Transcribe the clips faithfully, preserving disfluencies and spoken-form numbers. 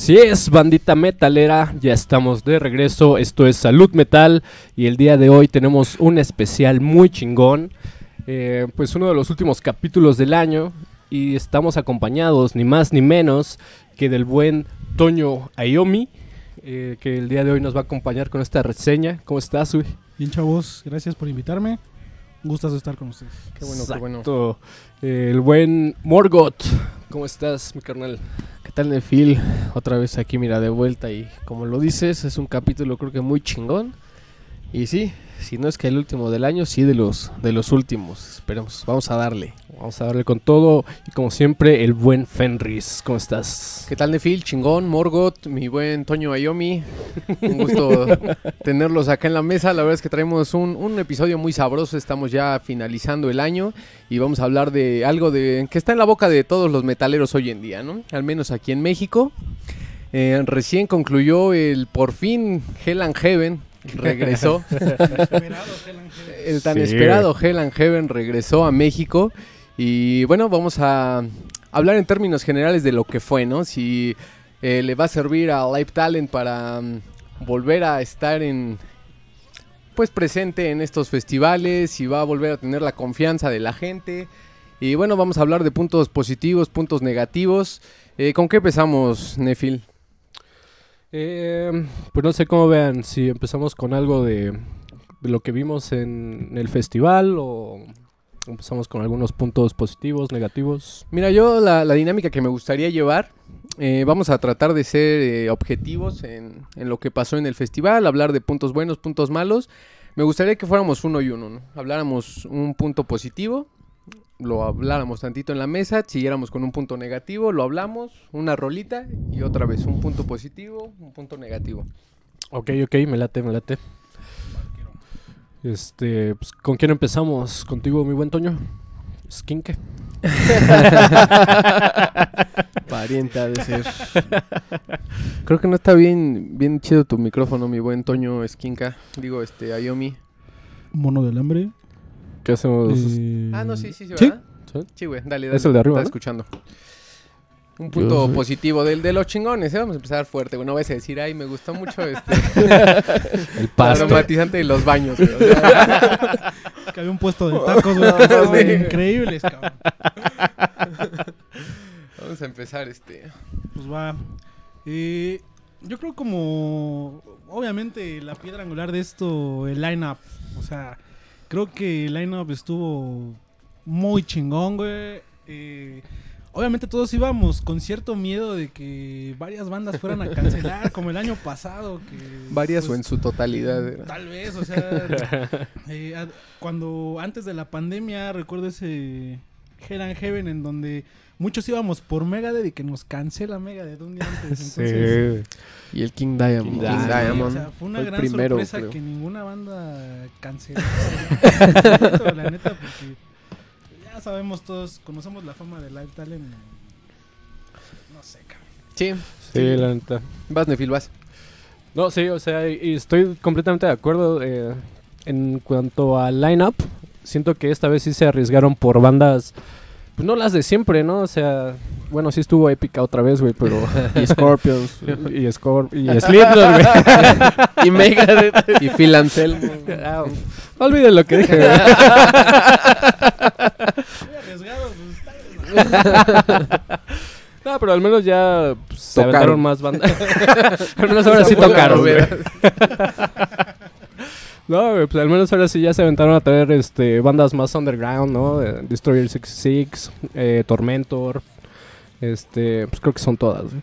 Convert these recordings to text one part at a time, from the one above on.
Así es, bandita metalera, ya estamos de regreso, esto es Salud Metal y el día de hoy tenemos un especial muy chingón, eh, pues uno de los últimos capítulos del año y estamos acompañados ni más ni menos que del buen Toño Iommi, eh, que el día de hoy nos va a acompañar con esta reseña. ¿Cómo estás, güey? Bien, chavos, gracias por invitarme, un gustazo estar con ustedes. Qué bueno, Exacto. qué bueno. Eh, el buen Morgoth, ¿cómo estás, mi carnal? ¿Qué tal, Nefil? Otra vez aquí, mira, de vuelta y como lo dices, es un capítulo creo que muy chingón. Y sí, si no es que el último del año, sí de los de los últimos. Esperemos, vamos a darle. Vamos a darle con todo y como siempre, el buen Fenris. ¿Cómo estás? ¿Qué tal, Nefil? Chingón, Morgoth, mi buen Toño Iommi. Un gusto tenerlos acá en la mesa. La verdad es que traemos un, un episodio muy sabroso. Estamos ya finalizando el año y vamos a hablar de algo de que está en la boca de todos los metaleros hoy en día, ¿no? Al menos aquí en México. Eh, recién concluyó el por fin Hell and Heaven. Regresó. El tan Sí. esperado Hell and Heaven regresó a México. Y bueno, vamos a hablar en términos generales de lo que fue, ¿no? Si eh, le va a servir a Live Talent para um, volver a estar en, pues presente en estos festivales, si va a volver a tener la confianza de la gente. Y bueno, vamos a hablar de puntos positivos, puntos negativos. Eh, ¿Con qué empezamos, Nefil? Eh, pues no sé cómo vean, si empezamos con algo de, de lo que vimos en el festival o empezamos con algunos puntos positivos, negativos. Mira, yo la, la dinámica que me gustaría llevar, eh, vamos a tratar de ser eh, objetivos en, en lo que pasó en el festival, hablar de puntos buenos, puntos malos. Me gustaría que fuéramos uno y uno, ¿no? Habláramos un punto positivo, lo habláramos tantito en la mesa, siguiéramos con un punto negativo, lo hablamos, una rolita y otra vez un punto positivo, un punto negativo. Ok, ok, me late, me late. Este, pues, ¿con quién empezamos? ¿Contigo, mi buen Toño? Skinke. Parienta de ser. Creo que no está bien, bien chido tu micrófono, mi buen Toño Esquinca. Digo, este, Iommi. Mono del hambre. ¿Qué hacemos? Eh, Ah, no, sí, sí, sí, ¿Sí? ¿verdad? ¿Sí? Sí, güey, dale, dale. Es el de arriba, Estás ¿no? escuchando. Un punto Yo- positivo del de los chingones, ¿eh? Vamos a empezar fuerte, güey. No vas a decir, ay, me gustó mucho este El pasto. aromatizante de los baños, güey. O sea, Que había un puesto de tacos, güey, que estaban increíbles, cabrón. vamos a empezar, este... Pues va. Eh, yo creo como, obviamente, la piedra angular de esto, el line-up. O sea, creo que el line-up estuvo muy chingón, güey. Eh, obviamente todos íbamos con cierto miedo de que varias bandas fueran a cancelar, como el año pasado. Que, Varias pues, o en su totalidad. ¿eh? Tal vez, o sea, eh, a- cuando antes de la pandemia recuerdo ese Hell and Heaven en donde muchos íbamos por Megadeth y que nos cancela Megadeth un día antes. Entonces, Sí. Y el King Diamond. King King Diamond. sí, Diamond. o sea, fue una fue el gran primero, sorpresa creo. que ninguna banda canceló. la neta, la neta, porque ya sabemos todos, conocemos la fama de Live Talent. No sé, cabrón. Sí, Sí, la neta. vas, Nefil, vas. No, sí, o sea, y y estoy completamente de acuerdo. eh, en cuanto al line-up, siento que esta vez sí se arriesgaron por bandas, pues no las de siempre, ¿no? O sea, bueno, sí estuvo épica otra vez, güey, pero... Y Scorpions. y Scorp y Slipknot, güey. y Megadeth. Y Phil Anselmo. Ah, no olviden lo que dije, güey. Muy arriesgado, pues, está- No, pero al menos ya pues, se Tocaron. aventaron más bandas. Al menos ahora sí Esa fue la tocaron, güey. novedad. No, güey, pues al menos ahora sí ya se aventaron a traer este, bandas más underground, ¿no? Eh, Destroyer sesenta y seis, eh, Tormentor, este, pues creo que son todas, güey.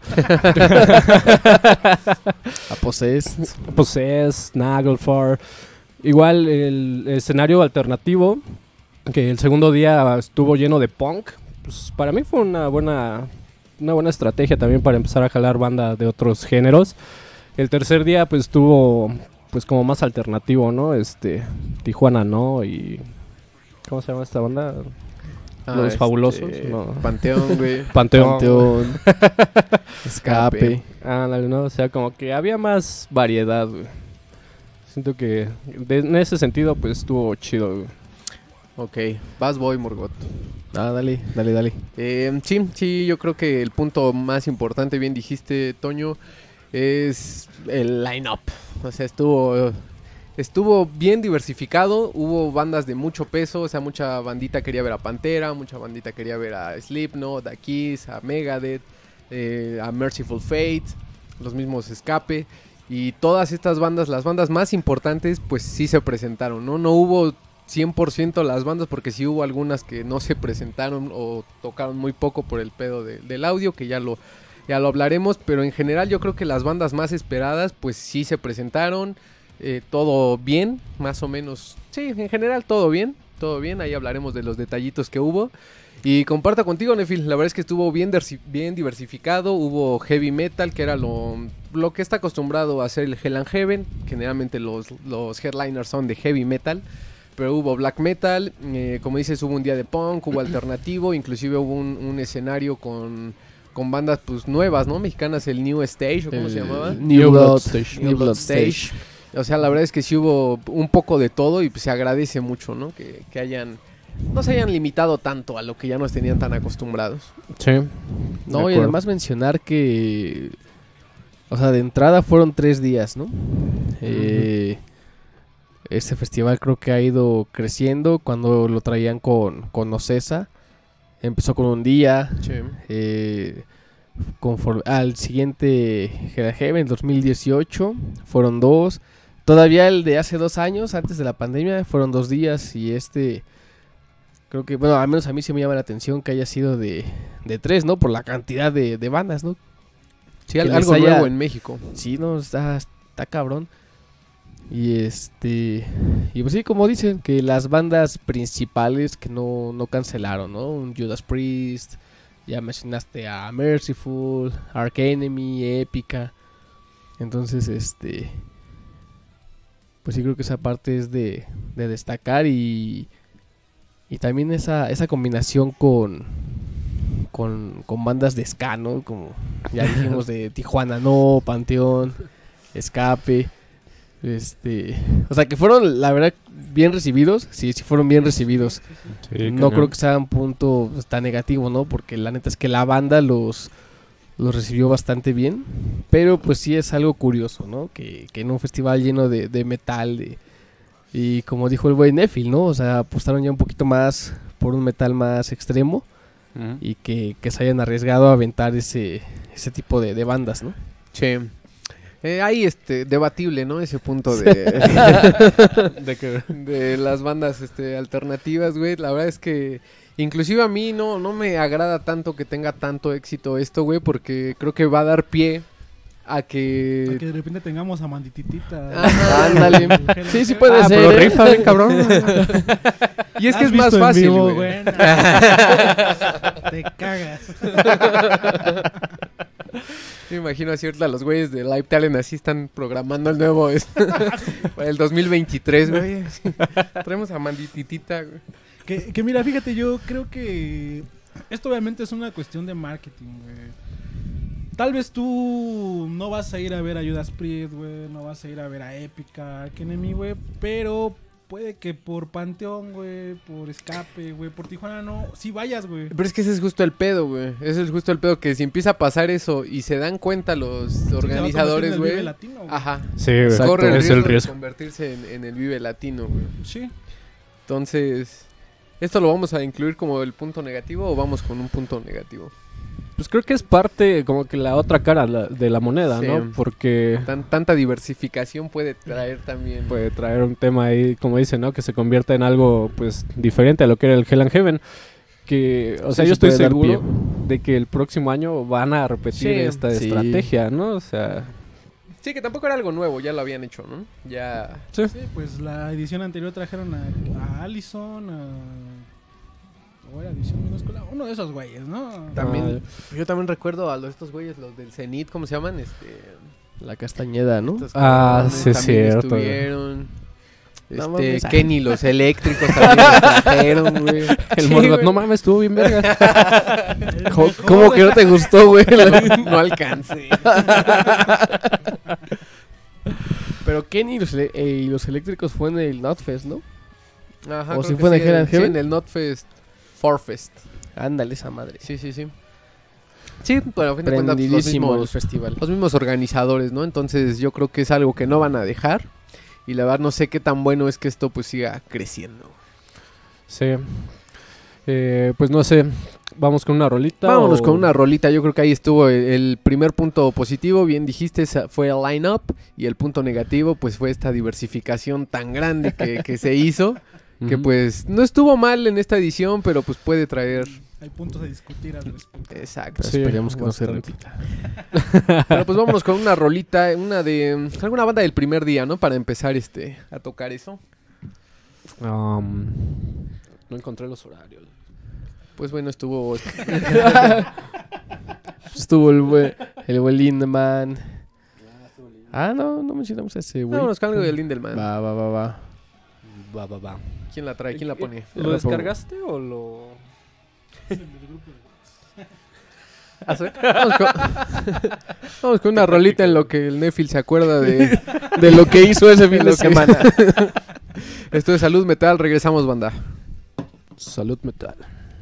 A Possessed. Possessed, Nagelfar. Igual el escenario alternativo, que el segundo día estuvo lleno de punk, pues para mí fue una buena, una buena estrategia también para empezar a jalar bandas de otros géneros. El tercer día pues estuvo pues como más alternativo, ¿no? Este, Tijuana, ¿no? Y ¿cómo se llama esta banda? Los este, Fabulosos, no. Panteón, güey. Panteón. Panteón. Escape. Ah, no, o sea, como que había más variedad, güey. Siento que de- en ese sentido pues estuvo chido, güey. Ok, vas, voy, Morgoth. Ah, dale, dale, dale. Eh, sí, sí, yo creo que el punto más importante, bien dijiste, Toño, es el line-up. O sea, estuvo, estuvo bien diversificado, hubo bandas de mucho peso, o sea, mucha bandita quería ver a Pantera, mucha bandita quería ver a Slipknot, a Kiss, a Megadeth, eh, a Merciful Fate, los mismos Escape, y todas estas bandas, las bandas más importantes, pues sí se presentaron, ¿no? No hubo cien por ciento las bandas, porque sí hubo algunas que no se presentaron o tocaron muy poco por el pedo de, del audio, que ya lo, ya lo hablaremos, pero en general yo creo que las bandas más esperadas pues sí se presentaron, eh, todo bien, más o menos, sí, en general todo bien, todo bien, ahí hablaremos de los detallitos que hubo. Y comparto contigo, Nefil, la verdad es que estuvo bien, bien diversificado, hubo heavy metal, que era lo, lo que está acostumbrado a hacer el Hell and Heaven, generalmente los, los headliners son de heavy metal, pero hubo black metal, eh, como dices, hubo un día de punk, hubo alternativo, inclusive hubo un, un escenario con, con bandas pues nuevas, ¿no? Mexicanas, el New Stage, ¿o cómo El se llamaba? New Blood Stage. New Blood Stage. O sea, la verdad es que sí hubo un poco de todo y pues, se agradece mucho, ¿no? Que, que hayan, no se hayan limitado tanto a lo que ya nos tenían tan acostumbrados. Sí. No, y además mencionar que, o sea, de entrada fueron tres días, ¿no? Uh-huh. Eh... Este festival creo que ha ido creciendo. Cuando lo traían con, con Ocesa, empezó con un día. Sí. Eh, conforme, al siguiente Hell and Heaven, dos mil dieciocho, fueron dos. Todavía el de hace dos años, antes de la pandemia, fueron dos días. Y este, creo que, bueno, al menos a mí sí me llama la atención que haya sido de, de tres, ¿no? Por la cantidad de, de bandas, ¿no? Sí, que algo haya... nuevo en México. Sí, no, está, está cabrón. Y este y pues sí, como dicen, que las bandas principales que no, no cancelaron, ¿no? Un Judas Priest, ya mencionaste a Merciful, Arch Enemy, Epica. Entonces, este pues sí creo que esa parte es de, de destacar. Y, y también esa, esa combinación con, con, con bandas de ska, ¿no? Como ya dijimos, de Tijuana No, Panteón, Escape. Este, o sea, que fueron, la verdad, bien recibidos. Sí, sí fueron bien recibidos. Sí, no creo que sea un punto tan negativo, ¿no? Porque la neta es que la banda los, los recibió bastante bien. Pero pues sí es algo curioso, ¿no? Que, que en un festival lleno de, de metal, de, y como dijo el buen Nefil, ¿no? O sea, apostaron ya un poquito más por un metal más extremo. Uh-huh. Y que, que se hayan arriesgado a aventar ese, ese tipo de, de bandas, ¿no? Sí. Eh, ahí este debatible, ¿no? Ese punto de de, que, de las bandas este alternativas, güey. La verdad es que inclusive a mí no no me agrada tanto que tenga tanto éxito esto, güey, porque creo que va a dar pie a que a que de repente tengamos a Mandititita. Ándale. Sí, sí puede ah, ser. Pero ¿eh? rifa, bien cabrón. Y es que es más fácil, vivo, güey. Güey? Te cagas. Me imagino a cierta los güeyes de Live Talent así están programando el nuevo para el dos mil veintitrés, güey. Traemos a Mandititita, güey. Que, que mira, fíjate, yo creo que esto obviamente es una cuestión de marketing, güey. Tal vez tú no vas a ir a ver a Judas Priest, güey, no vas a ir a ver a Epica, Arch Enemy, güey, pero puede que por Panteón, güey, por Escape, güey, por Tijuana no, sí vayas, güey. Pero es que ese es justo el pedo, güey. Ese es justo el pedo, que si empieza a pasar eso y se dan cuenta los sí, organizadores, güey. Ajá. Sí, güey. Corre el es riesgo, el riesgo de convertirse en, en el Vive Latino, güey. Sí. Entonces, ¿esto lo vamos a incluir como el punto negativo o vamos con un punto negativo? Pues creo que es parte, como que la otra cara la, de la moneda, sí, ¿no? Porque Tan, tanta diversificación puede traer también. Puede traer un tema ahí, como dicen, ¿no? Que se convierta en algo, pues, diferente a lo que era el Hell and Heaven. Que, o sea, sí, yo estoy seguro de que el próximo año van a repetir sí, esta sí. estrategia, ¿no? O sea... Sí, que tampoco era algo nuevo, ya lo habían hecho, ¿no? Ya... Sí, sí pues la edición anterior trajeron a, a Allison, a... o era edición minúscula, uno de esos güeyes, ¿no? También, ah, yo también recuerdo a los, estos güeyes, los del Zenit, ¿cómo se llaman? Este, la Castañeda, ¿no? Ah, sí, es cierto. Estuvieron, este, no, Kenny, los eléctricos también los trajeron, güey. El sí, Morgoth, no mames, estuvo bien verga. ¿Cómo, ¿Cómo que no te gustó, güey? No alcancé. Pero Kenny y los, eh, y los eléctricos fue en el Notfest, ¿no? Ajá. O si fue en el Hell and Heaven. Sí, en el Notfest. Forfest. Ándale esa madre. Sí, sí, sí. Sí, pero a fin de cuentas, pues, los Prendidísimo el mismos, festival. los mismos organizadores, ¿no? Entonces yo creo que es algo que no van a dejar. Y la verdad no sé qué tan bueno es que esto pues siga creciendo. Sí. Eh, pues no sé, vamos con una rolita. Vámonos o- con una rolita. Yo creo que ahí estuvo el, el primer punto positivo. Bien dijiste, esa fue el line-up. Y el punto negativo pues fue esta diversificación tan grande que, que se hizo. Que Ujú. pues no estuvo mal en esta edición, pero pues puede traer... Hay puntos a discutir al respecto. Exacto. Pero Sí, esperemos que no se bastante. repita. Pero pues vámonos con una rolita, una de... alguna banda del primer día, ¿no? Para empezar este a tocar eso. Um, no encontré los horarios. Pues bueno, estuvo... Estuvo el buen, el buen Lindemann. Ah, no, no mencionamos a ese güey. Vámonos con algo de Lindelman. Va, va, va, va. Va, va, va. ¿Quién la trae? ¿Quién la pone? ¿Lo descargaste o lo...? Vamos con... Vamos con una rolita en lo que el Nefil se acuerda de... De lo que hizo ese fin de de lo que- semana. Esto es Salud Metal, regresamos, banda. Salud Metal.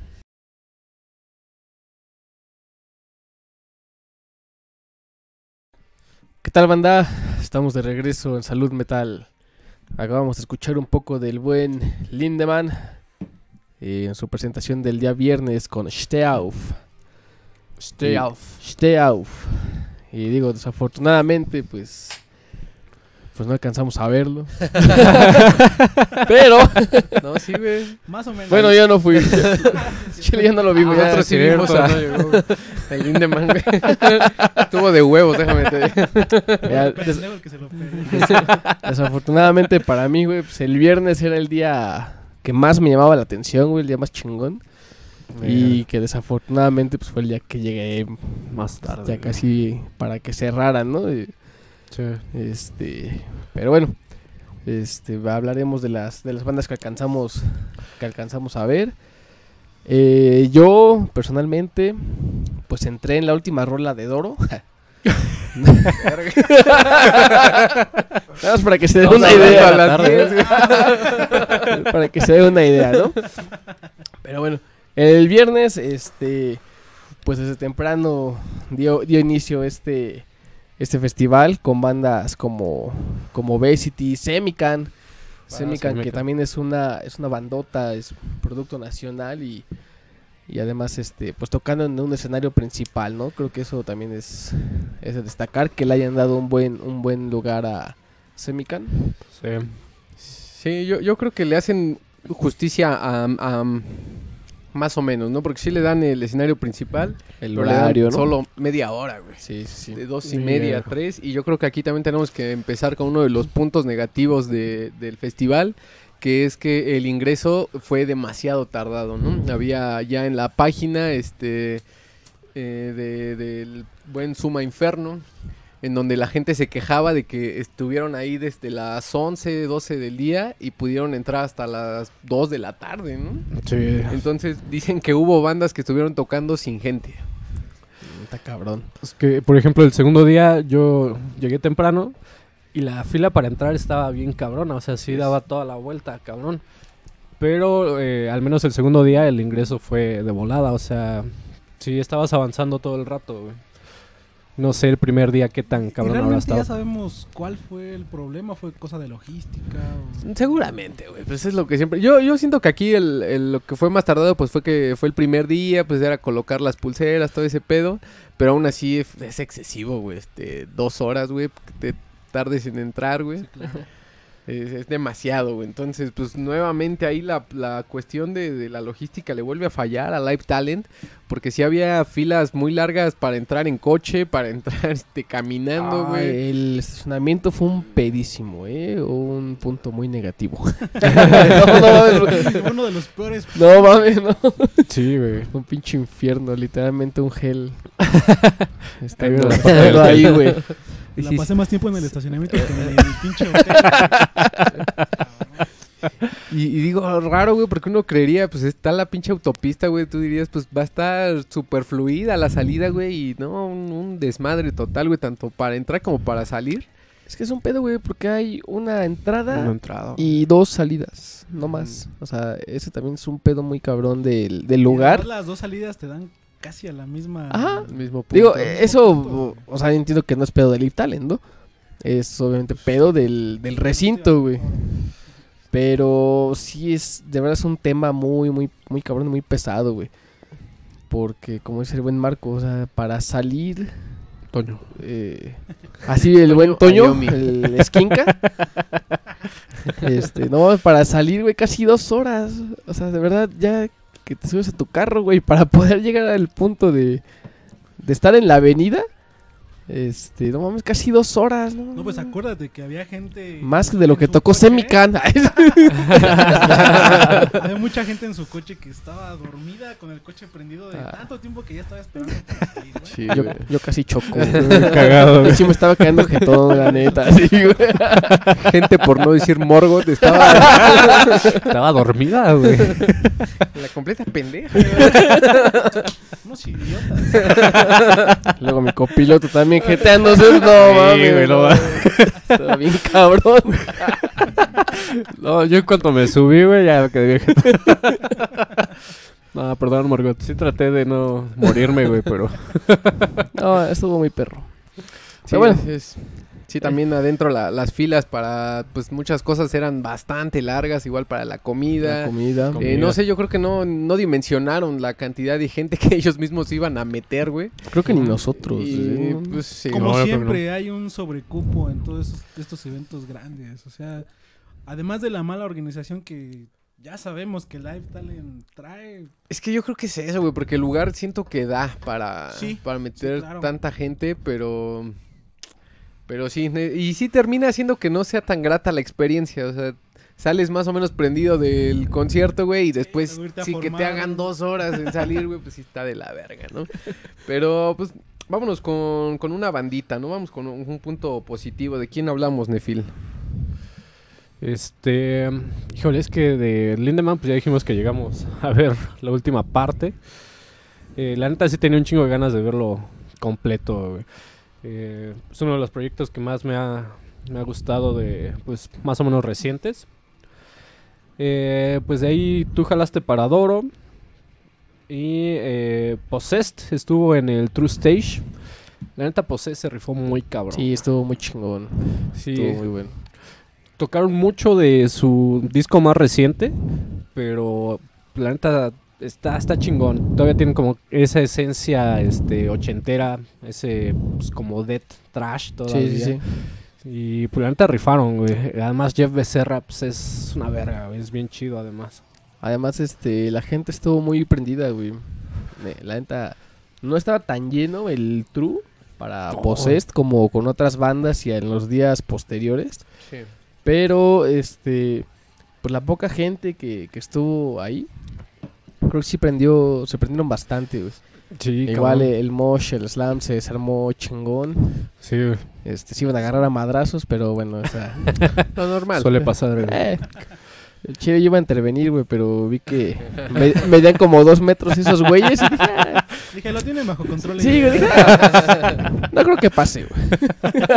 ¿Qué tal, banda? Estamos de regreso en Salud Metal. Acabamos de escuchar un poco del buen Lindemann eh, en su presentación del día viernes con Steh Auf. Stay Y- off. Steh Auf. Y digo, desafortunadamente, pues... Pues no alcanzamos a verlo. Pero... No, sí, güey. Más o menos. Bueno, yo no fui. Chile, ya no lo vi, güey. ya Nosotros sí es vimos cierto. a... no llegó el Lindemann, güey. Estuvo de huevos, déjame te digo. Ya, Pero des- es el que se lo pega. desafortunadamente para mí, güey, pues el viernes era el día que más me llamaba la atención, güey, el día más chingón. Y que desafortunadamente pues fue el día que llegué Más tarde. ya casi para que cerraran, ¿no? Y, Sí. este, pero bueno, este hablaremos de las de las bandas que alcanzamos que alcanzamos a ver. Eh, yo personalmente pues entré en la última rola de Doro. Nada más para que se dé Vamos una hablando idea. a las diez, güey. Para que se dé una idea, ¿no? Pero bueno, el viernes, este, pues desde temprano dio, dio inicio este, este festival con bandas como, como Obesity, Semican, Semican que Semican. también es una, es una bandota, es producto nacional y, y además, este, pues tocando en un escenario principal, ¿no? Creo que eso también es, es de destacar, que le hayan dado un buen, un buen lugar a Semican. Sí. Sí, yo, yo creo que le hacen justicia a, a- más o menos, ¿no? Porque sí le dan el escenario principal, El pero le dan horario, ¿no? solo media hora, güey. Sí, sí, sí. De dos y Sí, media a ya. tres. Y yo creo que aquí también tenemos que empezar con uno de los puntos negativos de- del festival, que es que el ingreso fue demasiado tardado, ¿no? Había ya en la página este eh, de- del buen Suma Inferno, en donde la gente se quejaba de que estuvieron ahí desde las once, doce del día y pudieron entrar hasta las dos de la tarde, ¿no? Sí. Entonces dicen que hubo bandas que estuvieron tocando sin gente. Está cabrón. Es que, por ejemplo, el segundo día yo llegué temprano y la fila para entrar estaba bien cabrona. O sea, sí daba toda la vuelta, cabrón. Pero eh, al menos el segundo día el ingreso fue de volada. O sea, sí estabas avanzando todo el rato, güey. No sé el primer día qué tan Y cabrón habrá realmente ya estado. sabemos cuál fue el problema, fue cosa de logística. o- Seguramente, güey, pues es lo que siempre... Yo, yo siento que aquí el, el- lo que fue más tardado pues fue que fue el primer día, pues era colocar las pulseras, todo ese pedo, pero aún así es, es excesivo, güey, este, dos horas, güey, que te tardes en entrar, güey. Es, es demasiado, güey. Entonces, pues nuevamente ahí la, la cuestión de, de la logística le vuelve a fallar a Live Talent, porque sí había filas muy largas para entrar en coche, para entrar este, caminando, Ah, güey. el estacionamiento fue un pedísimo, ¿eh? Un punto muy negativo. no, no, es- Fue uno de los peores. no mames, no. Sí, güey. Un pinche infierno, literalmente un gel. Ahí Estando, me lo estando ahí, güey. La Sí, pasé más tiempo en el estacionamiento que en el pinche hotel. Y, y digo, raro, güey, porque uno creería, pues está la pinche autopista, güey, tú dirías, pues va a estar súper fluida la salida, güey, y no, un, un desmadre total, güey, tanto para entrar como para salir. Es que es un pedo, güey, porque hay una entrada Una entrada. y dos salidas, no más. O sea, ese también es un pedo muy cabrón del, del lugar. Además, las dos salidas te dan casi a la misma... Ajá. El mismo punto. Digo, eh, eso, o, o sea, entiendo que no es pedo del Live Talent, ¿no? Es obviamente pedo del, del recinto, güey. Pero sí es, de verdad es un tema muy, muy, muy cabrón, muy pesado, güey. Porque, como dice el buen Marco, o sea, para salir... Toño. Eh, así el buen Toño Toño, Ayomi. el esquinca. este, no, para salir, güey, casi dos horas. O sea, de verdad, ya que te subes a tu carro, güey, para poder llegar al punto de, de estar en la avenida. Este, no mames, casi dos horas, ¿no? No, pues acuérdate que había gente... Más de lo en que su tocó coche. Semican. Había mucha gente en su coche que estaba dormida con el coche prendido de Ah. tanto tiempo que ya estaba esperando para salir, güey. Sí, yo, güey. yo casi choco. Cagado, güey. Sí me estaba cayendo jetón, la neta. Así, güey. Gente, por no decir Morgoth, estaba Estaba dormida, güey. la completa pendeja. Unos idiotas. Luego mi copiloto también jeteándose. No, mames. güey, no no, mames. Estaba bien cabrón. No, yo en cuanto me subí, güey, ya me quedé viejo. No, perdón, Margot. Sí traté de no morirme, güey, pero... No, estuvo muy perro. Sí, Pero bueno. es- sí, también adentro la- las filas para, pues muchas cosas eran bastante largas, igual para la comida. La comida. Com- Eh, no sé, yo creo que no, no dimensionaron la cantidad de gente que ellos mismos iban a meter, güey. Creo que ni nosotros. Y, ¿eh? pues, sí, Como no, yo creo que siempre hay un sobrecupo en todos esos- estos eventos grandes. O sea, además de la mala organización que ya sabemos que Live Talent trae. Es que yo creo que es eso, güey, porque el lugar siento que da para, Sí, para meter sí, claro. tanta gente, pero... Pero sí, ne- y sí termina haciendo que no sea tan grata la experiencia, o sea, sales más o menos prendido del concierto, güey, y después luego irte a sí que te formar. hagan dos horas en salir, güey, pues sí está de la verga, ¿no? Pero, pues, vámonos con, con una bandita, ¿no? Vamos con un, un punto positivo. ¿De quién hablamos, Nefil? Este... Híjole, es que de Lindemann, pues ya dijimos que llegamos a ver la última parte. Eh, la neta sí tenía un chingo de ganas de verlo completo, güey. Eh, es uno de los proyectos que más me ha, me ha gustado de, pues, más o menos recientes. Eh, pues de ahí tú jalaste para Doro. Y eh, Possessed estuvo en el True Stage. La neta Possessed se rifó muy cabrón. Sí, estuvo muy chingón. Sí. Estuvo muy bueno. Tocaron mucho de su disco más reciente, pero la neta está, está chingón. Todavía tienen como esa esencia este, ochentera, ese pues, como death trash todavía. Sí, sí, sí. Y pues la neta rifaron, güey. Además Jeff Becerra pues, es una verga, güey. Es bien chido además. Además, este, la gente estuvo muy prendida, güey. Me- La neta, no estaba tan lleno el True para No. Possessed como con otras bandas y en los días posteriores. Sí. Pero, este, pues la poca gente que, que estuvo ahí, creo que sí prendió, se prendieron bastante, güey. Sí, Igual cabrón. el, el mosh, el slam se desarmó chingón. Sí, güey. Este, se iban a agarrar a madrazos, pero bueno, o sea... Lo normal. Suele pasar, güey. eh, el chile iba a intervenir, güey, pero vi que me, medían como dos metros esos güeyes y dije, "Ah". Dije, lo tienen bajo control. Sí, güey, dije, "Ah, no creo que pase, güey.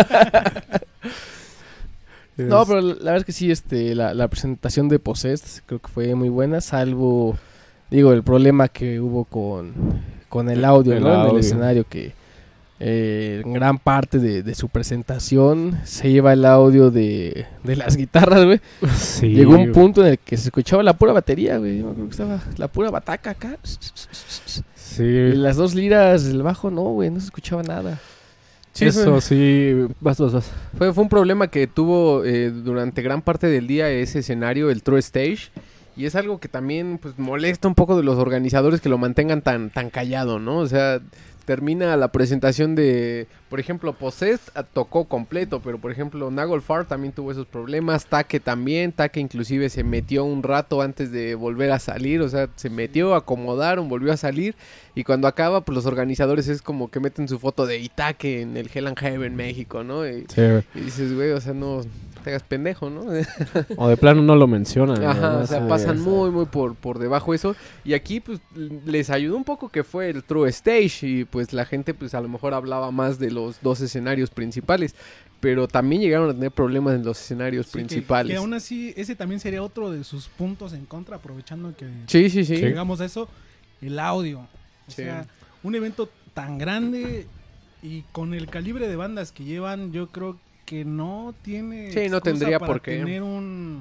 No, pero la la verdad es que sí, este, la, la presentación de Possessed creo que fue muy buena, salvo, digo, el problema que hubo con, con el audio, El ¿no? En el audio. escenario, que eh, en gran parte de, de su presentación se lleva el audio de, de las guitarras, güey. Sí, Llegó un güey. punto en el que se escuchaba la pura batería, güey. Yo me acuerdo que estaba la pura bataca acá. Sí. Y las dos liras, el bajo, no, güey, no se escuchaba nada. Sí, Eso fue- sí. Vas, vas, vas. Fue, fue un problema que tuvo eh, durante gran parte del día ese escenario, el True Stage. Y es algo que también pues molesta un poco de los organizadores que lo mantengan tan, tan callado, ¿no? O sea, termina la presentación de, por ejemplo, Possessed ah, tocó completo, pero por ejemplo Naglfar también tuvo esos problemas, Take también, Take inclusive se metió un rato antes de volver a salir, o sea, se metió, acomodaron, volvió a salir, y cuando acaba, pues los organizadores es como que meten su foto de Itaque en el Hell and Heaven México, ¿no? Y, Sí, güey. y dices, güey, o sea, no... te hagas pendejo, ¿no? O de plano no lo mencionan. Ajá, ¿no? o sea, Sí, pasan sí. muy, muy por, por debajo eso. Y aquí, pues, les ayudó un poco que fue el True Stage. Y, pues, la gente, pues, a lo mejor hablaba más de los dos escenarios principales. Pero también llegaron a tener problemas en los escenarios Sí, que- principales. Que, aún así, ese también sería otro de sus puntos en contra, aprovechando que Sí, sí, sí. llegamos a eso, el audio. O Sí. sea, un evento tan grande y con el calibre de bandas que llevan, yo creo que no tiene Sí, no excusa tendría para por qué. tener un,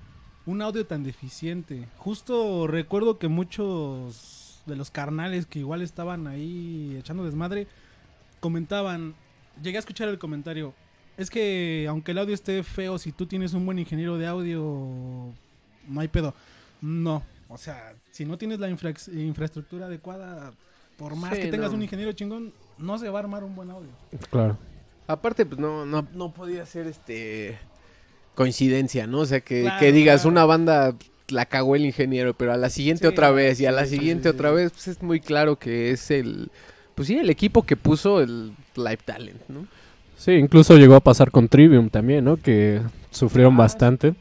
un audio tan deficiente. Justo recuerdo que muchos de los carnales que igual estaban ahí echando desmadre comentaban, llegué a escuchar el comentario, es que aunque el audio esté feo, si tú tienes un buen ingeniero de audio, no hay pedo. No, o sea, si no tienes la infra- infraestructura adecuada, por más Sí, que tengas no. un ingeniero chingón, no se va a armar un buen audio. Claro. Aparte, pues, no, no, no podía ser, este... coincidencia, ¿no? O sea, que, Claro, que digas, claro. una banda la cagó el ingeniero, pero a la siguiente Sí, otra vez, y a la sí, sí, siguiente sí, otra sí. vez, pues es muy claro que es el... Pues sí, el equipo que puso el Live Talent, ¿no? Sí, incluso llegó a pasar con Trivium también, ¿no? Que sufrieron Ah, bastante.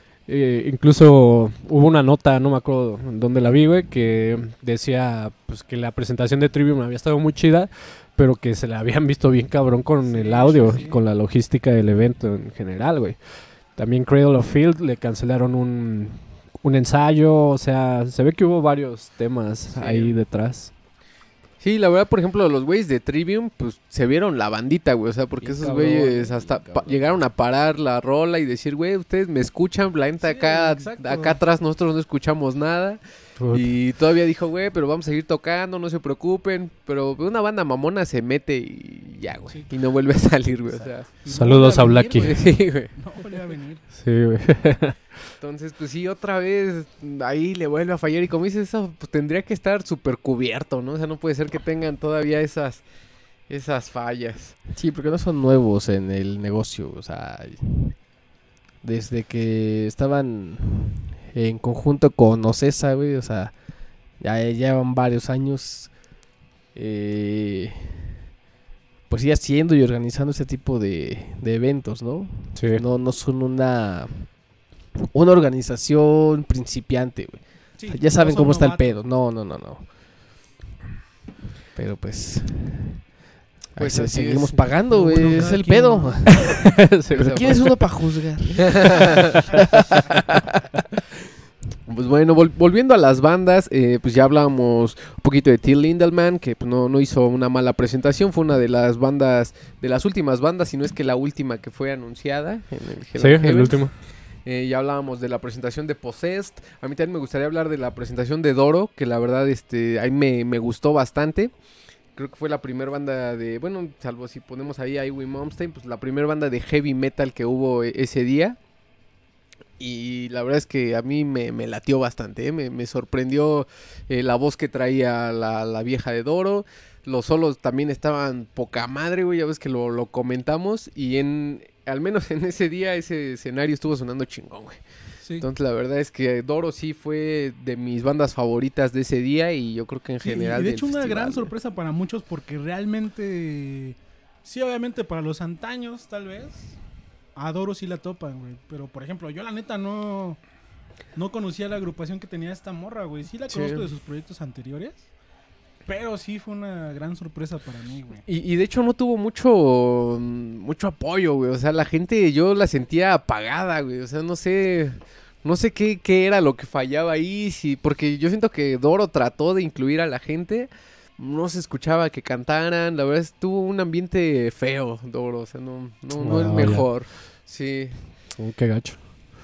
Eh, incluso hubo una nota, no me acuerdo en dónde la vi, güey, que decía pues que la presentación de Trivium había estado muy chida, pero que se la habían visto bien cabrón con Sí, el audio sí, y sí. con la logística del evento en general, güey. También Cradle of Field le cancelaron un, un ensayo, o sea, se ve que hubo varios temas Sí. ahí detrás. Sí, la verdad, por ejemplo, los güeyes de Trivium, pues se vieron la bandita, güey. O sea, porque Bien esos cabrón, güeyes bien hasta cabrón. pa- llegaron a parar la rola y decir, güey, ustedes me escuchan, la neta Sí, acá, exacto. acá atrás nosotros no escuchamos nada. Y todavía dijo, güey, pero vamos a seguir tocando, no se preocupen. Pero una banda mamona se mete y ya, güey. Sí. Y no vuelve a salir, güey. O sea, Y no Saludos volvió a venir, Blacky. güey. sí, güey. No volvió a venir. Sí, güey. Entonces, pues sí, otra vez ahí le vuelve a fallar. Y como dices, eso pues, tendría que estar súper cubierto, ¿no? O sea, no puede ser que tengan todavía esas, esas fallas. Sí, porque no son nuevos en el negocio, o sea, desde que estaban en conjunto con Ocesa, güey, o sea, ya llevan varios años, eh, pues sí, haciendo y organizando este tipo de, de eventos, ¿no? Sí. No, no son una, una organización principiante, güey. Sí, O sea, ya no saben son cómo está el novatos. pedo, no, no, no, no. Pero pues... Ahí Pues se- así seguimos es. pagando, Pero güey, bueno, es cada el quien, pedo. ¿no? Sí, Pero o ¿quién es sea, uno para juzgar? Pues bueno, vol- volviendo a las bandas, eh, pues ya hablábamos un poquito de Till Lindemann, que pues, no, no hizo una mala presentación, fue una de las bandas, de las últimas bandas, si no es que la última que fue anunciada en el Hell Sí, and el Heaven. último. Eh, ya hablábamos de la presentación de Possessed. A mí también me gustaría hablar de la presentación de Doro, que la verdad este, ahí me, me gustó bastante. Creo que fue la primera banda de, bueno, salvo si ponemos ahí a Iwi Malmsteen, pues la primera banda de heavy metal que hubo e- ese día. Y la verdad es que a mí me, me latió bastante, ¿eh? me, me sorprendió eh, la voz que traía la, la vieja de Doro. Los solos también estaban poca madre, güey, ya ves que lo, lo comentamos. Y en al menos en ese día ese escenario estuvo sonando chingón, güey. Sí. Entonces la verdad es que Doro sí fue de mis bandas favoritas de ese día y yo creo que en Sí, y general de del hecho una festival, gran güey. sorpresa para muchos porque realmente, sí, obviamente para los antaños tal vez, a Doro sí la topan, güey. Pero por ejemplo, yo la neta no, no conocía la agrupación que tenía esta morra, güey. Sí la Sí. conozco de sus proyectos anteriores, pero sí fue una gran sorpresa para mí, güey. Y, y de hecho no tuvo mucho mucho apoyo, güey. O sea, la gente yo la sentía apagada, güey. O sea, no sé no sé qué, qué era lo que fallaba ahí, si porque yo siento que Doro trató de incluir a la gente, no se escuchaba que cantaran, la verdad es, tuvo un ambiente feo, Doro, o sea, no no, no Ah, el ya. mejor. Sí. Oh, qué gacho.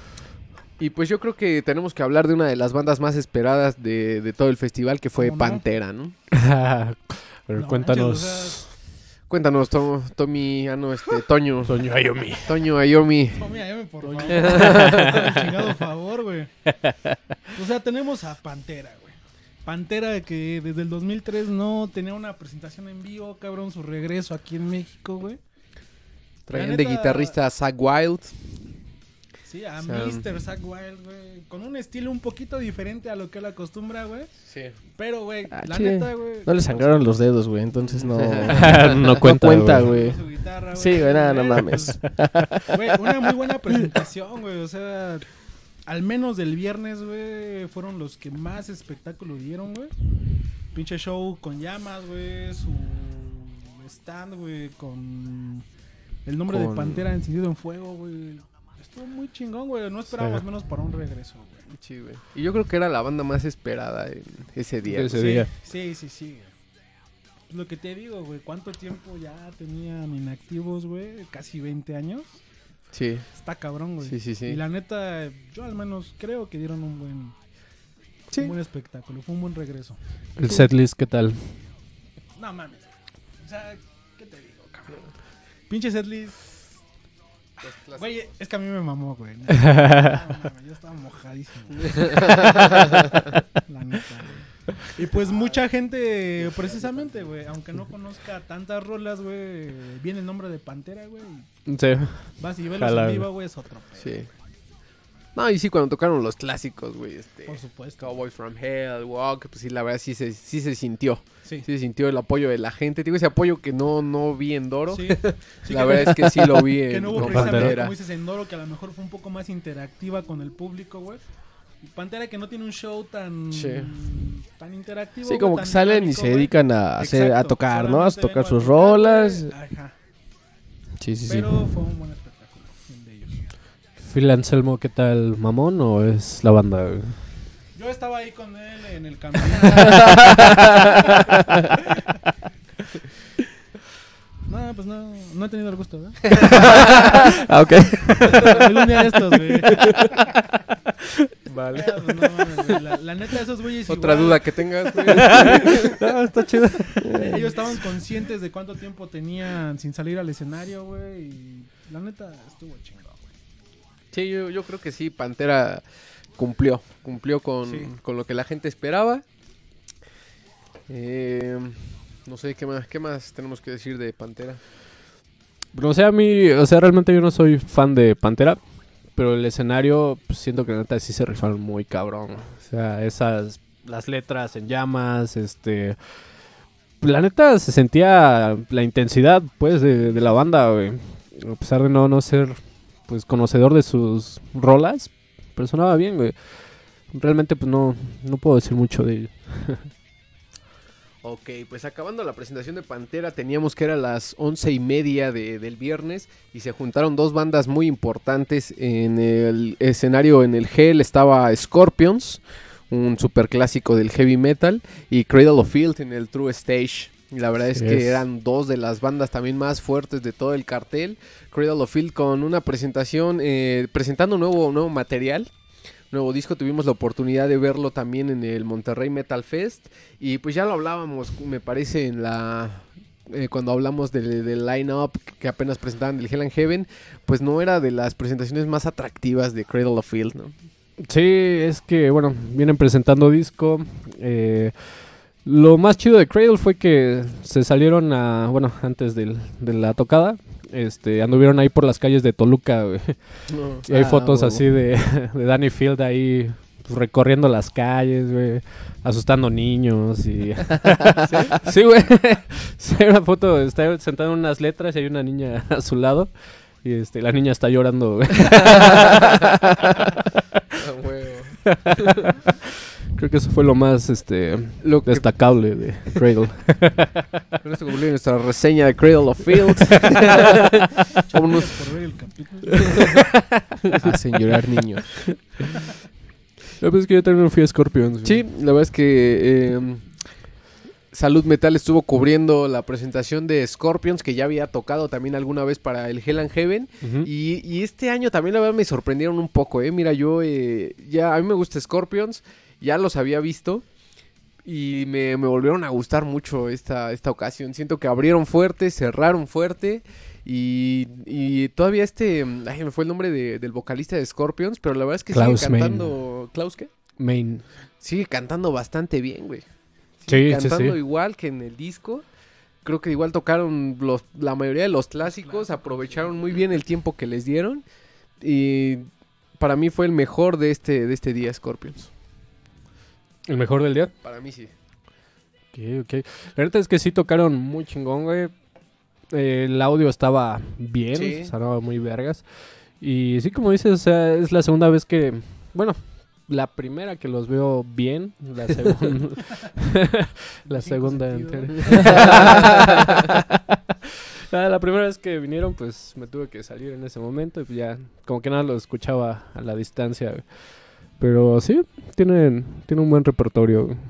Y pues yo creo que tenemos que hablar de una de las bandas más esperadas de, de todo el festival, que fue ¿Cómo no? Pantera, ¿no? Pero No cuéntanos. manches, Cuéntanos, To- Tommy, ah no, este, Toño. Toño Ayomi. Toño Ayomi. No, mira, llame por favor. Hazme el chingado favor, güey. O sea, tenemos a Pantera, güey. Pantera que desde el dos mil tres no tenía una presentación en vivo, cabrón, su regreso aquí en México, güey. Traían La de neta- guitarrista a Zach Wild. Sí, a O sea, mister Zack Wild, güey. Con un estilo un poquito diferente a lo que él acostumbra, güey. Sí. Pero, güey, Ah, la chile. neta, güey. No le sangraron los dedos, güey, entonces no... no cuenta, cuenta, güey. güey. Su guitarra, güey. Sí, güey, nada, no Eh, mames. pues, Güey, una muy buena presentación, güey. O sea, al menos del viernes, güey, fueron los que más espectáculo dieron, güey. Pinche show con llamas, güey. Su stand, güey, con el nombre Con- de Pantera encendido en fuego, güey. Estuvo muy chingón, güey. No esperábamos Sí. menos para un regreso, güey. Sí, güey. Y yo creo que era la banda más esperada en ese día. Ese güey. día. Sí, sí, sí. Güey. Lo que te digo, güey. ¿Cuánto tiempo ya tenían inactivos, güey? Casi veinte años. Sí, Está cabrón, güey. sí, sí, sí. Y la neta, yo al menos creo que dieron un buen, Sí. un buen espectáculo. Fue un buen regreso. El setlist, ¿qué tal? No mames. O sea, ¿qué te digo, cabrón? Pinche setlist. Güey, es que a mí me mamó, güey. No, no, mames, yo estaba mojadísimo. La neta, güey. Y pues mucha gente, precisamente, güey, aunque no conozca tantas rolas, güey, viene el nombre de Pantera, güey. y Sí. Vas y ves Jala, en vivo, güey, es otro pedo. Sí. No, y sí, cuando tocaron los clásicos, güey, este... Por supuesto. Cowboy from Hell, Walk, pues sí, la verdad sí se, sí se sintió. Sí. Sí se sintió el apoyo de la gente. Digo, ese apoyo que no, no vi en Doro. Sí. Sí, La que- verdad es que sí lo vi en Que no hubo con precisamente, Pantera. como dices, en Doro, que a lo mejor fue un poco más interactiva con el público, güey. Y Pantera que no tiene un show tan, Sí. tan interactivo. Sí, güey, como tan que salen y dinámico, se güey. dedican a, hacer, a Exacto, tocar, ¿no? A solamente tocar vengo sus tocar, rolas. güey. Ajá. Sí, sí, sí. Pero fue un buen espectáculo el de ellos. Phil Anselmo, ¿qué tal? ¿Mamón o es la banda? güey? Yo estaba ahí con él en el camino. No, pues no, no he tenido el gusto, ¿verdad? Ah, ok. Algún día de estos, güey. Vale. Ah, pues no mames, güey. La, la neta, esos güeyes Otra igual, duda que tengas, güey. Ah, está chido. eh, ellos estaban conscientes de cuánto tiempo tenían sin salir al escenario, güey. Y la neta, estuvo chingón, güey. Sí, yo, yo creo que sí, Pantera cumplió. Cumplió con, Sí. con lo que la gente esperaba. Eh, no sé, ¿qué más, ¿qué más tenemos que decir de Pantera? Pero, o sea, a mí, o sea, realmente yo no soy fan de Pantera, pero el escenario, pues, siento que la neta sí se rifaron muy cabrón. O sea, esas, las letras en llamas, este... La neta se sentía la intensidad, pues, de, de la banda, güey. A pesar de no, no ser, pues, conocedor de sus rolas, pero sonaba bien, güey. Realmente, pues, no, no puedo decir mucho de ello. Ok, pues acabando la presentación de Pantera, teníamos que era las once y media de, del viernes y se juntaron dos bandas muy importantes en el escenario. En el Hell estaba Scorpions, un super clásico del heavy metal, y Cradle of Filth en el True Stage. Y la verdad es Así que es. eran dos de las bandas también más fuertes de todo el cartel. Cradle of Filth con una presentación, eh, presentando nuevo, nuevo material. Nuevo disco, tuvimos la oportunidad de verlo también en el Monterrey Metal Fest y pues ya lo hablábamos, me parece, en la eh, cuando hablamos del, del line-up que apenas presentaban del Hell and Heaven, pues no era de las presentaciones más atractivas de Cradle of Filth, ¿no? Sí, es que, bueno, vienen presentando disco. Eh, lo más chido de Cradle fue que se salieron a, bueno, antes del, de la tocada, este, anduvieron ahí por las calles de Toluca, güey. Y hay Ah, fotos huevo. así de, de Danny Field ahí, pues, recorriendo las calles, güey, asustando niños y... Sí, güey. Sí, hay una foto, está sentado en unas letras y hay una niña a su lado. Y este, la niña está llorando, güey. Creo que eso fue lo más este Lo que destacable de Cradle. con esto concluye nuestra reseña de Cradle of Filth. Vámonos. Por ver el capítulo. Hacen llorar niños. Lo que pasa es que yo también fui a Scorpions. güey. Sí, la verdad es que eh, Salud Metal estuvo cubriendo la presentación de Scorpions, que ya había tocado también alguna vez para el Hell and Heaven. Ujú. Y, y este año también la verdad me sorprendieron un poco, ¿eh? Mira, yo eh, ya, a mí me gusta Scorpions, ya los había visto y me, me volvieron a gustar mucho esta, esta ocasión. Siento que abrieron fuerte, cerraron fuerte y, y todavía este, ay, me fue el nombre de- del vocalista de Scorpions, pero la verdad es que Klaus sigue cantando... ¿Klaus qué? Main. Sigue cantando bastante bien, güey. Sí, Sigue sí, cantando sí. igual que en el disco. Creo que igual tocaron los, la mayoría de los clásicos, aprovecharon muy bien el tiempo que les dieron. Y para mí fue el mejor de este, de este día, Scorpions. ¿El mejor del día? Para mí sí. Ok, ok. La verdad es que sí tocaron muy chingón, güey. Eh, el audio estaba bien, Sí. sonaba muy vergas. Y sí, como dices, o sea, es la segunda vez que... Bueno, la primera que los veo bien. La segunda... la segunda entera. Ah, la primera vez que vinieron, pues me tuve que salir en ese momento y pues ya, como que nada lo escuchaba a la distancia. Güey. Pero sí, tienen, tienen un buen repertorio. Güey.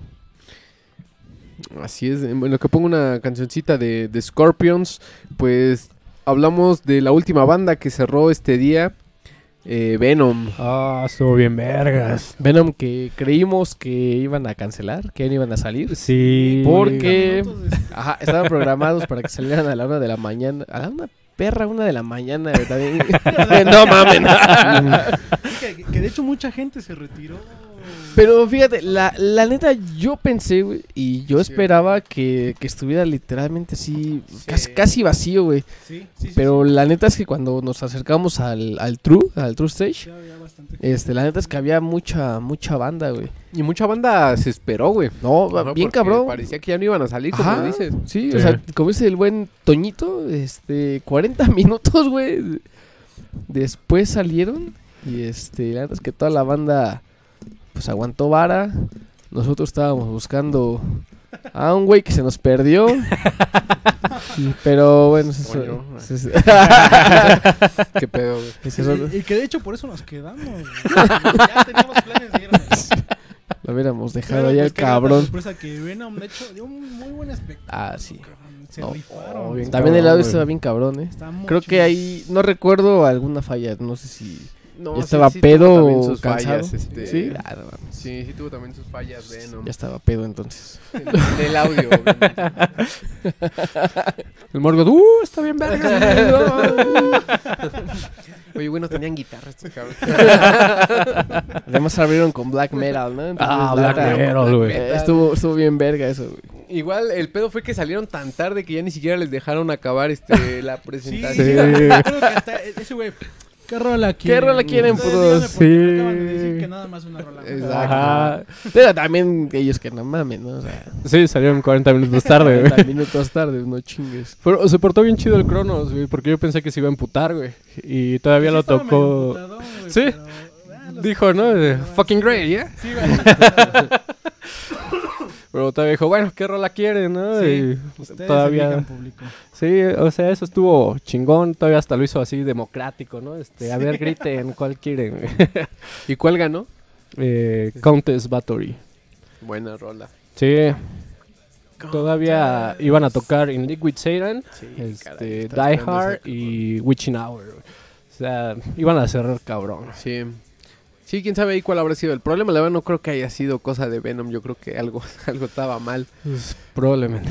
Así es, en lo que pongo una cancioncita de, de Scorpions, pues hablamos de la última banda que cerró este día, eh, Venom. Ah, estuvo bien vergas. Venom, que creímos que iban a cancelar, que no iban a salir. Sí. Porque Minutos de- ajá, estaban programados para que salieran a la una de la mañana. A la una perra, una de la mañana. güey, también. No mames. que, que de hecho mucha gente se retiró. Pero fíjate, la, la neta, yo pensé, güey, y yo Sí. esperaba que, que estuviera literalmente así, Sí. casi, casi vacío, güey. Sí, sí, sí. Pero sí. la neta es que cuando nos acercamos al, al True, al True Stage, Ya había bastante. este, la neta es que había mucha, mucha banda, güey. Y mucha banda se esperó, güey. No, Ajá, bien porque cabrón. Parecía que ya no iban a salir, como Ajá, dices. Sí, Sí. o sea, como dice el buen Toñito, este, cuarenta minutos, güey. Después salieron y este, la neta es que toda la banda pues aguantó vara. Nosotros estábamos buscando a un güey que se nos perdió. Y- pero bueno, eso, Coño. eso- eso- Qué pedo, güey. eso- eso- Y, y que de hecho por eso nos quedamos. güey. Ya teníamos planes de irnos. lo hubiéramos dejado Pero, allá pues, el qué grata cabrón. sorpresa que Venom, de hecho, dio un muy buen espectáculo. Ah, sí. cabrón. Se No, rifaron. oh, bien También el cabrón, audio güey. estaba bien cabrón, eh. Está muy Creo que chido. ahí no recuerdo alguna falla, no sé si No, ya estaba tuvo pedo también o sus cansado. fallas, este, Sí, ah, no mames. Sí, sí tuvo también sus fallas, Venom. Ya estaba pedo entonces. Del audio, güey. El Morgoth, uh, está bien vergas. Oye, güey, no tenían guitarra estos cabros. Además abrieron con black metal, ¿no? Entonces, Ah, la Black neta, Metal, güey. eh, estuvo, estuvo bien verga eso, güey. Igual el pedo fue que salieron tan tarde que ya ni siquiera les dejaron acabar este la Sí, presentación. sí, Sí. me acuerdo que hasta ese güey. ¿Qué rola quieren? rola quieren, Ustedes putos? díganme porque me acaban de Sí. decir que nada más una rola. Exacto. Ajá. Pero también ellos que no mamen, ¿no? O sea, Sí, salieron cuarenta minutos tarde, güey. cuarenta minutos tarde, no chingues. Pero se portó bien chido el Cronos, güey, porque yo pensé que se iba a emputar, güey. Y todavía Sí lo estaba medio tocó. emputadón, güey, Sí. pero, ah, los- Dijo, ¿no? De, Ah, fucking sí. great, ¿yeah? Sí, güey. Pero todavía dijo, bueno, ¿qué rola quiere, no? Sí, Y Ustedes todavía... elijan público. Sí, o sea, eso estuvo chingón. Todavía hasta lo hizo así democrático, ¿no? Este, a ver, griten, ¿cuál quieren? güey? ¿Y cuál ganó? eh, Countess Battery. Buena rola. Sí. Todavía iban a tocar In Liquid Satan, Sí, este, caray, Die estaba esperando Hard esa- y Witching Hour. güey. O sea, iban a cerrar cabrón. Sí. Sí, quién sabe ahí cuál habrá sido el problema. La verdad no creo que haya sido cosa de Venom. Yo creo que algo, algo estaba mal. Pues, probablemente.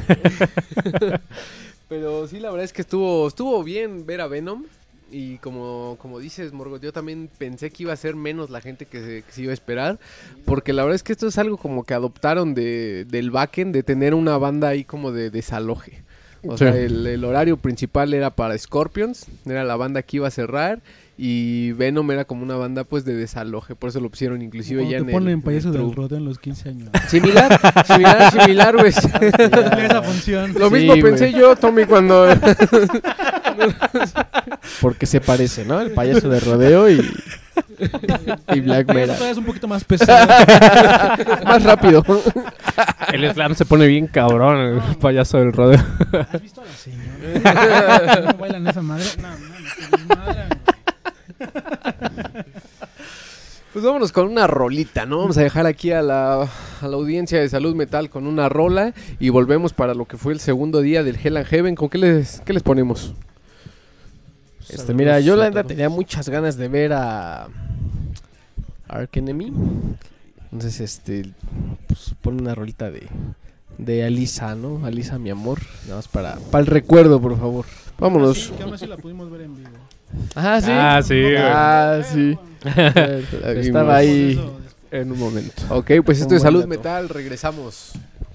Pero sí, la verdad es que estuvo, estuvo bien ver a Venom. Y como, como dices, Morgoth, yo también pensé que iba a ser menos la gente que se, que se iba a esperar. Porque la verdad es que esto es algo como que adoptaron de, del backend, de tener una banda ahí como de desaloje. O Sí. sea, el, el horario principal era para Scorpions, era la banda que iba a cerrar. Y Venom era como una banda pues de desaloje, por eso lo pusieron inclusive Cuando ya te en el, ponen en el payaso del true. rodeo en los quince años. Similar, similar, similar, güey. Cumple esa función. Lo Sí, mismo pensé güey. yo, Tommy, cuando... Porque se parece, ¿no? El payaso de rodeo y, y black Payaso metal. todavía es un poquito más pesado. Más rápido. El slam se pone bien cabrón, el payaso del rodeo. ¿Has visto a la señora? ¿Cómo bailan esa madre? No, no, no, no, madre. Pues vámonos con una rolita, ¿no? Vamos a dejar aquí a la, a la audiencia de Salud Metal con una rola y volvemos para lo que fue el segundo día del Hell and Heaven. ¿Con qué les, qué les ponemos? Este, mira, yo la neta tenía muchas ganas de ver a Arch Enemy. Entonces, este, pues pon una rolita de, de Alisa, ¿no? Alisa, mi amor. Nada más para, para el recuerdo, por favor. Vámonos. Sí, que aún así la pudimos ver en vivo. Ah, sí. Ah, sí, güey. Ah, sí. Estaba ahí. Eso, En un momento. Ok, pues esto Un es buen Salud dato. Metal, regresamos.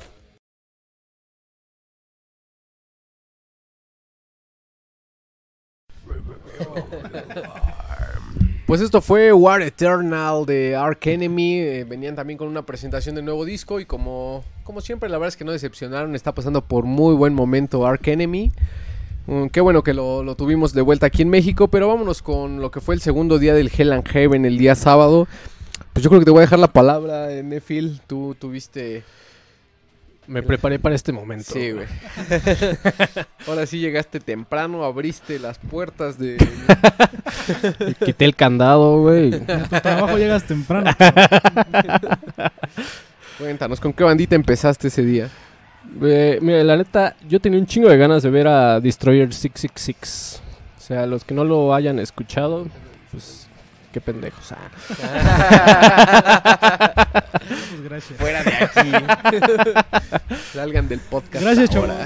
Pues esto fue War Eternal de Arch Enemy. Eh, venían también con una presentación de nuevo disco y como, como siempre la verdad es que no decepcionaron. Está pasando por muy buen momento Arch Enemy. Um, qué bueno que lo, lo tuvimos de vuelta aquí en México, pero vámonos con lo que fue el segundo día del Hell and Heaven, el día sábado. Pues yo creo que te voy a dejar la palabra, eh, Nefil. Tú tuviste... Me preparé para este momento. Sí, güey. Ahora sí llegaste temprano, abriste las puertas de... Y quité el candado, güey. A tu trabajo llegas temprano. Cuéntanos, ¿con qué bandita empezaste ese día? Eh, mira, la neta, yo tenía un chingo de ganas de ver a Destroyer seiscientos sesenta y seis. O sea, los que no lo hayan escuchado, pues... Qué pendejos. Ah. Pues gracias. Fuera de aquí. Salgan del podcast. Gracias, ahora.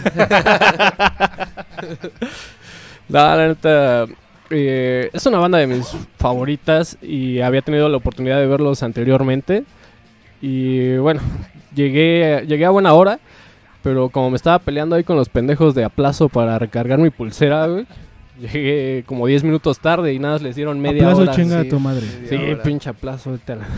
No, la neta, eh, es una banda de mis favoritas y había tenido la oportunidad de verlos anteriormente. Y bueno, llegué, llegué a buena hora, pero como me estaba peleando ahí con los pendejos de Aplazo para recargar mi pulsera, güey. Llegué como diez minutos tarde y nada, les dieron media Aplazo, hora. chinga a sí, tu madre. Sí, hora. pinche Aplazo. vete a la-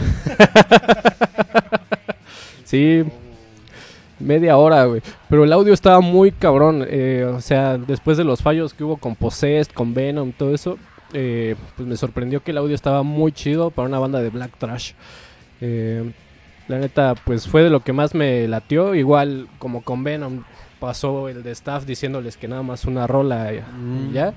Sí, media hora, güey. Pero el audio estaba muy cabrón. eh, o sea, después de los fallos que hubo con Possessed, con Venom, todo eso, eh, pues me sorprendió que el audio estaba muy chido para una banda de black trash. Eh, la neta, pues fue de lo que más me latió. Igual como con Venom, pasó el de staff diciéndoles que nada más una rola y, Mm. y ya.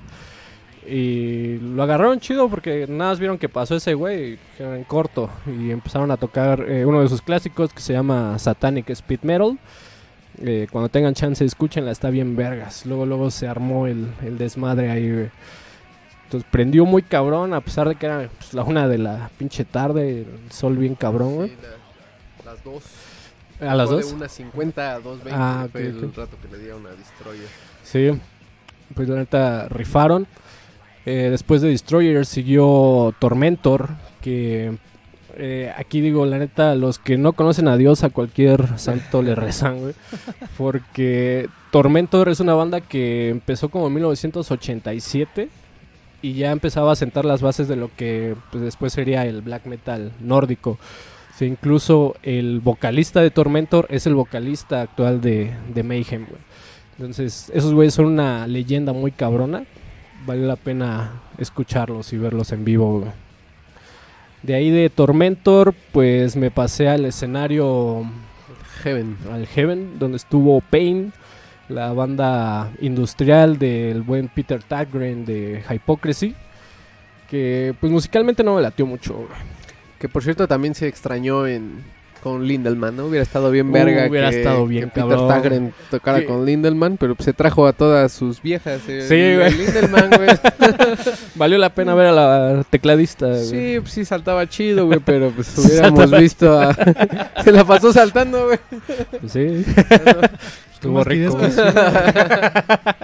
Y lo agarraron chido porque nada más vieron que pasó ese güey y dijeron en corto. Y empezaron a tocar eh, uno de sus clásicos que se llama Satanic Speed Metal. Eh, cuando tengan chance, escúchenla, está bien vergas. Luego, luego se armó el, el desmadre ahí, güey. Entonces prendió muy cabrón, a pesar de que era pues, la una de la pinche tarde, el sol bien cabrón, güey. Sí, la- las dos. ¿A las Fue dos? De una cincuenta a dos veinte Ah, fue ok, el ok. rato que le dieron a Destroyer. Sí, pues la neta rifaron. Eh, después de Destroyer siguió Tormentor, que eh, aquí digo, la neta, los que no conocen a Dios, a cualquier santo le rezan, güey. Porque Tormentor es una banda que empezó como en mil novecientos ochenta y siete y ya empezaba a sentar las bases de lo que pues, después sería el black metal nórdico. Sí, incluso el vocalista de Tormentor es el vocalista actual de, de Mayhem, güey. Entonces, esos güeyes son una leyenda muy cabrona. Vale la pena escucharlos y verlos en vivo, güey. De ahí de Tormentor, pues me pasé al escenario, Heaven. al Heaven, donde estuvo Pain, la banda industrial del buen Peter Tägtgren de Hypocrisy, que pues musicalmente no me latió mucho, güey. Que por cierto también se extrañó en con Lindelman, ¿no? Hubiera estado bien Uh, verga hubiera que, estado bien, que Peter cabrón. Tägtgren tocara Que- con Lindelman, pero pues, se trajo a todas sus viejas. eh, Sí, el- güey. el Lindelman, güey. Valió la pena ver a la tecladista, güey. Sí, pues sí saltaba chido, güey, pero pues hubiéramos visto a... Se la pasó saltando, güey. Sí. ¿Qué Estuvo más querías rico. que hiciera?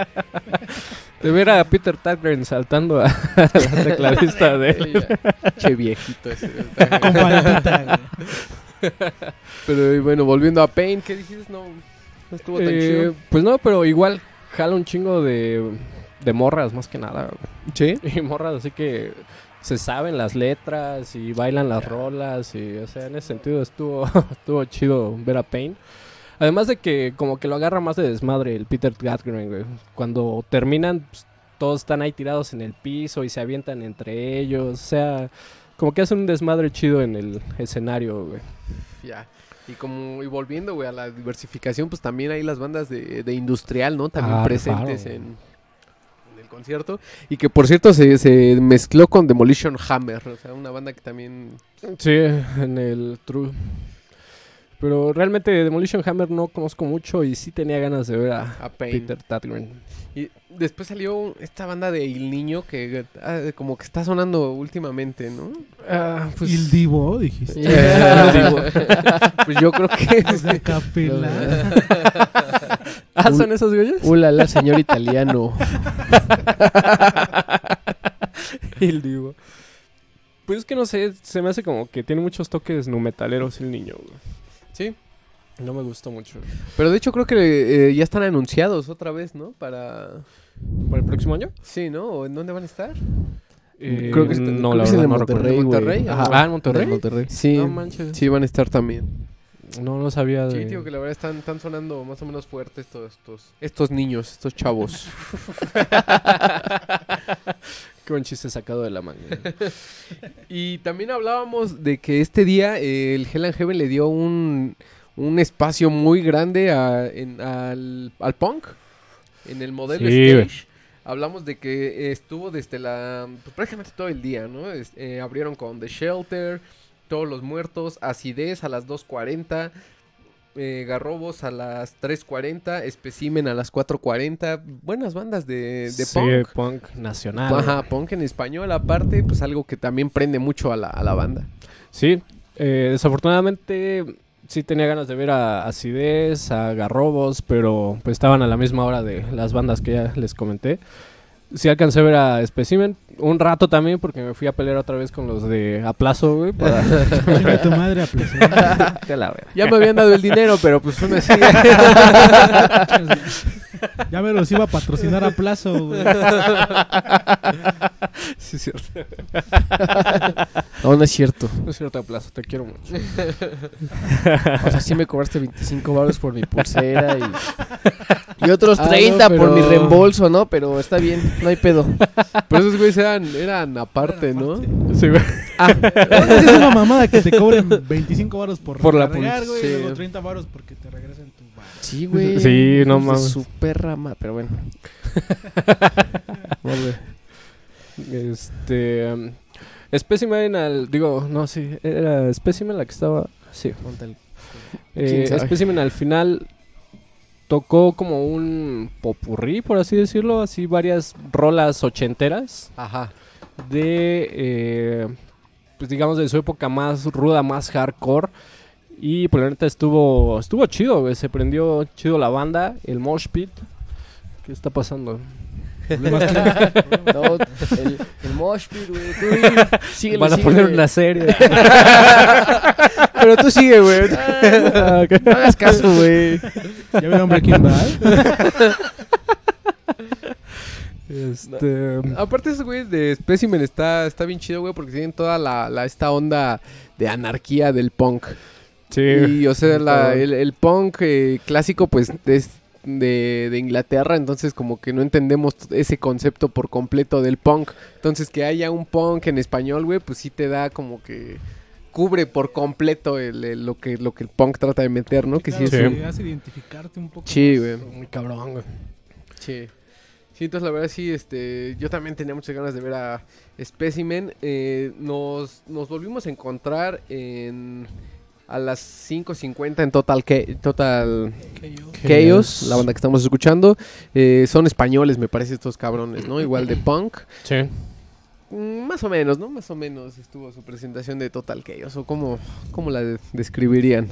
De ver a Peter Tägtgren saltando a, a la tecladista de... Che viejito ese. Con palpita, güey. Pero y bueno, volviendo a Pain, ¿qué dijiste? No, no estuvo tan Eh, chido. pues no, pero igual jala un chingo de, de morras, más que nada. ¿Sí? güey. Y morras, así que se saben las letras y bailan las rolas. Y, o sea, en ese sentido estuvo, estuvo chido ver a Pain. Además de que como que lo agarra más de desmadre el Peter Tägtgren, güey. Cuando terminan, pues, todos están ahí tirados en el piso y se avientan entre ellos. O sea, como que hacen un desmadre chido en el escenario, güey. Ya. Y como y volviendo, güey, a la diversificación, pues también hay las bandas de, de industrial, ¿no? También Ah, presentes claro. en, en el concierto. Y que por cierto se, se mezcló con Demolition Hammer, o sea, una banda que también... Sí, en el True. Pero realmente Demolition Hammer no conozco mucho y sí tenía ganas de ver a, A Pain. Peter Tägtgren. Y después salió esta banda de Il Niño que ah, como que está sonando últimamente, ¿no? Ah, pues, Y el Divo, dijiste. Yeah, digo. Pues yo creo que... Los de Capela. Ah, ¿son esos güeyes? Ulala, señor italiano. El digo. Pues es que no sé, se me hace como que tiene muchos toques nu metaleros el niño, güey. Sí. No me gustó mucho. Pero de hecho creo que eh, ya están anunciados otra vez, ¿no? Para... ¿Para el próximo año? Sí, ¿no? ¿O ¿En dónde van a estar? Eh, Creo que está- no, creo la que es verdad en no Monterrey, recuerdo. güey. Monterrey, Ajá. Ah, ¿en Monterrey? En Monterrey. Sí, No manches. sí van a estar también. No, no sabía de... Sí, tío, que la verdad están, están sonando más o menos fuertes estos, estos, estos niños, estos chavos. Qué buen chiste sacado de la manga. Y también hablábamos de que este día eh, el Hell and Heaven le dio un, un espacio muy grande a, en, al, al punk en el modelo Sí, güey. stage. Hablamos de que eh, estuvo desde la... Pues prácticamente todo el día, ¿no? Es- eh, abrieron con The Shelter, Todos los Muertos, Acidez a las dos cuarenta, eh, Garrobos a las tres cuarenta, Specimen a las cuatro cuarenta. Buenas bandas de, de Sí, punk. punk nacional. Ajá, punk en español aparte, pues algo que también prende mucho a la, a la banda. Sí, eh, desafortunadamente sí tenía ganas de ver a Acidez, a Garrobos, pero pues estaban a la misma hora de las bandas que ya les comenté. Sí alcancé a ver a Specimen un rato también porque me fui a pelear otra vez con los de Aplazo, güey, para... Chinga tu madre, aplazo. Te la verga. Ya me habían dado el dinero, pero pues uno así. Ya me los iba a patrocinar a plazo, güey. Sí, es cierto. No, no es cierto. No es cierto, Aplazo, te quiero mucho. O sea, sí me cobraste veinticinco baros por mi pulsera y, y otros Ah, no, treinta por pero- mi reembolso, ¿no? Pero está bien, no hay pedo. Pero esos güeyes eran, eran aparte, ¿no? Sí, güey. Es una mamada que te cobren veinticinco varos por, Por la recargar, pul- güey, sí. y luego treinta varos porque te regresen tu bar. Sí, güey. Sí, no Hijos de mames. Su perra ma- pero bueno. No, güey. Este... um, Specimen al... Digo, no, sí, era Specimen la que estaba... Sí. Monta el- Eh, ¿Quién sabe? Specimen al final tocó como un popurrí, por así decirlo, así varias rolas ochenteras Ajá. de, eh, pues digamos de su época más ruda, más hardcore. Y pues la neta estuvo, estuvo chido, güey, se prendió chido la banda, el mosh pit. ¿Qué está pasando? Problemas que- No, el, el mosh pit, güey. Tú síguele, Van a síguele. poner una serie. Pero tú sigue, güey. Ah, ok. No hagas caso, güey. ¿Ya vieron Breaking Bad? Este, Aparte esos güeyes de Specimen está, está bien chido, güey, porque tienen toda la, la esta onda de anarquía del punk. sí. Y, o sea, la- todo. el, el punk eh, clásico, pues, es de, de Inglaterra, entonces como que no entendemos t- ese concepto por completo del punk. Entonces que haya un punk en español, güey, pues sí te da como que cubre por completo el, el- lo que lo que el punk trata de meter, ¿no? Que sí, Claro, es Sí. te hace identificarte un poco. Sí, más. güey. Muy cabrón, güey. Sí. Sí, entonces la verdad sí, este, yo también tenía muchas ganas de ver a Specimen. Eh, nos, nos volvimos a encontrar en a las cinco cincuenta en Total, Ca- Total Chaos. Chaos, la banda que estamos escuchando. Eh, son españoles, me parece, estos cabrones, ¿no? Igual de punk. Sí. Mm, más o menos, ¿no? Más o menos estuvo su presentación de Total Chaos. ¿O cómo, cómo la de- describirían?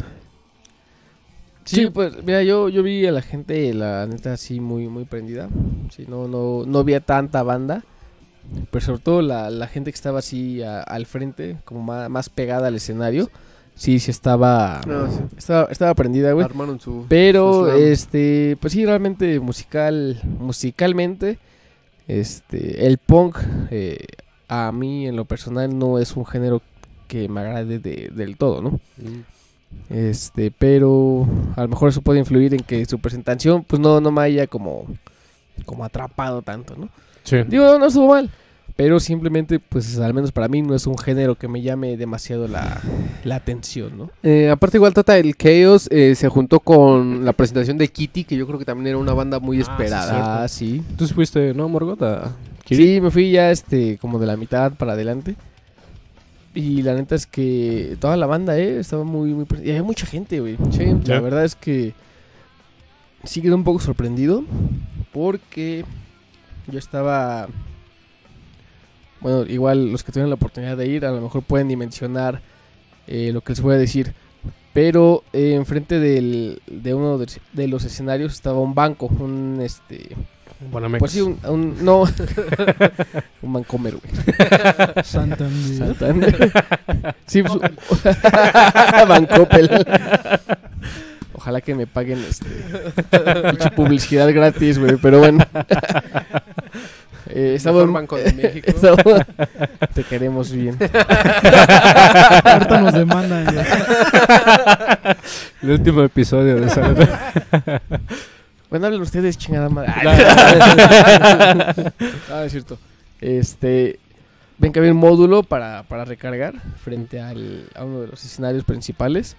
Sí, pues mira, yo, yo vi a la gente, la neta, así muy, muy prendida. Sí, no, no, no vi a tanta banda. Pero sobre todo la, la gente que estaba así a- al frente, como más, más pegada al escenario. Sí, sí estaba, No, sí. estaba, estaba prendida, güey. Armaron su... Pero, su slam. este, pues sí, realmente musical, musicalmente, este, el punk, eh, a mí en lo personal no es un género que me agrade de- del todo, ¿no? Este, pero a lo mejor eso puede influir en que su presentación, pues no, no me haya como, como atrapado tanto, ¿no? Sí. Digo, no estuvo mal, pero simplemente, pues al menos para mí no es un género que me llame demasiado la, la atención, ¿no? Eh, aparte igual Total Chaos eh, se juntó con la presentación de Kitty, que yo creo que también era una banda muy Ah, sí, esperada. Ah, sí. ¿Tú sí fuiste, no, Morgot? A Sí, me fui ya este como de la mitad para adelante. Y la neta es que toda la banda, eh, estaba muy, muy... pre- Y había mucha gente, güey. Sí, La Ya. verdad es que sí quedé un poco sorprendido porque yo estaba... Bueno, igual los que tuvieron la oportunidad de ir a lo mejor pueden dimensionar eh, lo que les voy a decir. Pero eh, enfrente del, de uno de, de los escenarios estaba un banco, un este... Buenamex. Pues sí, un... un- no, un Vancomer, güey. Santander. Santander. Sí, pues, Bancoppel. Ojalá que me paguen este pinche publicidad gratis, güey, pero bueno. Eh, estamos Mejor Banco de México. estamos- te queremos bien. Ahorita nos demandan. Ya. El último episodio de esa. Bueno, hablen ustedes, chingada madre. Ah, es cierto. Este, ven que había un módulo para, para recargar frente al, a uno de los escenarios principales.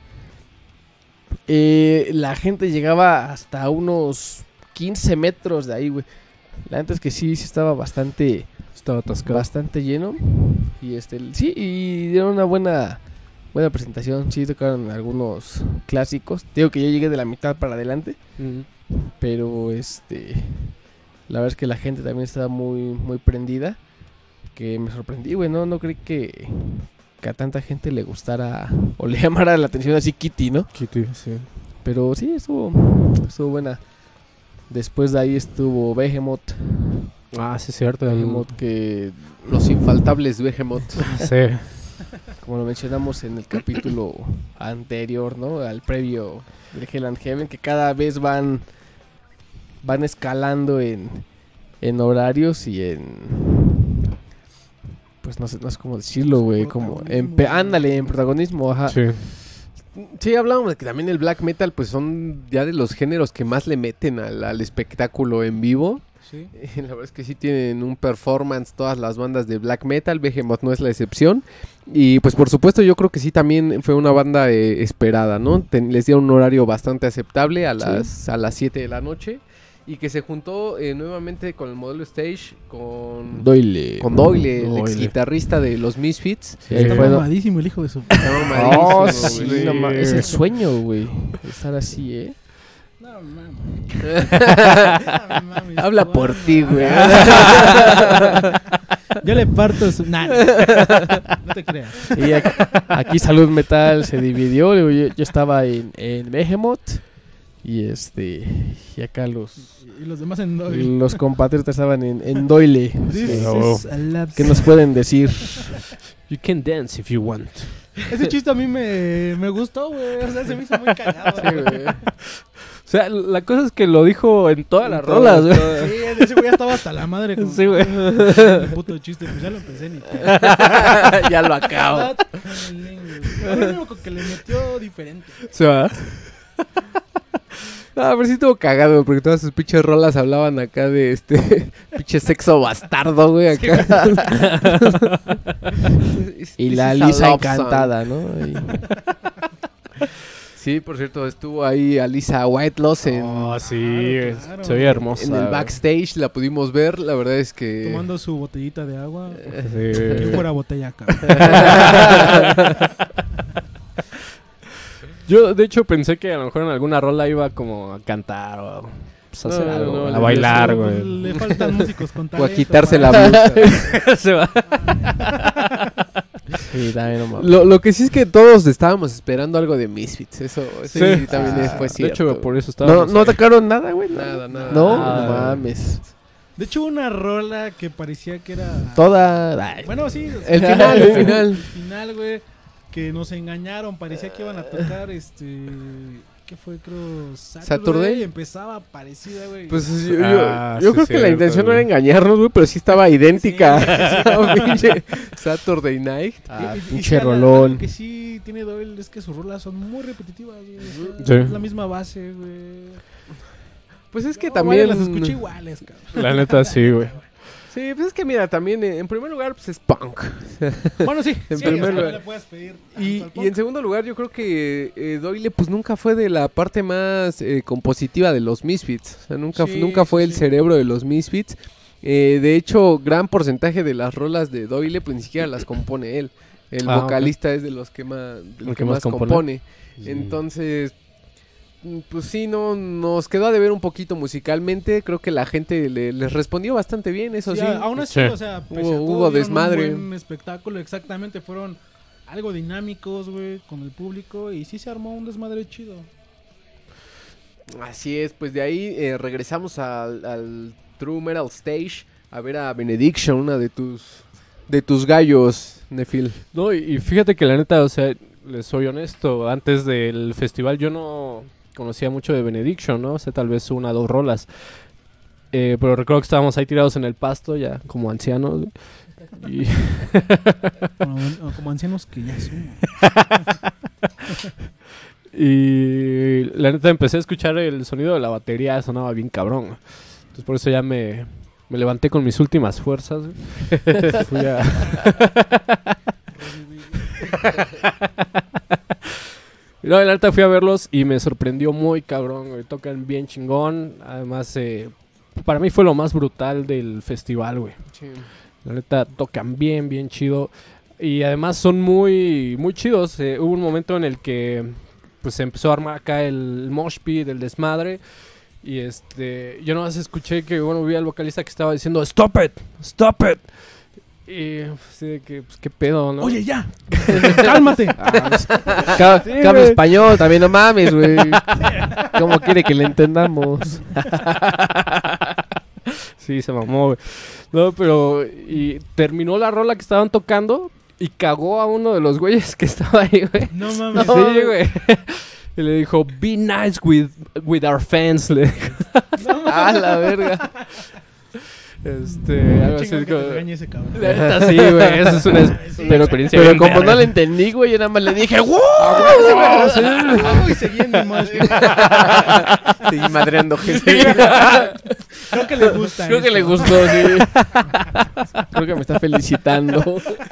Eh, la gente llegaba hasta unos quince metros de ahí, güey. La neta es que sí, sí estaba bastante, Estaba atascado. bastante lleno. Y este, sí, y dieron una buena, buena presentación. Sí, tocaron algunos clásicos. Digo que yo llegué de la mitad para adelante. Mm. Pero este, la verdad es que la gente también estaba muy, muy prendida. Que me sorprendí, güey. No, no creí que, que a tanta gente le gustara o le llamara la atención así Kitty, ¿no? Kitty, sí. Pero sí, estuvo, estuvo buena. Después de ahí estuvo Behemoth. Ah, sí, es cierto. el- Behemoth que, Los infaltables Behemoth. Sí. como lo mencionamos en el capítulo anterior, ¿no? Al previo de Hell and Heaven, que cada vez van, van escalando en, en horarios y en... Pues no sé, no sé cómo decirlo, güey. Como en, pe- ándale, en protagonismo, ajá. Sí. Sí, hablábamos de que también el black metal pues son ya de los géneros que más le meten al, al espectáculo en vivo. Sí. La verdad es que sí tienen un performance todas las bandas de black metal, Behemoth no es la excepción. Y pues por supuesto yo creo que sí también fue una banda eh, esperada, ¿no? Ten- les dieron un horario bastante aceptable a las, a las siete de la noche. Y que se juntó eh, nuevamente con el modelo stage, con Doyle. con Doyle, el Doyle. ex guitarrista de los Misfits. Sí, Está fue- mamadísimo el hijo de su... Está Oh, mamadísimo, sí, güey. no ma- es el sueño, güey. Estar así, ¿eh? No mames. No mames. Habla por ti, güey. Yo le parto su... Nah, no te creas. Y aquí, aquí Salud Metal se dividió. Yo, yo estaba en, en Behemoth. Y este. Y acá los, Y los demás en Doyle. los compatriotas estaban en, en Doyle. This Sí. is a love ¿Qué nos pueden decir? You can dance if you want. Ese chiste a mí me, me gustó, güey. O sea, se me hizo muy cagado. güey. O sea, la cosa es que lo dijo en todas las En rolas, todas, güey. Sí, ese güey ya estaba hasta la madre. Con, Sí, güey. El puto chiste, pues ya lo empecé ni. Ya lo acabo. Fue lo único que le metió diferente. O sea, No, pero sí estuvo cagado, porque todas sus pinches rolas hablaban acá de este pinche sexo bastardo, güey, acá. Y This la is a Lisa love song. encantada, ¿no? Y- Sí, por cierto, estuvo ahí Alisa Whiteloss en, oh, sí, Claro, es- claro. se veía hermosa. en el güey. backstage, la pudimos ver, la verdad es que... Tomando su botellita de agua. Sí. ¿Quién fuera botella acá? Yo, de hecho, pensé que a lo mejor en alguna rola iba como a cantar o pues, a hacer No, algo, no, a le- bailar, Pues, güey. le faltan músicos con O talento. a quitarse la para- blusa. Se va. Sí, también no mames. Lo, lo que sí es que todos estábamos esperando algo de Misfits, eso, eso sí, Sí. también es- fue De cierto. hecho, por eso estaba. ¿No, ¿No atacaron nada, güey? Nada, nada. No, Nada. no mames. De hecho, una rola que parecía que era. Toda. Ay, Bueno, sí. o sea, El final, el final. El final, güey. Que nos engañaron. Parecía que iban a tocar este. ¿Qué fue? Creo. Saturday. Saturday. Y empezaba parecida, güey. Pues yo, yo- Ah, yo sí, creo que la cierto, intención no era güey. engañarnos, güey, pero sí estaba idéntica a pinche Saturday Night. ah, Y- y- y pinche sí, algo- rolón. algo que sí tiene Doyle es que sus rolas son muy repetitivas, güey. O sea, Sí. Es la misma base, güey. Pues es que No, también... vaya, las escuché iguales, cabrón. La neta, sí, güey. Sí, pues es que mira, también eh, en primer lugar pues es punk. Bueno, sí. En sí, primer o sea, no lugar. le puedes pedir Y, tanto al y punk. en segundo lugar yo creo que eh, Doyle pues nunca fue de la parte más eh, compositiva de los Misfits. O sea, nunca, Sí, nunca fue sí, el sí. cerebro de los Misfits. Eh, de hecho, gran porcentaje de las rolas de Doyle pues ni siquiera las compone él. El Ah, ok. vocalista es de los que más, de los El que más compone. compone. Entonces, mm, pues sí, no, nos quedó a deber un poquito musicalmente. Creo que la gente le, les respondió bastante bien, eso sí. Sí, a- aún así, Sí. o sea, pese a Hubo- todo, hubo dieron desmadre. Un buen espectáculo, exactamente. Fueron algo dinámicos, güey, con el público. Y sí se armó un desmadre chido. Así es, pues de ahí eh, regresamos al, al True Metal Stage a ver a Benediction, una de tus de tus gallos, Nefil. No, y, y fíjate que la neta, o sea, les soy honesto, antes del festival yo no conocía mucho de Benediction, ¿no? O sea, tal vez una o dos rolas. Eh, pero recuerdo que estábamos ahí tirados en el pasto, ya como ancianos. güey. Y, Como, como ancianos que ya somos. y la neta empecé a escuchar el sonido de la batería, sonaba bien cabrón. güey. Entonces por eso ya me, me levanté con mis últimas fuerzas. güey. Fui a... No, la neta fui a verlos y me sorprendió muy cabrón, güey. Tocan bien chingón. Además, eh, para mí fue lo más brutal del festival, güey. Sí. La neta tocan bien, bien chido. Y además son muy, muy chidos. Eh, hubo un momento en el que pues se empezó a armar acá el mosh pit, el desmadre. Y este, yo nomás escuché que, bueno, vi al vocalista que estaba diciendo "Stop it, stop it". Y así de que, pues, qué pedo, ¿no? Oye, ya. Cálmate. Ah, pues, ca- Sí, Cambia güey. español, también no mames, güey. ¿Cómo quiere que le entendamos? Sí, se mamó, güey. No, pero... Y terminó la rola que estaban tocando y cagó a uno de los güeyes que estaba ahí, güey. No mames. Sí, güey. Y le dijo, "Be nice with, with our fans", le dijo. Ah, la verga. Este, algo así Chingón que te como... regañe ese cabrón. La neta, sí, güey. Eso es una es- Sí, una experiencia Pero bien como verga. no le entendí, güey, yo nada más le dije ¡wow! Ah, y seguí en mi mosh pit. Seguí madreando gente. Creo que le gusta. Creo que esto. le gustó, sí. Creo que me está felicitando.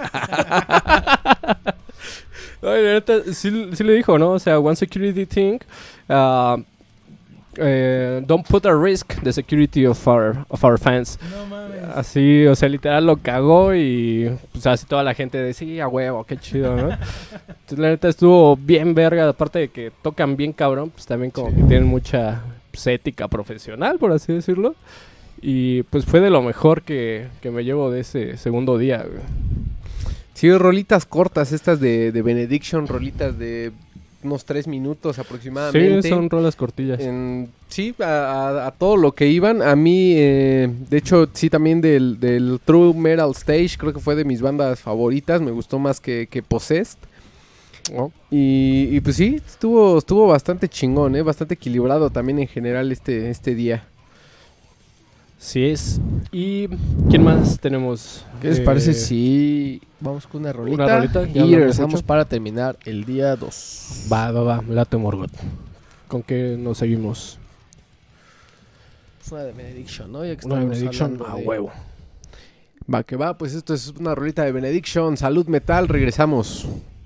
Ay, la neta, sí, sí le dijo, ¿no? O sea, one security thing. Uh, eh, don't put at risk the security of our, of our fans. No mames. Así, o sea, literal lo cagó y pues así toda la gente de sí, a huevo, qué chido, ¿no? Entonces la neta estuvo bien verga, aparte de que tocan bien cabrón, pues también como que tienen mucha pues, ética profesional, por así decirlo. Y pues fue de lo mejor que, que me llevo de ese segundo día, güey. Sí, rolitas cortas estas de, de Benediction, rolitas de unos tres minutos aproximadamente. Sí, son rolas cortillas. En- sí, a, a- a todo lo que iban. A mí, eh, de hecho, sí, también del, del True Metal Stage, creo que fue de mis bandas favoritas. Me gustó más que, que Possessed. ¿no? Y, y pues sí, estuvo, estuvo bastante chingón, ¿eh? Bastante equilibrado también en general este, este día. Sí es. ¿Y quién más tenemos? ¿Qué les Eh, parece si vamos con una rolita? una rolita, ya Y hablamos regresamos mucho. para terminar el día dos. Va, va, va, late Morgoth. ¿Con qué nos seguimos? Una de Benediction, ¿no? Ya que Una estamos Benediction hablando a de- huevo. Va que va, pues esto es una rolita de Benediction, Salud Metal, regresamos.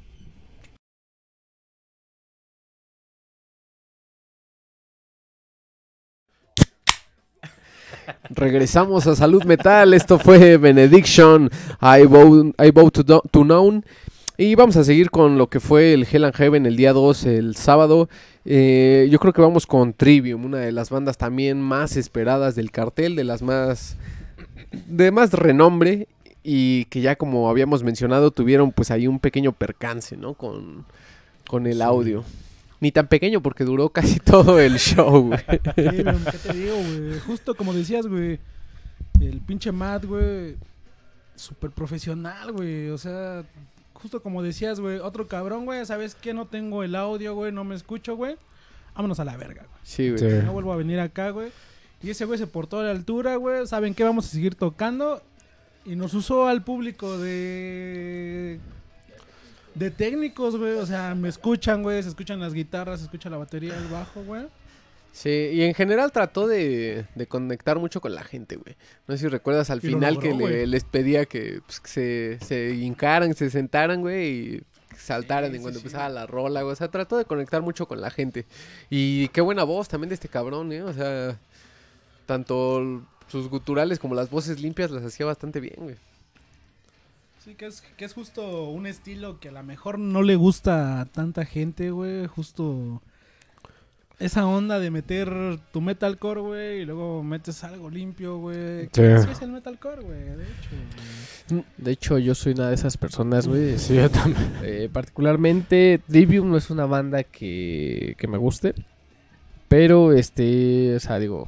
Regresamos a Salud Metal, esto fue Benediction, I Vow, I Vow to, Do- to Known. Y vamos a seguir con lo que fue el Hell and Heaven el día dos, el sábado. Eh, yo creo que vamos con Trivium, una de las bandas también más esperadas del cartel, de las más de más renombre, y que ya como habíamos mencionado tuvieron pues ahí un pequeño percance, ¿no? Con, con el Sí. audio. Ni tan pequeño porque duró casi todo el show, güey. Sí, güey, ¿qué te digo, güey? Justo como decías, güey. El pinche Matt, güey. Súper profesional, güey. O sea, justo como decías, güey. Otro cabrón, güey. ¿Sabes qué? No tengo el audio, güey. No me escucho, güey. Vámonos a la verga, güey. Sí, güey. Sí. No vuelvo a venir acá, güey. Y ese güey se portó a la altura, güey. ¿Saben qué? Vamos a seguir tocando. Y nos usó al público de... De técnicos, güey. O sea, me escuchan, güey. Se escuchan las guitarras, se escucha la batería, el bajo, güey. Sí, y en general trató de, de conectar mucho con la gente, güey. No sé si recuerdas al Y lo final logró, que le- güey. les pedía que, pues, que se, se hincaran, se sentaran, güey, y saltaran Sí, en cuanto sí, empezaba la rola, güey. O sea, trató de conectar mucho con la gente. Y qué buena voz también de este cabrón, ¿eh? O sea, tanto l- sus guturales como las voces limpias las hacía bastante bien, güey. Sí, que es, que es justo un estilo que a lo mejor no le gusta a tanta gente, güey. Justo esa onda de meter tu metalcore, güey, y luego metes algo limpio, güey. Sí. Así es el metalcore, güey, de hecho. güey. De hecho, yo soy una de esas personas, güey. Sí, yo también. Eh, particularmente, Trivium no es una banda que, que me guste. Pero, este, o sea, digo,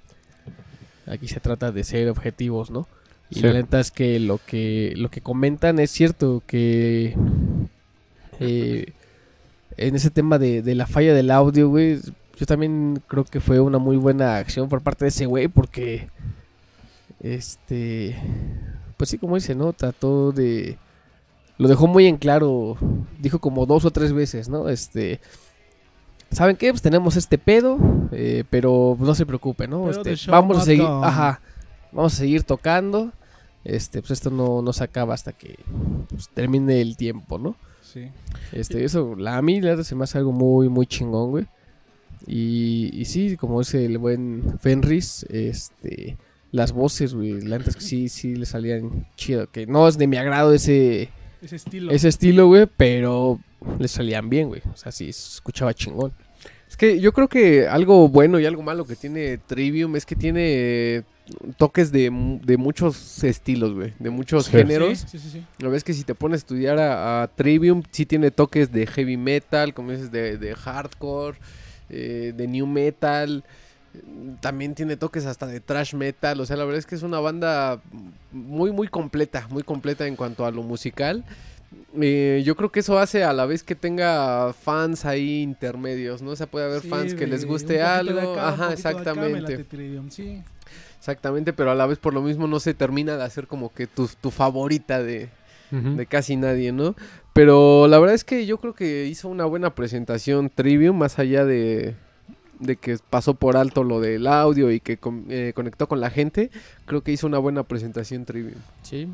aquí se trata de ser objetivos, ¿no? Y Sí. la neta es que lo que lo que comentan es cierto, que eh, en ese tema de, de la falla del audio, güey, yo también creo que fue una muy buena acción por parte de ese güey porque, este, pues sí, como dice, ¿no? Trató de, lo dejó muy en claro, dijo como dos o tres veces, ¿no? Este, ¿saben qué? Pues tenemos este pedo, eh, pero no se preocupen, ¿no? Pero Este, the show vamos a must seguir, go on. ajá, vamos a seguir tocando, este, pues esto no, no se acaba hasta que pues, termine el tiempo, ¿no? Sí. Este, eso, la, a mí la verdad se me hace algo muy, muy chingón, güey. Y, y sí, como dice el buen Fenris, este, las voces, güey, la neta es que sí, sí le salían chido. Que no es de mi agrado ese, Ese estilo. ese estilo, güey, pero le salían bien, güey. O sea, sí, se escuchaba chingón. Es que yo creo que algo bueno y algo malo que tiene Trivium es que tiene toques de, mu- de muchos estilos, güey, de muchos Sí. géneros. Sí, sí, sí, sí. La verdad es que si te pones a estudiar a, a Trivium, sí tiene toques de heavy metal, como dices, de, de hardcore, eh, de new metal. eh, También tiene toques hasta de thrash metal. O sea, la verdad es que es una banda muy, muy completa, muy completa en cuanto a lo musical. Eh, yo creo que eso hace a la vez que tenga fans ahí intermedios, ¿no? O sea, puede haber Sí, fans que de les un guste poquito de algo. acá, un Ajá, poquito de acá, me exactamente. late Trivium, sí. Exactamente, pero a la vez por lo mismo no se termina de hacer como que tu, tu favorita de, Ujú. de casi nadie, ¿no? Pero la verdad es que yo creo que hizo una buena presentación Trivium, más allá de, de que pasó por alto lo del audio y que con- eh, conectó con la gente. Creo que hizo una buena presentación Trivium. Sí.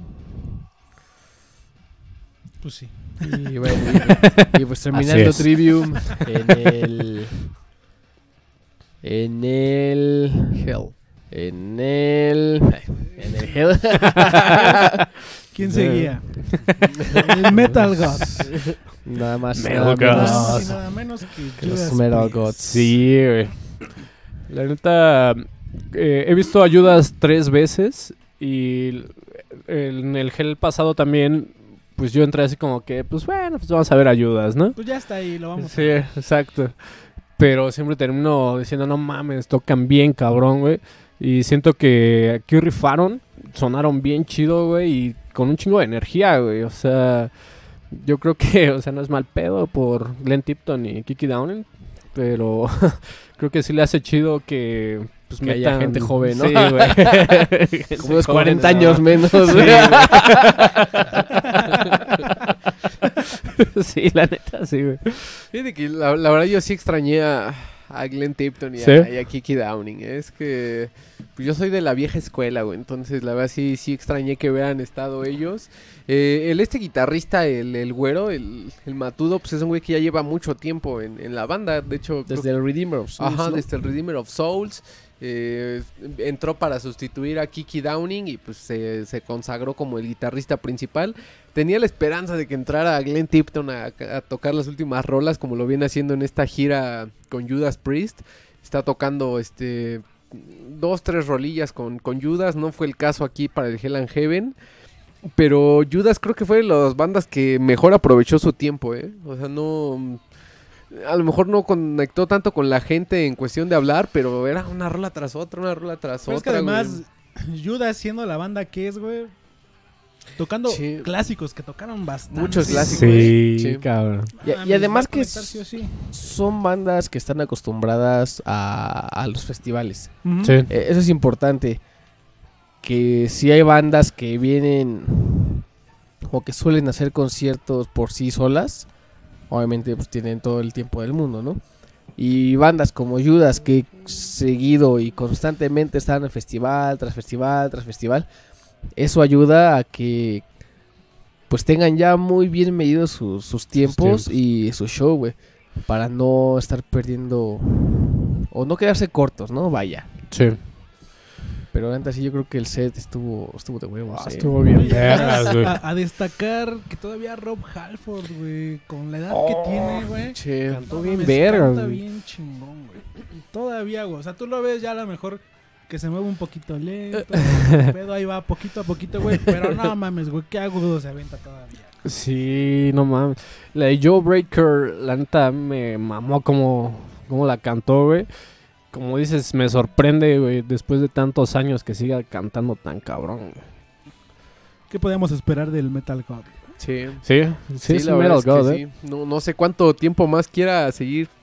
Pues sí. Y bueno, y, y pues terminando Así es. Trivium en el... En el... Hell. En el... En el Hell. ¿Quién Sí. seguía? El Metal God. Nada más. Metal nada God. menos Nada más y nada menos que, que los Judas Metal Priest. Gods. Sí, güey. La neta, eh, he visto ayudas tres veces y el- en el gel pasado también, pues yo entré así como que, pues bueno, pues vamos a ver ayudas, ¿no? Pues ya está ahí, lo vamos Sí, exacto. Pero siempre termino diciendo, no mames, tocan bien cabrón, güey. Y siento que aquí rifaron, sonaron bien chido, güey, y con un chingo de energía, güey. O sea, yo creo que, o sea, no es mal pedo por Glenn Tipton y Kiki Downing, pero creo que sí le hace chido que, pues, Que haya metan- gente joven, ¿no? Sí, güey. Como unos Gente cuarenta joven, años ¿no? menos, Sí, güey. güey. Sí, la neta, sí, güey. Fíjate que la, la verdad yo sí extrañé a, a Glenn Tipton y a, ¿Sí? y a Kiki Downing. Es que pues, yo soy de la vieja escuela, güey. Entonces la verdad sí, sí extrañé que hubieran estado ellos. Eh, el este guitarrista, el, el güero, el, el matudo, pues es un güey que ya lleva mucho tiempo en, en la banda. De hecho, creo Desde el Redeemer of Souls, Ajá, ¿no? desde el Redeemer of Souls. eh, entró para sustituir a Kiki Downing y pues se, se consagró como el guitarrista principal. Tenía la esperanza de que entrara Glenn Tipton a, a tocar las últimas rolas como lo viene haciendo en esta gira con Judas Priest. Está tocando este dos, tres rolillas con, con Judas. No fue el caso aquí para el Hell and Heaven. Pero Judas creo que fue de las bandas que mejor aprovechó su tiempo, ¿eh? O sea, no... A lo mejor no conectó tanto con la gente en cuestión de hablar, pero era una rola tras otra, una rola tras Pero es que otra, además, güey. Judas siendo la banda que es, güey. Tocando Sí. clásicos que tocaron bastante. Muchos clásicos. Sí, Sí. cabrón. Y, Ah, y además va a que conectar sí o sí. son bandas que están acostumbradas a, a los festivales. Ujú. Sí. Eh, eso es importante. Que si hay bandas que vienen o que suelen hacer conciertos por sí solas, obviamente pues tienen todo el tiempo del mundo, ¿no? Y bandas como Judas que seguido y constantemente están en festival tras festival tras festival, eso ayuda a que pues tengan ya muy bien medidos sus, sus tiempos tiempos. y su show, güey, para no estar perdiendo o no quedarse cortos, ¿no? Vaya. Sí. Pero antes sí yo creo que el set estuvo estuvo de huevos. Ah, eh. estuvo bien Oye, vergas, güey. a, a destacar que todavía Rob Halford, güey, con la edad Oh, que tiene, güey. Che, Cantó no bien mames, vergas, canta güey. bien chingón, güey. Todavía, güey. O sea, tú lo ves ya a lo mejor que se mueve un poquito lento. Pero ahí va poquito a poquito, güey. Pero no mames, güey. Qué agudo se aventa todavía. Sí, no mames. La de Joe Breaker, la neta, me mamó como, como la cantó, güey. Como dices, me sorprende, güey, después de tantos años que siga cantando tan cabrón, güey. ¿Qué podemos esperar del Metal God? sí. Sí, sí, es la un verdad Metal es que God, sí. eh. No, no sé cuánto tiempo más quiera seguir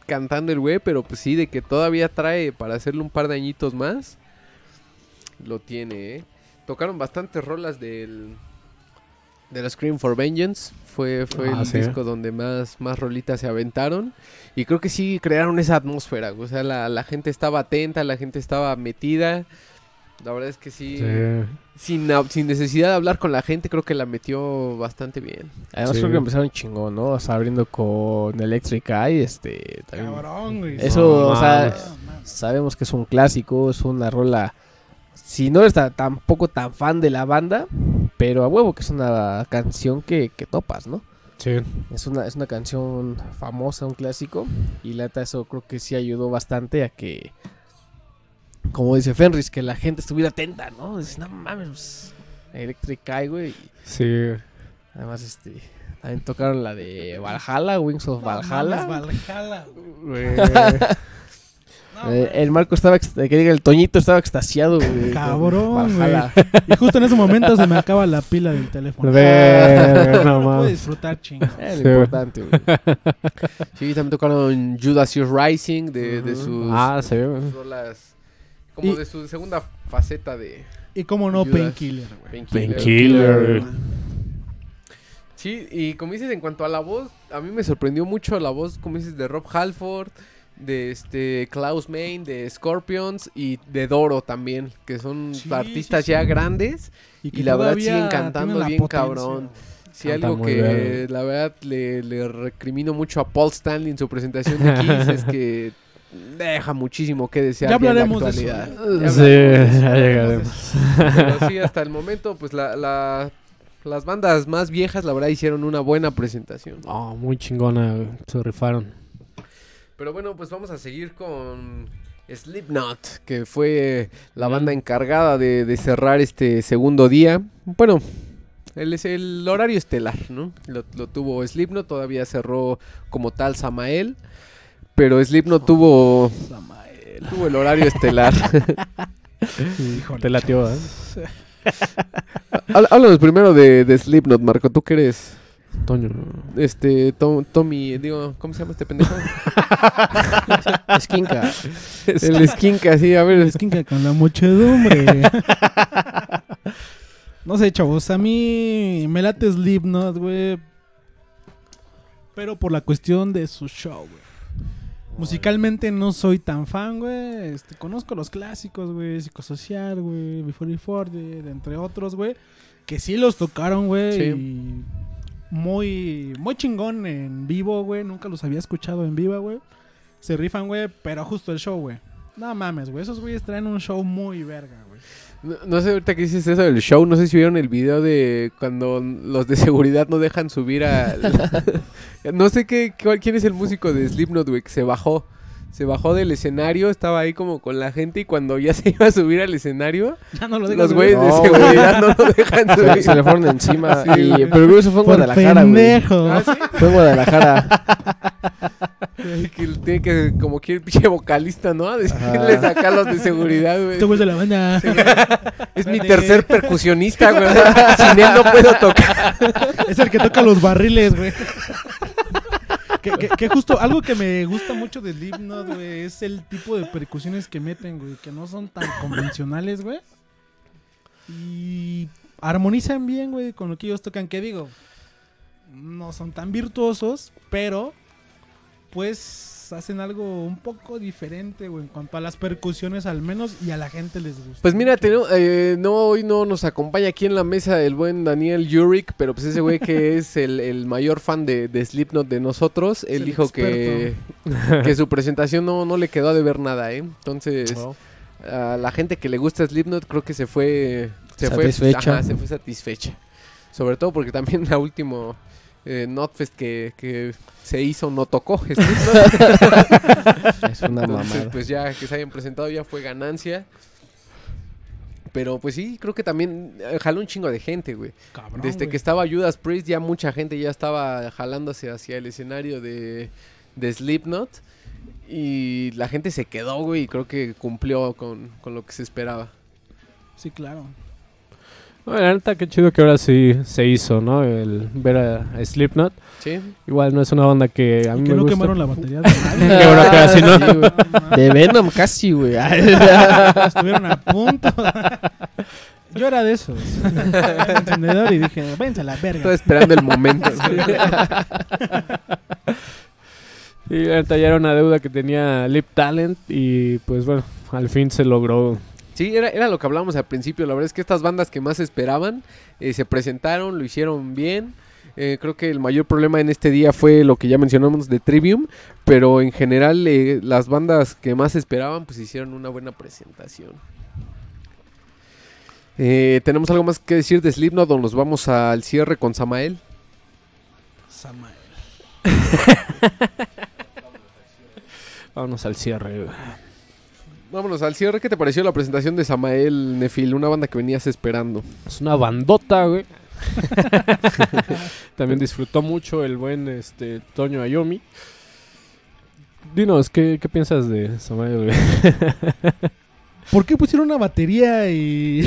cantando el güey, pero pues sí, de que todavía trae para hacerle un par de añitos más, lo tiene, ¿eh? Tocaron bastantes rolas del, del Scream for Vengeance, fue, fue Ah, el sí. disco donde más, más rolitas se aventaron, y creo que sí crearon esa atmósfera, o sea, la, la gente estaba atenta, la gente estaba metida, la verdad es que sí, Sí. Sin, sin necesidad de hablar con la gente, creo que la metió bastante bien. Además Sí. creo que empezaron chingón, ¿no? O sea, abriendo con Electric Eye, este... también- Cabrón, güey. Eso, No, o sea, mames. sabemos que es un clásico, es una rola... Si no eres ta- tampoco tan fan de la banda, pero a huevo que es una canción que, que topas, ¿no? Sí. Es una, es una canción famosa, un clásico, y la neta eso creo que sí ayudó bastante a que, como dice Fenris, que la gente estuviera atenta, ¿no? Dices, no mames, pues, Electric Eye, güey. Sí. Además, este, también tocaron la de Valhalla, Wings of No Valhalla. mames, Valhalla, güey. Güey. No, Eh, güey. el Marco estaba, ext- que diga, el Toñito estaba extasiado, güey. con Cabrón, Valhalla. Y justo en ese momento se me acaba la pila del teléfono. Ver, no No puedo mames. disfrutar, chingo. Eh, lo Sí. importante, güey. Sí, también tocaron Judas is Rising de, de Ujú. sus Ah, sí, güey. rolas, como Y- de su segunda faceta de Y cómo no, Judas. Painkiller, güey. Painkiller. Painkiller. Sí, y como dices, en cuanto a la voz, a mí me sorprendió mucho la voz, como dices, de Rob Halford, de este Klaus Main, de Scorpions y de Doro también, que son Sí, artistas sí, ya sí. grandes. que Y la verdad todavía siguen cantando tienen la bien potencia, cabrón. güey. Sí, Canta algo muy que bien. la verdad le, le recrimino mucho a Paul Stanley en su presentación de Kiss es que deja muchísimo que desear Ya en la hablaremos de actualidad. eso. Ya Sí, hablaremos de eso. ya llegaremos. Pero sí, hasta el momento, pues la, la- las bandas más viejas, la verdad, hicieron una buena presentación. Oh, muy chingona, güey. Se rifaron. Pero bueno, pues vamos a seguir con Slipknot, que fue la banda encargada de, de cerrar este segundo día. Bueno, el, es el horario estelar, ¿no? Lo, lo tuvo Slipknot, todavía cerró como tal Samael, pero Slipknot tuvo, tuvo el horario estelar. Híjole. Te latió, ¿eh? Há- Háblanos primero de, de Slipknot, Marco, ¿tú qué eres? Toño. Este, Tom- Tommy, digo, ¿cómo se llama este pendejo? Skinka. El Skinka, sí, a ver. Es que con la muchedumbre. No sé, chavos. A mí me late Slipknot, güey. Pero por la cuestión de su show, güey. Musicalmente no soy tan fan, güey. Este, conozco los clásicos, güey. Psicosocial, güey. Before Before, de, entre otros, güey. Que sí los tocaron, güey. Sí. Y muy, muy chingón en vivo, güey. Nunca los había escuchado en vivo, güey. Se rifan, güey. Pero justo el show, güey. No mames, güey. Esos güeyes traen un show muy verga, güey. No, no sé, ahorita que dices eso del show, no sé si vieron el video de cuando los de seguridad no dejan subir a... no sé qué, cuál- quién es el músico de Slipknot, güey, que se bajó. Se bajó del escenario, estaba ahí como con la gente y cuando ya se iba a subir al escenario, Ya no lo digas, los güeyes de No, seguridad no lo dejan Se, subir. se le fueron encima. Sí, y- güey. pero eso fue en Por Guadalajara, güey. pendejo. Ah, ¿sí? Fue en Guadalajara. Que tiene que, como que el pinche vocalista, ¿no? A decirles Ajá. acá a los de seguridad, güey. Este güey es de la banda. Sí, güey. Es mi Espérate. tercer percusionista, güey. Sin él no puedo tocar. Es el que toca los barriles, güey. que, que, que justo algo que me gusta mucho de Slipknot, güey, es el tipo de percusiones que meten, güey, que no son tan convencionales, güey. Y armonizan bien, güey, con lo que ellos tocan. Que digo, no son tan virtuosos, pero pues hacen algo un poco diferente, güey, en cuanto a las percusiones al menos, y a la gente les gusta. Pues mira, tenemos, eh, no, hoy no nos acompaña aquí en la mesa el buen Daniel Yurik, pero pues ese güey que es el, el mayor fan de, de Slipknot de nosotros, él el dijo que, que su presentación no, no le quedó a deber nada, ¿eh? Entonces, a la gente que le gusta Slipknot creo que se fue... Se Satisfecha. Fue, ajá, se fue satisfecha. Sobre todo porque también la última eh, Notfest que, que se hizo no tocó Slipknot. Es una Entonces, mamada. pues ya que se hayan presentado ya fue ganancia. Pero pues sí, creo que también eh, jaló un chingo de gente, güey. Cabrón, Desde güey. que estaba Judas Priest ya mucha gente ya estaba jalándose hacia el escenario de, de Slipknot. Y la gente se quedó, güey, y creo que cumplió con, con lo que se esperaba. Sí, claro. Bueno, la neta, qué chido que ahora sí se hizo, ¿no? El ver a, a Slipknot. Sí. Igual no es una banda que a mí Y que me no gusta. quemaron la batería de nadie. Qué bueno que así, ¿no? Sí, güey. De Venom casi, güey. Estuvieron a punto. Yo era de esos. Era el encendedor y dije, váyanse a la Estoy verga. esperando el momento. Y la neta ya era una deuda que tenía Lip Talent y pues bueno, al fin se logró. Sí, era, era lo que hablábamos al principio. La verdad es que estas bandas que más esperaban eh, se presentaron, lo hicieron bien. Eh, creo que el mayor problema en este día fue lo que ya mencionamos de Trivium, pero en general eh, las bandas que más esperaban pues hicieron una buena presentación. Eh, ¿Tenemos algo más que decir de Slipknot o nos vamos al cierre con Samael? Samael. Vámonos al cierre. güey. Vámonos al cierre. ¿Qué te pareció la presentación de Samael, Nefil? Una banda que venías esperando. Es una bandota, güey. También disfrutó mucho el buen este Toño Ayomi. Dinos, ¿qué, qué piensas de Samael, güey? ¿Por qué pusieron una batería y...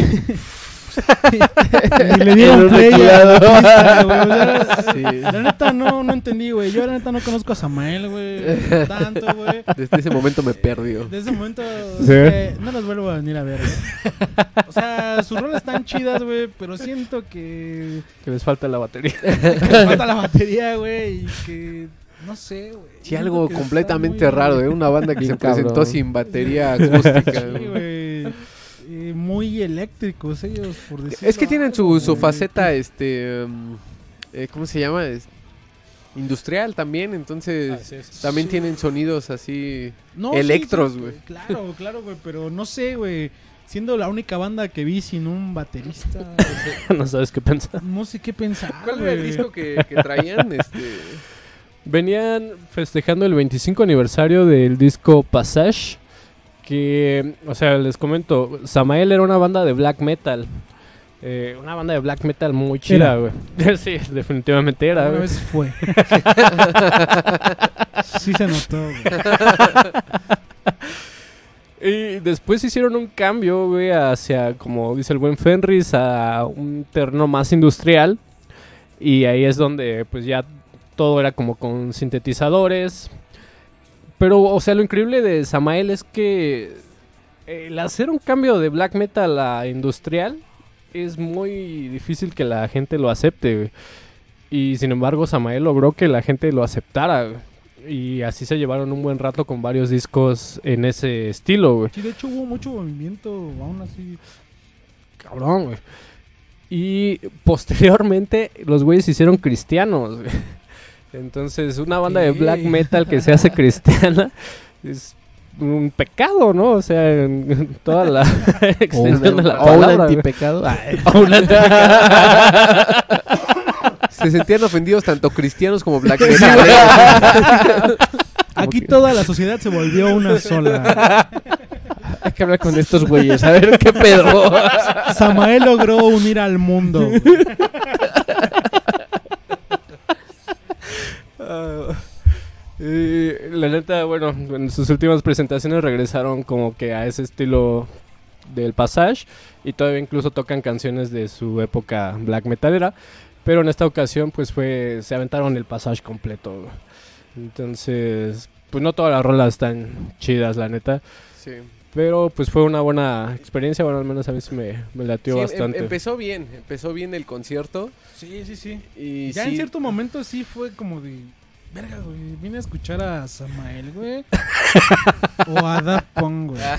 y le dieron play a la pista, güey? O sea, Sí. la neta no, no entendí, güey. Yo la neta no conozco a Samael, güey. Tanto, güey. Desde ese momento me perdió. Desde ese momento Sí. eh, no los vuelvo a venir a ver, güey. O sea, sus rolas están chidas, güey, pero siento que, Que les falta la batería. que les falta la batería, güey, y que no sé, güey. Sí, Siento algo que está completamente muy- raro, ¿eh? Una banda que Bien se presentó cabrón. sin batería acústica. Sí, güey. güey. Eh, muy eléctricos ellos, por decirlo. Es que tienen su, algo, su güey. faceta, este, um, eh, ¿cómo se llama? Es- industrial también, entonces Así es. también Sí. tienen sonidos así. No, electros, sí, sí, güey. Claro, claro, güey, pero no sé, güey. Siendo la única banda que vi sin un baterista, No sabes qué pensar. no sé qué pensar. ¿Cuál era el güey. disco que, que traían? Este, Venían festejando el veinticinco aniversario del disco Passage. Que, o sea, les comento, Samael era una banda de black metal. Eh, una banda de black metal muy chida, güey. Sí, definitivamente era, Una güey. vez fue. Sí se notó, güey. Y después hicieron un cambio, güey, hacia, como dice el buen Fenris, a un terreno más industrial. Y ahí es donde, pues ya todo era como con sintetizadores. Pero, o sea, lo increíble de Samael es que el hacer un cambio de black metal a industrial es muy difícil que la gente lo acepte, güey. Y sin embargo, Samael logró que la gente lo aceptara, güey. Y así se llevaron un buen rato con varios discos en ese estilo, güey. Sí, de hecho hubo mucho movimiento, aún así. Cabrón, güey. Y posteriormente los güeyes se hicieron cristianos, güey. Entonces, una banda de ¿Qué? black metal que se hace cristiana es un pecado, ¿no? O sea, en, en toda la O extensión de un, la o un palabra, güey. antipecado. Ay. O un antipecado. se sentían ofendidos tanto cristianos como black metal. Aquí toda la sociedad se volvió una sola. Hay que hablar con estos güeyes, a ver qué pedo. Samael logró unir al mundo, güey. Ah, y la neta, bueno, en sus últimas presentaciones regresaron como que a ese estilo del Passage y todavía incluso tocan canciones de su época black metalera, pero en esta ocasión pues fue se aventaron el Passage completo, güey. Entonces, pues no todas las rolas están chidas, la neta, Sí. pero pues fue una buena experiencia, bueno, al menos a mí sí me, me latió Sí, em- bastante. empezó bien, empezó bien el concierto. Sí, sí, sí. Y Ya sí, en cierto momento sí fue como de... Verga, güey, vine a escuchar a Samael, güey. O a Daft Punk, güey.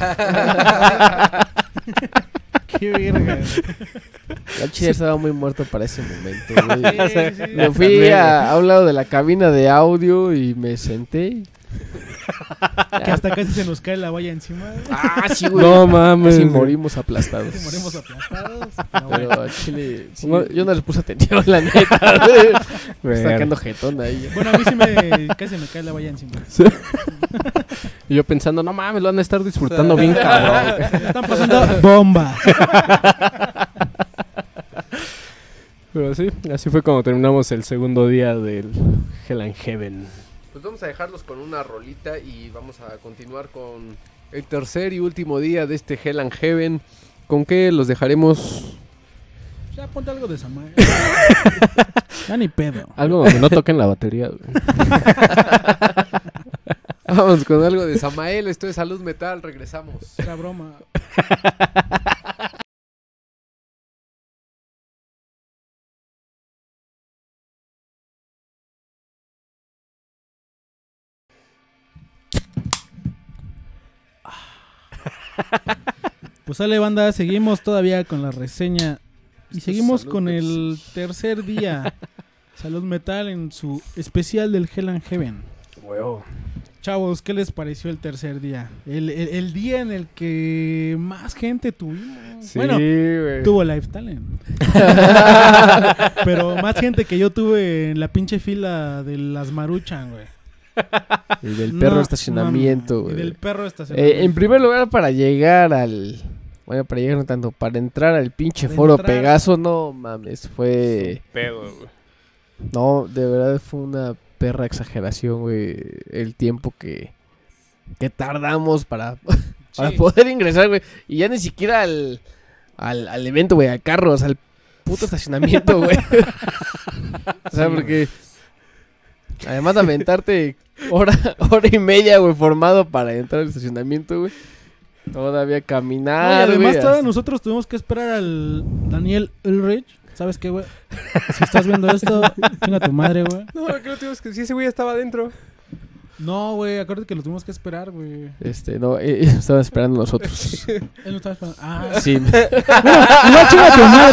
Qué verga, güey. La chile estaba muy muerto para ese momento, güey. Sí, sí, sí. Me fui a, a un lado de la cabina de audio y me senté. y- Que hasta casi se nos cae la valla encima, güey. Ah, sí, güey. No mames. Casi morimos aplastados. Casi morimos aplastados. Pero bueno. Pero al chile, sí, No- yo no les puse atención, la neta. güey. Me está Verga. quedando jetón ahí. Bueno, a mí sí me... Casi me cae la valla encima. Y yo pensando, no mames, lo van a estar disfrutando bien cabrón. Me están pasando bomba. Pero sí, así fue como terminamos el segundo día del Hell and Heaven. Pues vamos a dejarlos con una rolita y vamos a continuar con el tercer y último día de este Hell and Heaven. ¿Con qué los dejaremos? Ya ponte algo de Samael. Ya ni pedo. Algo donde no toquen la batería, güey. Vamos con algo de Samael. Esto es Salud Metal. Regresamos. Era broma. Pues sale, banda, seguimos todavía con la reseña y Esto seguimos es Salud con Metal. el tercer día. Salud Metal en su especial del Hell and Heaven. Huevo. Chavos, ¿qué les pareció el tercer día? El, el- el día en el que más gente tuvimos. Sí, Bueno, güey. tuvo Life Talent. Pero más gente que yo tuve en la pinche fila de las Maruchan, güey. Y del perro No, estacionamiento, no, y güey. del perro estacionamiento. Eh, en primer lugar, para llegar al... Bueno, para llegar no tanto, para entrar al pinche Para foro entrar. Pegaso, no mames, fue... Pedo, güey. No, de verdad fue una perra exageración, güey, el tiempo que, que tardamos para, para Sí. poder ingresar, güey. Y ya ni siquiera al, al, al evento, güey, a carros, al puto estacionamiento, güey. O sea, porque... Además de aventarte hora, hora y media, güey, formado para entrar al estacionamiento, güey. Todavía No, y caminar, además güey, todos así. nosotros tuvimos que esperar al Daniel Ulrich. ¿Sabes qué, güey? Si estás viendo esto, chinga tu madre, güey. No, que no tuvimos que... Sí, ese güey estaba adentro. No, güey, acuérdate que lo tuvimos que esperar, güey. Este, no, eh, estaba esperando nosotros. Él no estaba esperando. Ah, Sí, igual chinga tu madre,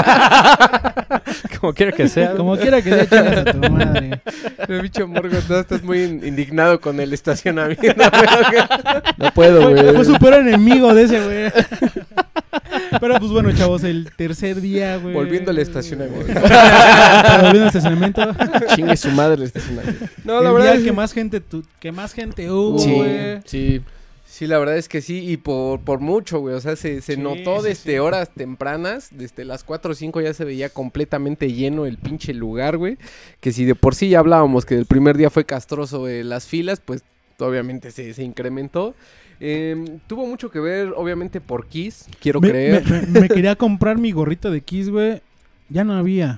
güey. Como quiera que sea. Como quiera que sea, chingas a tu madre. El bicho Morgo, no, estás muy in- indignado con el estacionamiento. güey. no puedo, Fue, güey. fue su peor enemigo de ese, güey. Pero pues bueno, chavos, el tercer día, güey. Volviendo al estacionamiento. Volviendo al estacionamiento. Chingue su madre el estacionamiento. No, el la día verdad es que más gente tu- que más gente hubo, Sí. güey. Sí, Sí, la verdad es que sí, y por, por mucho, güey, o sea, se, se Sí, notó sí, desde sí. horas tempranas, desde las cuatro o cinco ya se veía completamente lleno el pinche lugar, güey, que si de por sí ya hablábamos que el primer día fue castroso eh, las filas, pues obviamente se, se incrementó. Eh, tuvo mucho que ver, obviamente, por Kiss, quiero Me, creer. me- me- me quería comprar mi gorrito de Kiss, güey. Ya no había.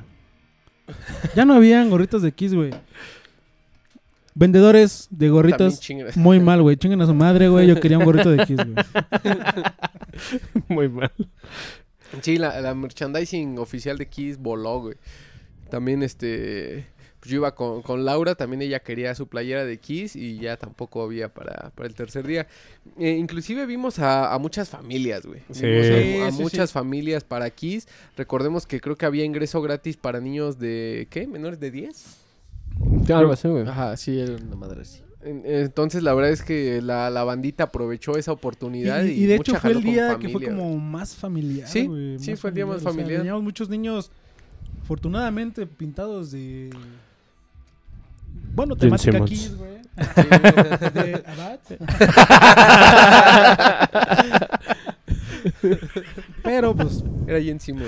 Ya no habían gorritos de Kiss, güey. Vendedores de También gorritos. chingue- Muy mal, güey. Chinguen a su madre, güey. Yo quería un gorrito de Kiss, güey. Muy mal. Sí, la, la merchandising oficial de Kiss voló, güey. También, este... Pues yo iba con, con Laura, también ella quería su playera de Kiss y ya tampoco había para, para el tercer día. Eh, inclusive vimos a, a muchas familias, güey. Sí. Vimos a, Sí, a sí, muchas sí. familias para Kiss. Recordemos que creo que había ingreso gratis para niños de... ¿Qué? ¿Menores de diez? Algo así, güey. ajá, sí, era una madre así. En- Entonces la verdad es que la, la bandita aprovechó esa Y, oportunidad. Y, y de hecho mucha fue el jaló con día que fue familia, como güey. más familiar, Sí, güey. sí, fue el día más O sea, familiar. teníamos muchos niños, afortunadamente, pintados de... Bueno, Gene temática Simmons. Kiss, güey. Sí. De Abad. Pero, pues... Era Jen Simmons.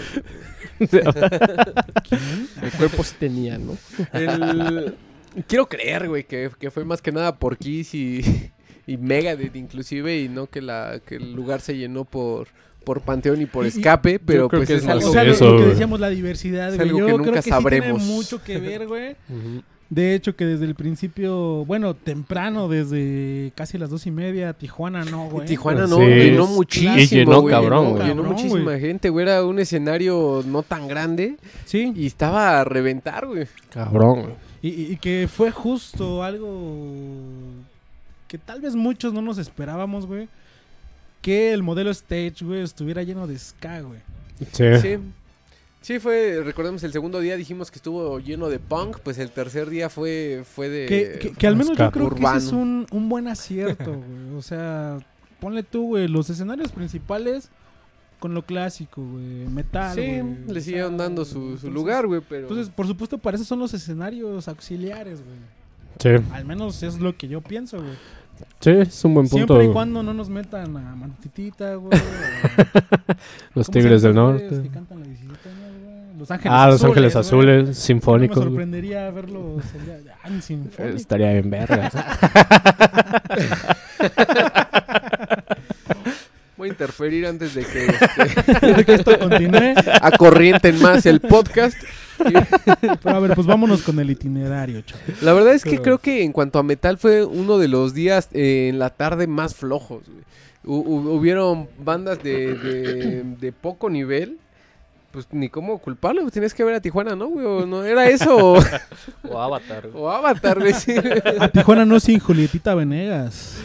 ¿quién? El cuerpo sí tenía, ¿no? El... Quiero creer, güey, que, que fue más que nada por Kiss y, y Megadeth inclusive, y no que la que el lugar se llenó por, por Panteón y por Y- y- Escape, pero creo pues que es es algo O sea, Sí, lo, eso, lo que güey. decíamos, la diversidad, Es güey. algo Yo que creo nunca que sabremos. sí tiene mucho que ver, güey. Ujú. De hecho, que desde el principio, bueno, temprano, desde casi las dos y media, Tijuana no, güey. Tijuana no, Sí. llenó Y muchísimo, llenó güey, cabrón, llenó, güey. llenó Cabrón, muchísima güey. gente, güey, era un escenario no tan grande Sí, y estaba a reventar, güey. Cabrón, güey. y, y- y que fue justo algo que tal vez muchos no nos esperábamos, güey. Que el modelo stage, güey, estuviera lleno de ska, güey. Sí. Sí. Sí, fue, recordemos, el segundo día dijimos que estuvo lleno de punk, pues el tercer día fue, fue de... Que, que- que al menos ska yo creo que ese es urbano. un, un buen acierto, güey. O sea, ponle tú, güey, los escenarios principales con lo clásico, güey. Metal, Sí, güey, le o siguieron sea, dando su, su entonces- lugar, güey, pero... Entonces, por supuesto, para eso son los escenarios auxiliares, güey. Sí. Al menos es lo que yo pienso, güey. Sí, es un buen punto. Siempre y güey. cuando no nos metan a Mantitita, güey. o- Los ¿cómo se Tigres del llaman esos güeyes Norte. que cantan la visita, güey? Los Ángeles Ah, Los Azules, Ángeles güey. Azules, No me sinfónicos. güey. sorprendería verlos allá. Ah, en sinfónico. Estaría bien verga. Buen interferir antes de que, este, De que esto continúe. acorrienten más el podcast. Pero a ver, pues vámonos con el itinerario, chaval. La verdad es que Pero- creo que en cuanto a metal fue uno de los días eh, en la tarde más flojos, güey. Hu- hu- hubieron bandas de, de, de poco nivel. Pues ni cómo culparlo, pues tienes que ver a Tijuana, ¿no, güey? ¿O no era eso? O, O Avatar. o Avatar, güey. Sí. A Tijuana no sin Julietita Venegas.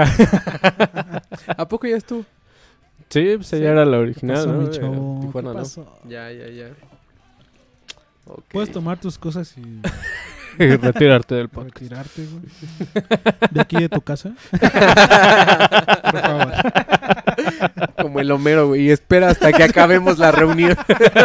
¿A poco ya estuvo? Sí, pues ella era la original, ¿Qué pasó, ¿no? mi De chavo? Tijuana, ¿Qué ¿no? pasó? Ya, ya, ya. Ok. Puedes tomar tus cosas y Retirarte del podcast. retirarte, güey. De aquí de tu casa. Por favor. Como el Homero, güey. Y espera hasta que acabemos la reunión.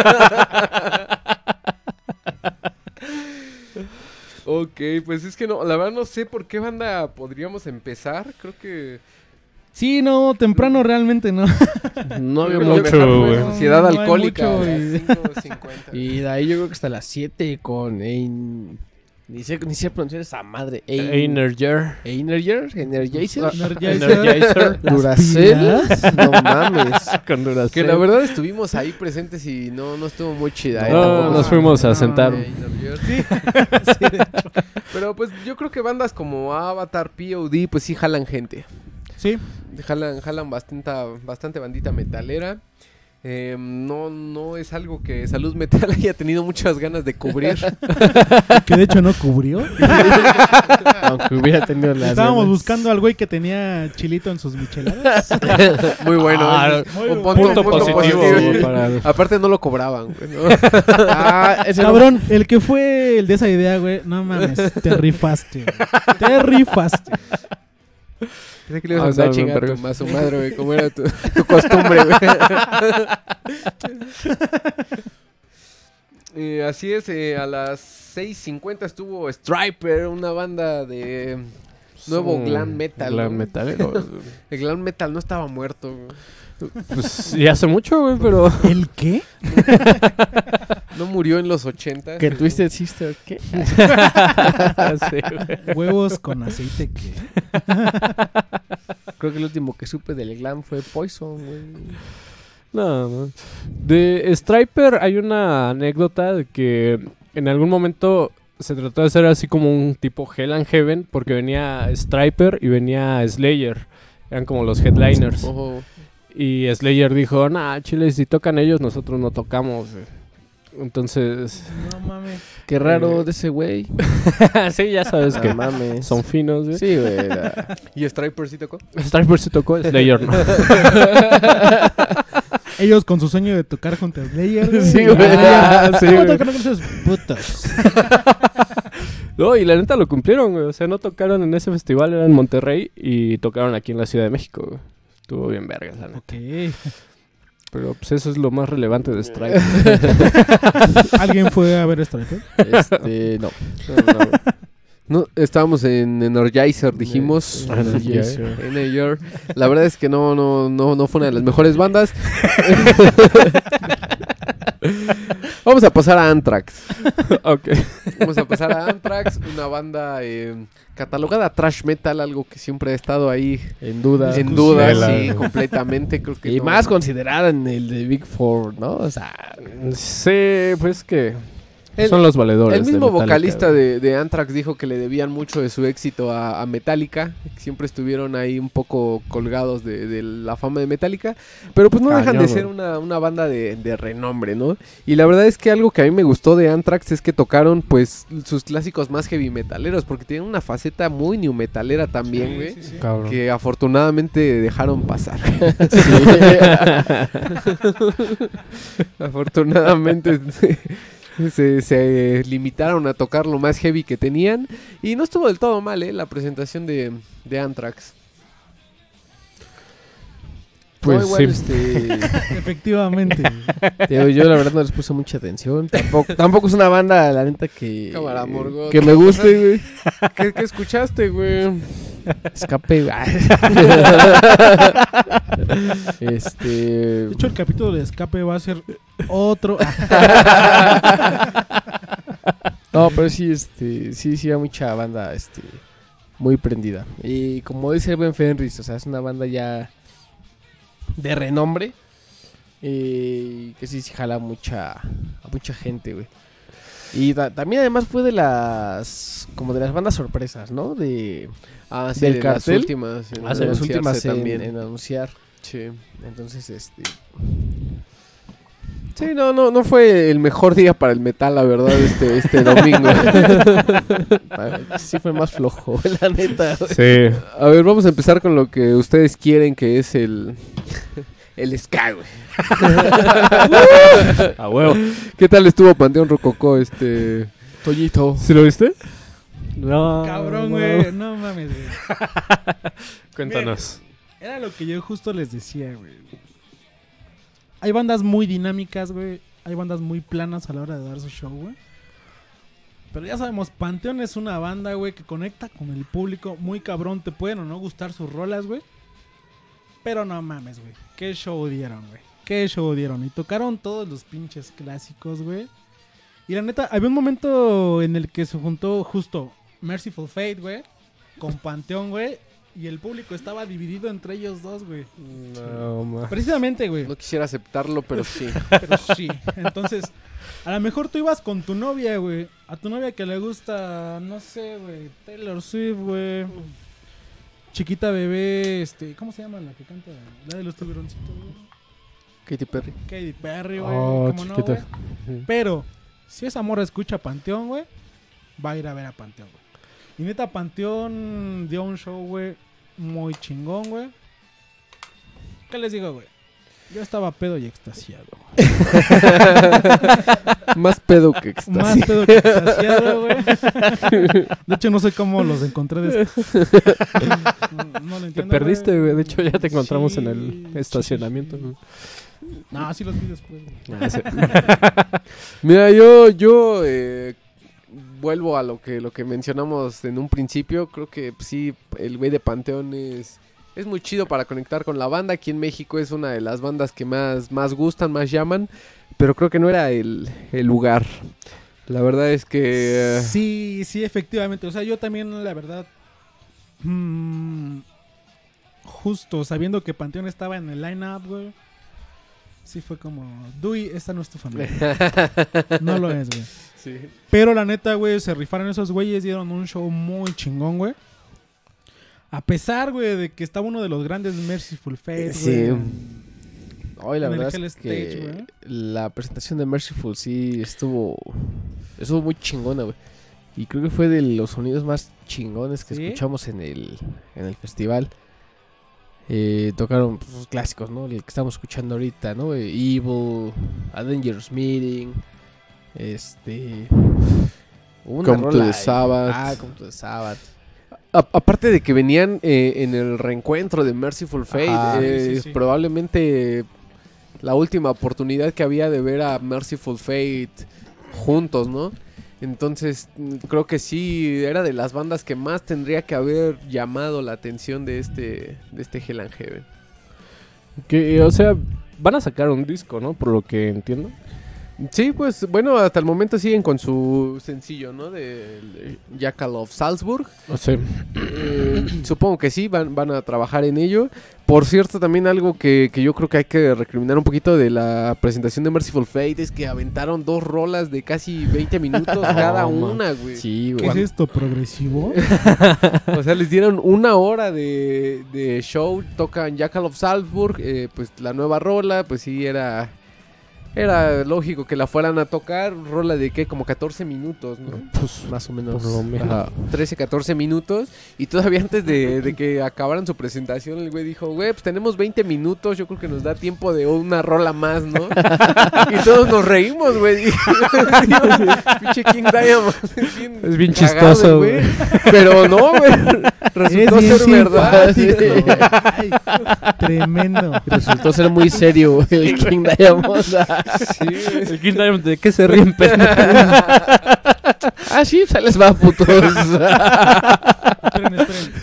Ok, pues es que no, la verdad no sé por qué banda podríamos empezar. Creo que Sí, no, temprano realmente no. No había creo que lo mucho, mejor fue güey. Sociedad No hay Alcohólica. mucho, a las y- cinco cincuenta. Y de ahí yo creo que hasta las siete con Ein... Ni sé, ni sé pronunciar esa madre. Ein... Einerger. Einerger, Energizer, Energizer. Energizer. Las Duracell. pilas. No mames. Con Duracell. Que la verdad estuvimos ahí presentes y no, no estuvo muy chida. ¿eh? No, Tampoco. nos fuimos a no, sentar. Eh, Sí. Pero pues yo creo que bandas como Avatar, P O D, pues sí jalan gente. Sí. Jalan, jalan bastante, bastante bandita metalera. Eh, no, no es algo que Salud Metal haya tenido muchas ganas de cubrir. Que de hecho no cubrió. Aunque hubiera tenido las Estábamos ganas. buscando al güey que tenía chilito en sus micheladas. Muy bueno. Ah, es- muy un bueno. Punto positivo, güey, para... Aparte no lo cobraban, güey, ¿no? Ah, ese no- Cabrón, el que fue el de esa idea, güey, no mames, te rifaste. Güey. Te rifaste. Pensé que le ibas a Ah, andar sabe, chingando vergas. más su madre, güey, como era tu, tu costumbre, güey. Eh, así es, eh, a las seis cincuenta estuvo Striper, una banda de nuevo Mm, glam metal. Glam ¿no? metalero. El glam metal no estaba muerto, güey. Pues y hace mucho, güey, pero... ¿El qué? No murió en los ochenta. Que Twisted Sister, ¿qué? Sí, güey. Huevos con aceite que. Creo que el último que supe del glam fue Poison, güey. No, no. De Striper hay una anécdota de que en algún momento se trató de hacer así como un tipo Hell and Heaven porque venía Striper y venía Slayer. Eran como los headliners. Ojo. Y Slayer dijo, nah, chile, si tocan ellos, nosotros no tocamos. güey". Entonces... No mames. Qué raro Eh, de ese güey. sí, ya sabes No que mames. son finos, güey. Sí, güey. la- ¿Y Striper sí tocó? Striper sí tocó, Slayer no. Ellos con su sueño de tocar junto a Slayer. güey. Sí, güey. Ah, Sí, ¿cómo güey. tocan con esos putos? No, y la neta lo cumplieron, güey. O sea, no tocaron en ese festival, era en Monterrey y tocaron aquí en la Ciudad de México, güey. Estuvo bien vergas, la neta. Ok. Pero pues eso es lo más relevante de Striper. ¿Alguien fue a ver Striper? Este, no. No, no, No, estábamos en Energizer, dijimos. Energizer. Energizer. La verdad es que no, no, no, no fue una de las mejores bandas. Vamos a pasar a Anthrax. ok. Vamos a pasar a Anthrax, una banda eh, catalogada trash metal, algo que siempre ha estado ahí En duda. en duda, Discusión. sí, completamente. Creo que Y no. más considerada en el de Big Four, ¿no? O sea, Sí, pues que El- son los valedores. El de mismo Metallica, vocalista güey. de, de Anthrax dijo que le debían mucho de su éxito a, a Metallica, que siempre estuvieron ahí un poco colgados de, de la fama de Metallica, pero pues no dejan Cañón, de ser güey. una, una banda de, de renombre, ¿no? Y la verdad es que algo que a mí me gustó de Anthrax es que tocaron pues sus clásicos más heavy metaleros, porque tienen una faceta muy new metalera también, güey. Cabrón. Que afortunadamente dejaron pasar. Afortunadamente se, se limitaron a tocar lo más heavy que tenían. Y no estuvo del todo mal, ¿eh? La presentación de, de Anthrax. Pues No, igual, sí. este, Efectivamente. Digo, yo la verdad no les puse mucha atención. Tampoco, tampoco es una banda, la neta, que, Cámara, Morgoth. que me guste, güey. ¿qué, qué escuchaste, güey? Escape, güey. Este. De hecho, el capítulo de escape va a ser otro. No, pero sí, este. Sí, sí, hay mucha banda, este. Muy prendida. Y como dice el buen Fenris, o sea, es una banda ya. de renombre. Eh, que sí, sí jala mucha, a mucha gente, güey. Y ta- también además fue de las, como de las bandas sorpresas, ¿no? De, Ah, sí, del de cartel. las últimas. En Ah, sí, de las anunciarse últimas en, también. en anunciar. Sí. Entonces, este... Sí, no, no, no fue el mejor día para el metal, la verdad, este, este domingo. sí fue más flojo, la neta. güey. Sí. A ver, vamos a empezar con lo que ustedes quieren, que es el... El ska, güey. A huevo. ¿Qué tal estuvo Panteón Rococó, este... Toñito. ¿Sí lo viste? No. Cabrón, no. güey. No mames, güey. Cuéntanos. Era lo que yo justo les decía, güey. Hay bandas muy dinámicas, güey. Hay bandas muy planas a la hora de dar su show, güey. Pero ya sabemos, Panteón es una banda, güey, que conecta con el público muy cabrón. Te pueden o no gustar sus rolas, güey. Pero no mames, güey. ¿Qué show dieron, güey? ¿Qué show dieron? Y tocaron todos los pinches clásicos, güey. Y la neta, había un momento en el que se juntó justo Merciful Fate, güey, con Panteón, güey. Y el público estaba dividido entre ellos dos, güey. No, ma. Precisamente, güey. No quisiera aceptarlo, pero sí. Pero sí. Entonces, a lo mejor tú ibas con tu novia, güey. A tu novia que le gusta, no sé, güey, Taylor Swift, güey. Chiquita bebé, este, ¿cómo se llama la que canta? La de los tiburoncitos, güey. Katy Perry. Katy Perry, güey. Oh, ¿Cómo no, chiquita. güey? Pero, si esa morra escucha Panteón, güey, va a ir a ver a Panteón, güey. Y neta, Panteón dio un show, güey, muy chingón, güey. ¿Qué les digo, güey? Yo estaba pedo y extasiado. Más pedo que éxtasis. Más pedo que extasiado, güey. De hecho, no sé cómo los encontré después. No, no lo Te entiendo, perdiste, güey. De hecho, ya te encontramos Sí, en el estacionamiento. sí, güey. sí. No, sí los vi después, güey. Ah, sí. Mira, yo, yo eh, vuelvo a lo que, lo que mencionamos en un principio. Creo que pues, sí, el güey de Panteón es, es muy chido para conectar con la banda. Aquí en México es una de las bandas que más, más gustan, más llaman. Pero creo que no era el, el lugar. La verdad es que... eh, Sí, sí, efectivamente. O sea, yo también, la verdad, mm, justo sabiendo que Panteón estaba en el line-up, güey, sí fue como, Dewey, esta no es tu familia. No lo es, güey. sí. Pero la neta, güey, se rifaron esos güeyes, dieron un show muy chingón, güey. A pesar, güey, de que estaba uno de los grandes Merciful Fate, Sí. güey. Hoy la En el verdad Hell es Stage, que güey. la presentación de Merciful sí estuvo estuvo muy chingona, güey. Y creo que fue de los sonidos más chingones que ¿Sí? escuchamos en el en el festival. Eh, tocaron pues, los clásicos, ¿no? El que estamos escuchando ahorita, ¿no? Eh, Evil, A Dangerous Meeting, este una Come to rola the ahí. Sabbath. Ah, Come to the Sabbath. A- aparte de que venían eh, en el reencuentro de Merciful Fate, Ajá, eh, sí, sí, sí. probablemente la última oportunidad que había de ver a Merciful Fate juntos, ¿no? Entonces, mm, creo que sí, era de las bandas que más tendría que haber llamado la atención de este, de este Hell and Heaven. Que, o sea, van a sacar un disco, ¿no? Por lo que entiendo. Sí, pues bueno, hasta el momento siguen con su sencillo, ¿no? De, de Jackal of Salzburg. O sea, Eh, supongo que sí, van, van a trabajar en ello. Por cierto, también algo que, que yo creo que hay que recriminar un poquito de la presentación de Merciful Fate es que aventaron dos rolas de casi veinte minutos cada No, man. una, güey. Sí, ¿Qué güey. es esto, progresivo? O sea, les dieron una hora de, de show, tocan Jackal of Salzburg, eh, pues la nueva rola, pues sí, era... Era lógico que la fueran a tocar, rola de ¿qué? Como catorce minutos, ¿no? pues Más o menos. Por lo menos. Ajá. trece, catorce minutos. Y todavía antes de, de que acabaran su presentación, el güey dijo, güey, pues tenemos veinte minutos, yo creo que nos da tiempo de una rola más, ¿no? Y todos nos reímos, güey. Pinche King Diamond. Es bien, Es bien cagado, chistoso, güey. güey. Pero no, güey. Resultó Es bien ser verdad. simpático. Ay, tremendo. Resultó ser muy serio, güey, el King Diamond. Sí, güey. el King Diamond, ¿de qué se ríen? pendejo? Ah, sí, se les va, putos. Esperen, esperen.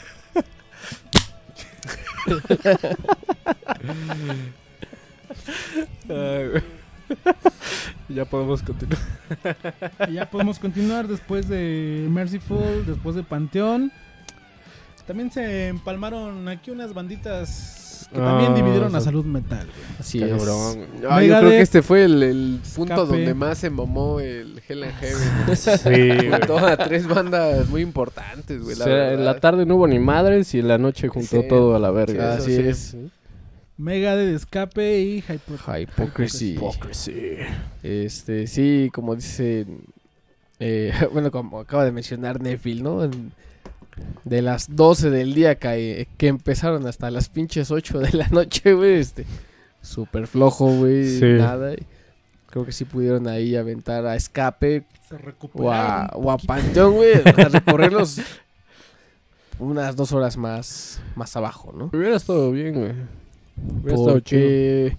Ay, güey. Ya podemos continuar. Ya podemos continuar después de Merciful, después de Panteón. También se empalmaron aquí unas banditas que también Ah, dividieron a sí. Salud Mental, güey. Así Cabrón. es. Ah, yo creo Megadeth, que este fue el, el punto Escape. donde más se mamó el Hell and Heaven. Sí, güey. Juntó a tres bandas muy importantes, O güey. La sea, en verdad. la tarde no hubo ni madres y en la noche juntó Sí. todo a la verga. Eso Así sí. es. Megadeth, Escape y Hypo- Hypocrisy. Hypocrisy. Este, sí, como dice, eh, bueno, como acaba de mencionar Nefil, ¿no? En- de las doce del día que, que empezaron hasta las pinches ocho de la noche, güey, este, súper flojo, güey, Sí. nada. y creo que sí pudieron ahí aventar a Escape Se o recuperaron. a, un o a poquito. Panteón, güey, a recorrerlos unas dos horas más, más abajo, ¿no? Hubiera estado bien, güey. Hubiera estado chido. Porque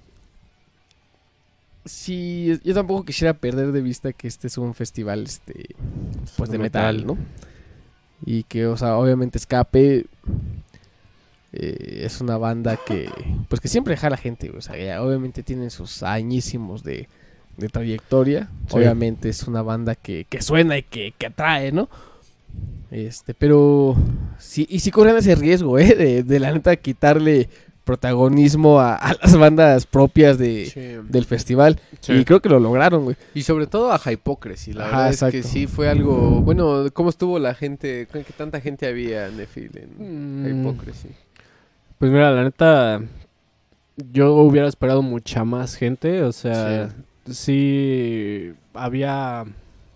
sí, yo tampoco quisiera perder de vista que este es un festival este pues de metal, ¿no? Y que, o sea, obviamente Escape eh, es una banda que pues que siempre jala gente, o sea, ya obviamente tienen sus añísimos de, de trayectoria. Sí. Obviamente es una banda que, que suena y que, que atrae, ¿no? Este, pero sí, y sí corren ese riesgo, ¿eh? De, de la neta quitarle protagonismo a, a las bandas propias de, Sí. del festival. Sí. Y creo que lo lograron, güey. Y sobre todo a Hypocrisy. La Ajá, verdad es que exacto. sí fue algo. Bueno, ¿cómo estuvo la gente? ¿Qué tanta gente había, Nefil, en Mm, Hypocrisy? Pues mira, la neta, yo hubiera esperado mucha más gente. O sea, sí, había.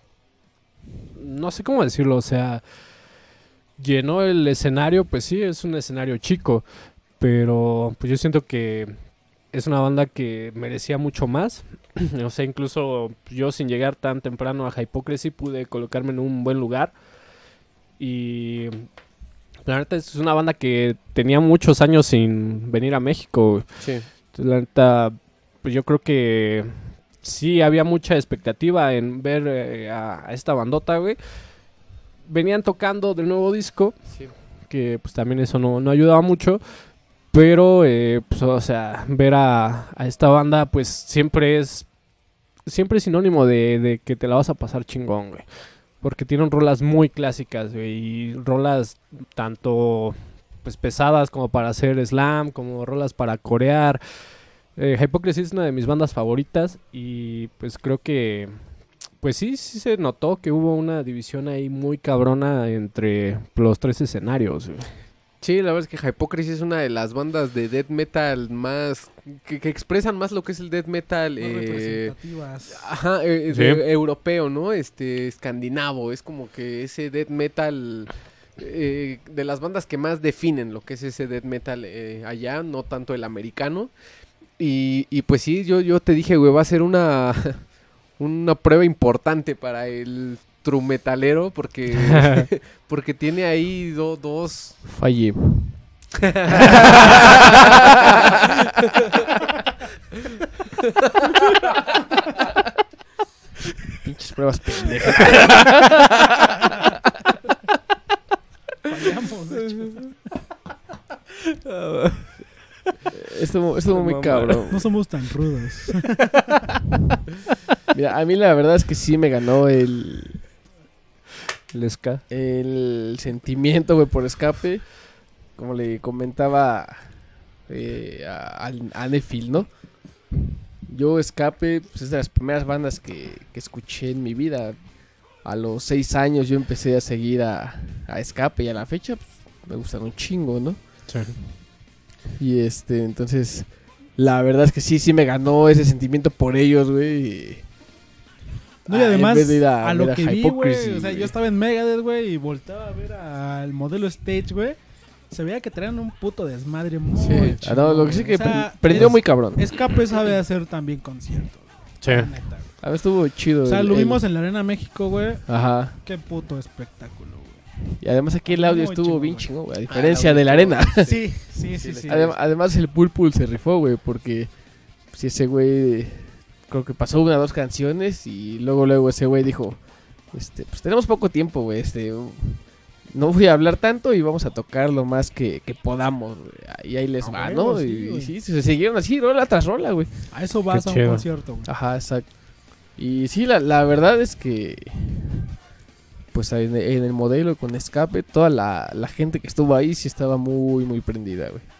No sé cómo decirlo, o sea, llenó el escenario, pues sí, es un escenario chico. Pero pues yo siento que es una banda que merecía mucho más. O sea, incluso yo sin llegar tan temprano a Hypocrisy pude colocarme en un buen lugar. Y la neta es una banda que tenía muchos años sin venir a México. Sí. Entonces, la neta, pues yo creo que sí había mucha expectativa en ver eh, a, a esta bandota, güey. Venían tocando del nuevo disco, Sí. que pues también eso no, no ayudaba mucho. Pero, eh, pues, o sea, ver a, a esta banda, pues siempre es siempre es sinónimo de, de que te la vas a pasar chingón, güey. Porque tienen rolas muy clásicas, güey, y rolas tanto pues pesadas como para hacer slam, como rolas para corear. Eh, Hypocrisy es una de mis bandas favoritas y pues creo que pues sí, sí se notó que hubo una división ahí muy cabrona entre los tres escenarios, güey. Sí, la verdad es que Hypocrisy es una de las bandas de death metal más... que, que expresan más lo que es el death metal. No eh, representativas. Ajá, eh, Sí. de- europeo, ¿no? Este, escandinavo. Es como que ese death metal... eh, de las bandas que más definen lo que es ese death metal eh, allá, no tanto el americano. Y, y pues sí, yo, yo te dije, güey, va a ser una... una prueba importante para el true metalero porque... porque tiene ahí do- dos... Fallé. Pinches pruebas pendejas. Fallamos, de hecho. Estuvo, estuvo muy Mamá. cabrón. No somos tan rudos. Mira, a mí la verdad es que sí me ganó el, El ska. el sentimiento, güey, por Escape. Como le comentaba eh, a, al- a Nefil, ¿no? Yo Escape, pues es de las primeras bandas que, que escuché en mi vida. A los seis años yo empecé a seguir a, a Escape y a la fecha pues, me gustan un chingo, ¿no? Y este, entonces, la verdad es que sí, sí me ganó ese sentimiento por ellos, güey. y- No, y Ah, en además, vez de ir a a, lo ver a que vi, Hypocrisy, güey, o sea, güey. yo estaba en Megadeth, güey, y volteaba a ver al modelo Stage, güey. Se veía que traían un puto desmadre muy Sí. chingón, Ah, no, lo que sí güey. que O sea, pre- prendió es- muy cabrón. Escape sabe hacer también conciertos. Sí. la neta, güey. A ver, estuvo chido. O sea, el- lo el- vimos en la Arena México, güey. Ajá. Qué puto espectáculo, güey. Y además aquí el audio Muy estuvo chingón, bien güey. chingón, güey. A Ah, diferencia el de la audio arena. estuvo- Sí, sí, sí, sí. Adem- además el Pulpul se rifó, güey, porque si ese güey creo que pasó una o dos canciones y luego luego ese güey dijo, este, pues tenemos poco tiempo, güey, este, uh, no voy a hablar tanto y vamos a tocar lo más que, que podamos, güey. Y ahí les A va, huevo, ¿no? sí, y güey. sí, se siguieron así, rola tras rola, güey. A eso vas Qué a un chido. concierto, güey. Ajá, exacto. Y sí, la, la verdad es que pues en, en el modelo con Escape, toda la, la gente que estuvo ahí sí estaba muy, muy prendida, güey.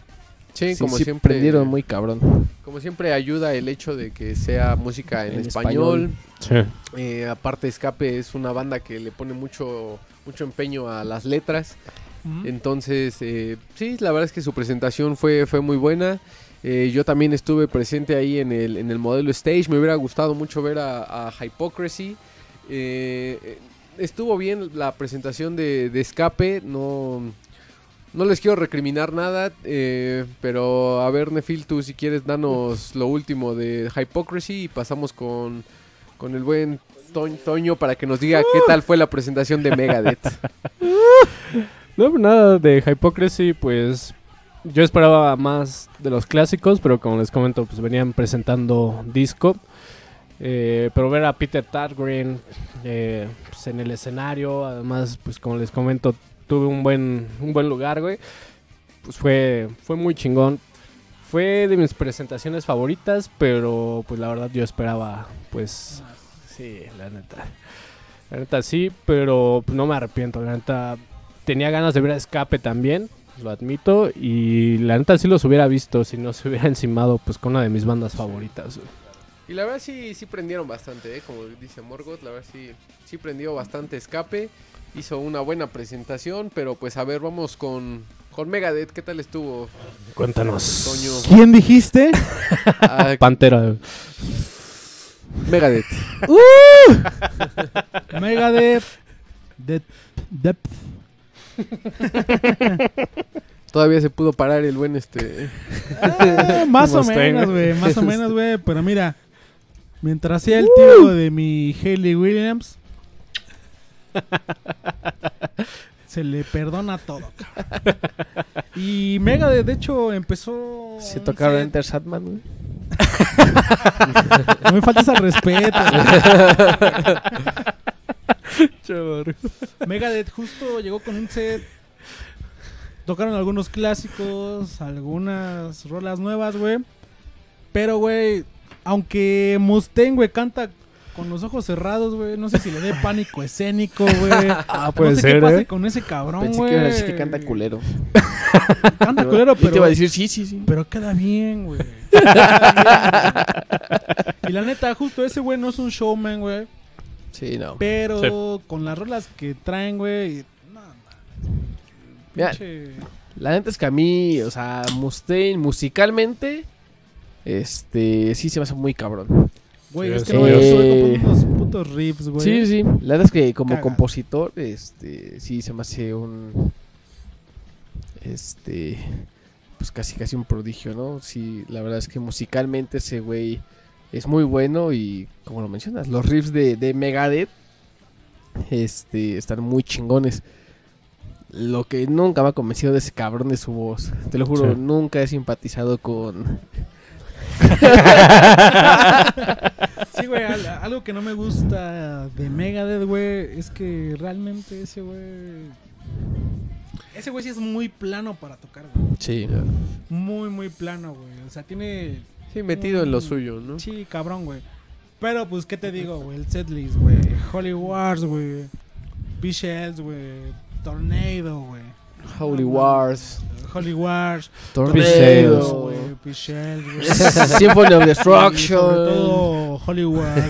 Sí, Sí, como sí siempre. prendieron muy cabrón. Como siempre ayuda el hecho de que sea música en, En español. español. Sí. Eh, aparte Escape es una banda que le pone mucho, mucho empeño a las letras. Ujú. Entonces, eh, sí, la verdad es que su presentación fue, fue muy buena. Eh, yo también estuve presente ahí en el, en el modelo stage. Me hubiera gustado mucho ver a, a Hypocrisy. Eh, estuvo bien la presentación de, de Escape. No, no les quiero recriminar nada. Eh, pero a ver, Nefil, tú si quieres danos lo último de Hypocrisy y pasamos con, con el buen Toñ- Toño para que nos diga qué tal fue la presentación de Megadeth. No, nada de Hypocrisy, pues yo esperaba más de los clásicos, pero como les comento, pues venían presentando disco. Eh, pero ver a Peter Tägtgren eh, pues en el escenario, además, pues como les comento, tuve un buen, un buen lugar, güey. Pues fue, fue muy chingón. Fue de mis presentaciones favoritas, pero pues la verdad yo esperaba, pues, sí, la neta. La neta sí, pero no me arrepiento, la neta. Tenía ganas de ver a Escape también, lo admito, y la neta sí los hubiera visto si no se hubiera encimado pues con una de mis bandas favoritas, güey. Y la verdad sí, sí prendieron bastante, ¿eh? Como dice Morgoth, la verdad sí, sí prendió bastante Escape. Hizo una buena presentación, pero pues a ver, vamos con, con Megadeth. ¿Qué tal estuvo, Cuéntanos. Toño? ¿Quién dijiste? Ah, Pantera. güey. Megadeth. Megadeth. Depth. Depth. Todavía se pudo parar el buen este... Ah, más o Mustaine. menos, güey. Más o menos, güey. Pero mira, mientras sea el tío de mi Hayley Williams, se le perdona todo, cabrón. Y Megadeth, de hecho, empezó. Se un tocaron set- Enter Sandman, güey. No me faltes al respeto, güey. Megadeth justo llegó con un set. Tocaron algunos clásicos, algunas rolas nuevas, güey. Pero, güey, aunque Mustaine, güey, canta con los ojos cerrados, güey. No sé si le dé pánico escénico, güey. Ah, puede no sé ser, qué pase ¿eh? con ese cabrón, Pensé güey. que iba a decir que canta culero. Canta culero, Yo te pero, iba a decir sí, sí, sí. pero queda bien, güey. Queda bien, güey. Y la neta, justo ese güey no es un showman, güey. Sí, no. Pero con las rolas que traen, güey. No, man. Mira, Pinche- la neta es que a mí, o sea, Mustaine musicalmente, este, sí se me hace muy cabrón. Güey, Sí, es que sí. no, yo soy Eh, como unos putos riffs, güey. Sí, sí, la verdad es que como Caga. compositor, este, sí se me hace un, este, pues casi casi un prodigio, ¿no? Sí, la verdad es que musicalmente ese güey es muy bueno y, como lo mencionas, los riffs de, de Megadeth, este, están muy chingones. Lo que nunca me ha convencido de ese cabrón es su voz. Te lo juro, Sí. nunca he simpatizado con... Sí, güey, al- algo que no me gusta de Megadeth, güey, es que realmente ese güey... Ese güey sí es muy plano para tocar, güey. Sí. Muy, muy plano, güey. O sea, tiene... Sí, metido en lo Mm, suyo, ¿no? Sí, cabrón, güey. Pero, pues, ¿qué te digo, güey? El setlist, güey. Holy Wars, güey. P-Shells, güey. Tornado, güey. Holy No, Wars. Holy Wars. Tornado, Tornado, güey. P-Shells, güey. Symphony of Y Destruction. sobre todo Hollywood.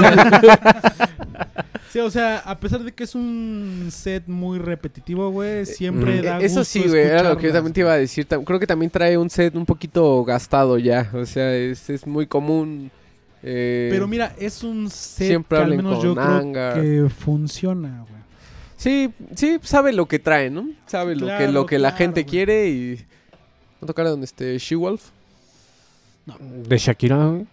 Sí, o sea, a pesar de que es un set muy repetitivo, güey, siempre Mm, da Eso gusto sí, güey, era lo que yo escucharlas. también te iba a decir. Tam- Creo que también trae un set un poquito gastado ya. O sea, es, es muy común. eh, Pero mira, es un set siempre que al hablen menos yo con creo Angar. que funciona, güey. Sí, sí, sabe lo que trae, ¿no? Sabe lo que, Claro, lo que la claro, gente güey. quiere y... ¿No tocaron este She-Wolf? De Shakira, güey.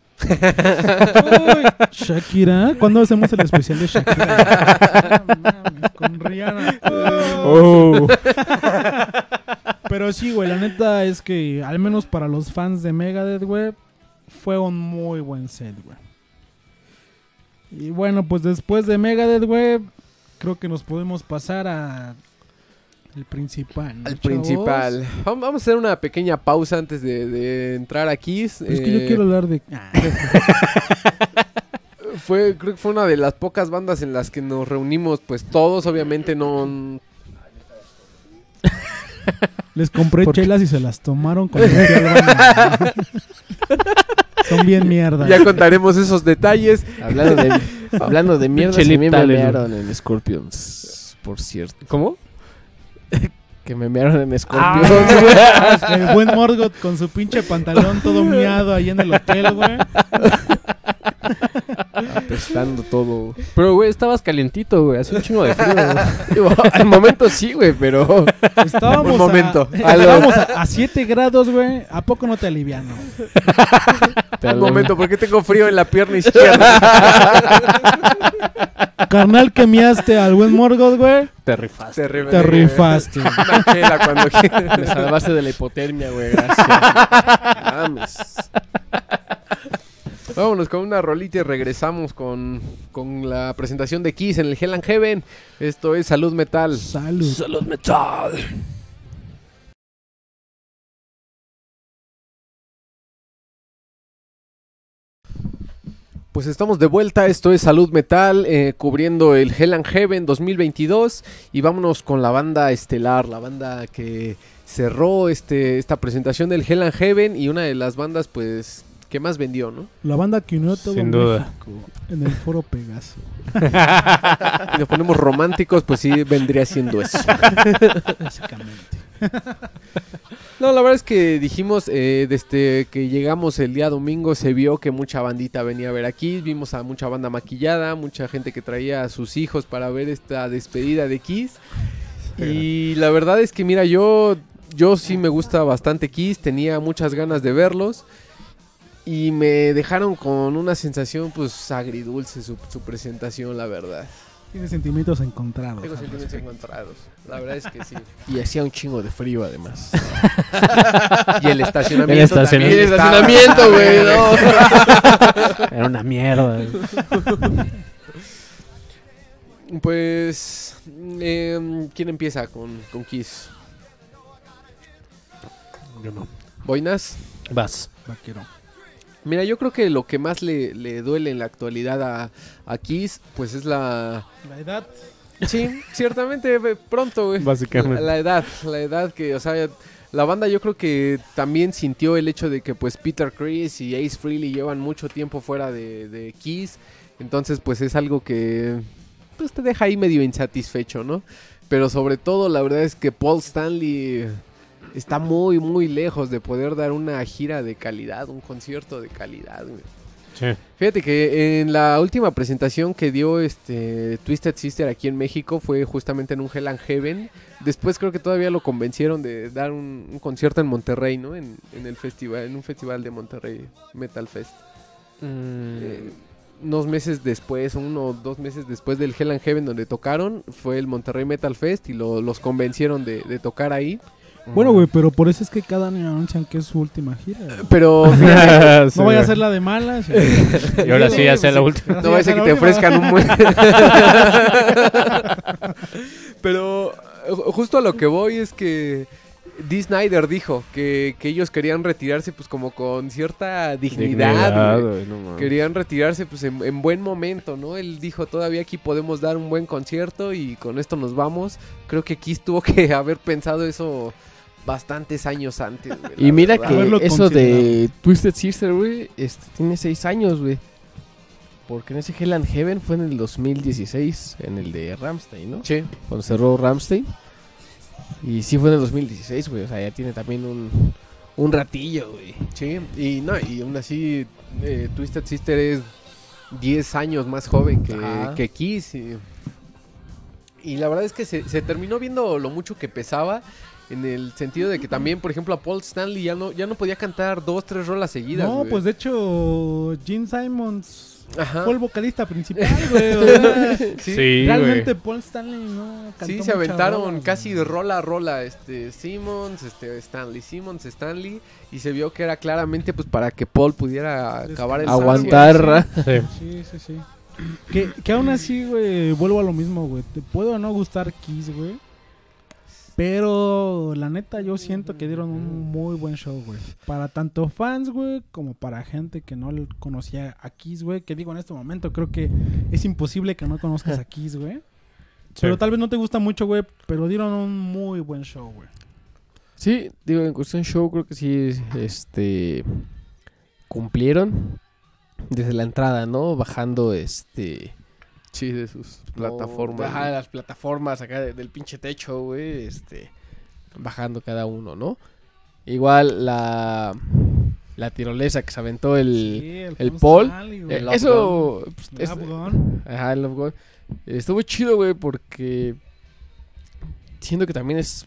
Uy, Shakira, ¿cuándo hacemos el especial de Shakira? No mames, con Rihanna. Oh. Pero sí, güey, la neta es que al menos para los fans de Megadeth, güey, fue un muy buen set, güey. Y bueno, pues después de Megadeth, güey, creo que nos podemos pasar a el principal, ¿no, Al chavos? principal. Vam- Vamos a hacer una pequeña pausa antes de, de entrar aquí. Pero es que yo Eh, quiero hablar de... Fue, creo que fue una de las pocas bandas en las que nos reunimos, pues todos, obviamente no... Les compré ¿Por qué? chelas y se las tomaron cuando fui al baño. Son bien mierda. Ya contaremos esos detalles. Hablando de, hablando de mierda, Pinche a mí me Liptal, mearon en Scorpions, por cierto. ¿Cómo? Que me mearon en Scorpions. Ah, el buen Morgoth con su pinche pantalón todo miado ahí en el hotel, güey. Apestando todo. Pero, güey, estabas calientito, güey. Hace un chingo de frío, güey. Digo, al momento sí, güey, pero... Estábamos Un momento. A, estábamos a siete grados, güey. ¿A poco no te aliviano? Un momento, ¿por qué tengo frío en la pierna izquierda? Carnal, que miaste al buen Morgoth, güey. Te rifaste. Te, re- Te rifaste. Una chela cuando Me salvaste de la hipotermia, güey, gracias. Mames. Vámonos con una rolita y regresamos con, con la presentación de Kiss en el Hell and Heaven. Esto es Salud Metal. Salud. Salud metal. Pues estamos de vuelta, esto es Salud Metal, eh, cubriendo el Hell and Heaven dos mil veintidós. Y vámonos con la banda estelar, la banda que cerró este, esta presentación del Hell and Heaven. Y una de las bandas, pues, que más vendió, ¿no? La banda que unió a todo Sin duda. México en el Foro Pegaso. Si nos ponemos románticos, pues sí vendría siendo eso. Básicamente. No, la verdad es que dijimos, eh, desde que llegamos el día domingo se vio que mucha bandita venía a ver aquí, vimos a mucha banda maquillada, mucha gente que traía a sus hijos para ver esta despedida de Kiss. Y la verdad es que mira, yo, yo sí me gusta bastante Kiss, tenía muchas ganas de verlos. Y me dejaron con una sensación pues agridulce su, su presentación, la verdad. Tiene sentimientos encontrados. Tengo al sentimientos respecto. encontrados, la verdad es que sí. Y hacía un chingo de frío, además. Y el estacionamiento El estacionamiento. también El estaba- estacionamiento, güey, no. Era una mierda. güey. Pues, eh, ¿quién empieza con, con Kiss? Yo no. ¿Boinas? Vas. Vaquero. Mira, yo creo que lo que más le, le duele en la actualidad a, a Kiss, pues es la... La edad. Sí, ciertamente, ve, pronto, güey. Básicamente. La, la edad, la edad que, o sea, la banda yo creo que también sintió el hecho de que pues Peter Criss y Ace Frehley llevan mucho tiempo fuera de, de Kiss. Entonces, pues es algo que pues te deja ahí medio insatisfecho, ¿no? Pero sobre todo, la verdad es que Paul Stanley está muy, muy lejos de poder dar una gira de calidad, un concierto de calidad, güey. Sí. Fíjate que en la última presentación que dio este Twisted Sister aquí en México fue justamente en un Hell and Heaven. Después creo que todavía lo convencieron de dar un, un concierto en Monterrey, ¿no? En, en el festival, en un festival de Monterrey, Metal Fest. Eh, unos meses después, uno o dos meses después del Hell and Heaven donde tocaron, fue el Monterrey Metal Fest y lo- los convencieron de, de tocar ahí. Bueno, güey, pero por eso es que cada año anuncian que es su última gira. güey. Pero fíjate, Sí, No vaya a güey. ser la de malas. Y ahora sí, ya sea la última. no va a ser que te ofrezcan un buen... Pero eh, justo a lo que voy es que Dee Snider dijo que, que ellos querían retirarse pues como con cierta dignidad, güey. güey, no mames. Querían retirarse pues en, en buen momento, ¿no? Él dijo, todavía aquí podemos dar un buen concierto y con esto nos vamos. Creo que Kiss tuvo que haber pensado eso bastantes años antes, güey, la Y mira verdad. que Haberlo eso de considerado. Twisted Sister, güey, este, tiene seis años, güey. Porque en ese Hell and Heaven fue en el dos mil dieciséis, en el de Rammstein, ¿no? Sí. Cuando cerró Rammstein. Y sí fue en el dos mil dieciséis, güey. O sea, ya tiene también un, un ratillo, güey. Sí, y no, y aún así eh, Twisted Sister es diez años más joven que, Ajá. que Kiss. Y, y la verdad es que se, se terminó viendo lo mucho que pesaba. En el sentido de que también, por ejemplo, a Paul Stanley ya no, ya no podía cantar dos, tres rolas seguidas. No, güey. pues de hecho, Gene Simons Ajá. fue el vocalista principal, güey. O sea, Sí, Sí, realmente Paul Stanley no cantó sí, se muchas aventaron rolas, casi güey. de rola a rola, este, Simmons, este, Stanley, Simmons, Stanley, y se vio que era claramente pues para que Paul pudiera acabar el Aguantar. Sí. Sí, sí, sí. Que, que aún así, güey, vuelvo a lo mismo, güey. Te puedo no gustar Kiss, güey. Pero la neta yo siento que dieron un muy buen show, güey. Para tanto fans, güey, como para gente que no l- conocía a Kiss, güey. Que digo, en este momento creo que es imposible que no conozcas a Kiss, güey. Pero tal vez no te gusta mucho, güey, pero dieron un muy buen show, güey. Sí, digo, en cuestión show creo que sí, este, cumplieron desde la entrada, ¿no? Bajando, este... Sí, de sus no, plataformas. Ajá, las plataformas acá de- del pinche techo, güey, este, bajando cada uno, ¿no? Igual la, la tirolesa que se aventó el... Sí, el Paul Paul, Stanley, güey. eh, Love eso... pues, El es- Love Gun. Ajá, el Love Gun. Estuvo chido, güey, porque siento que también es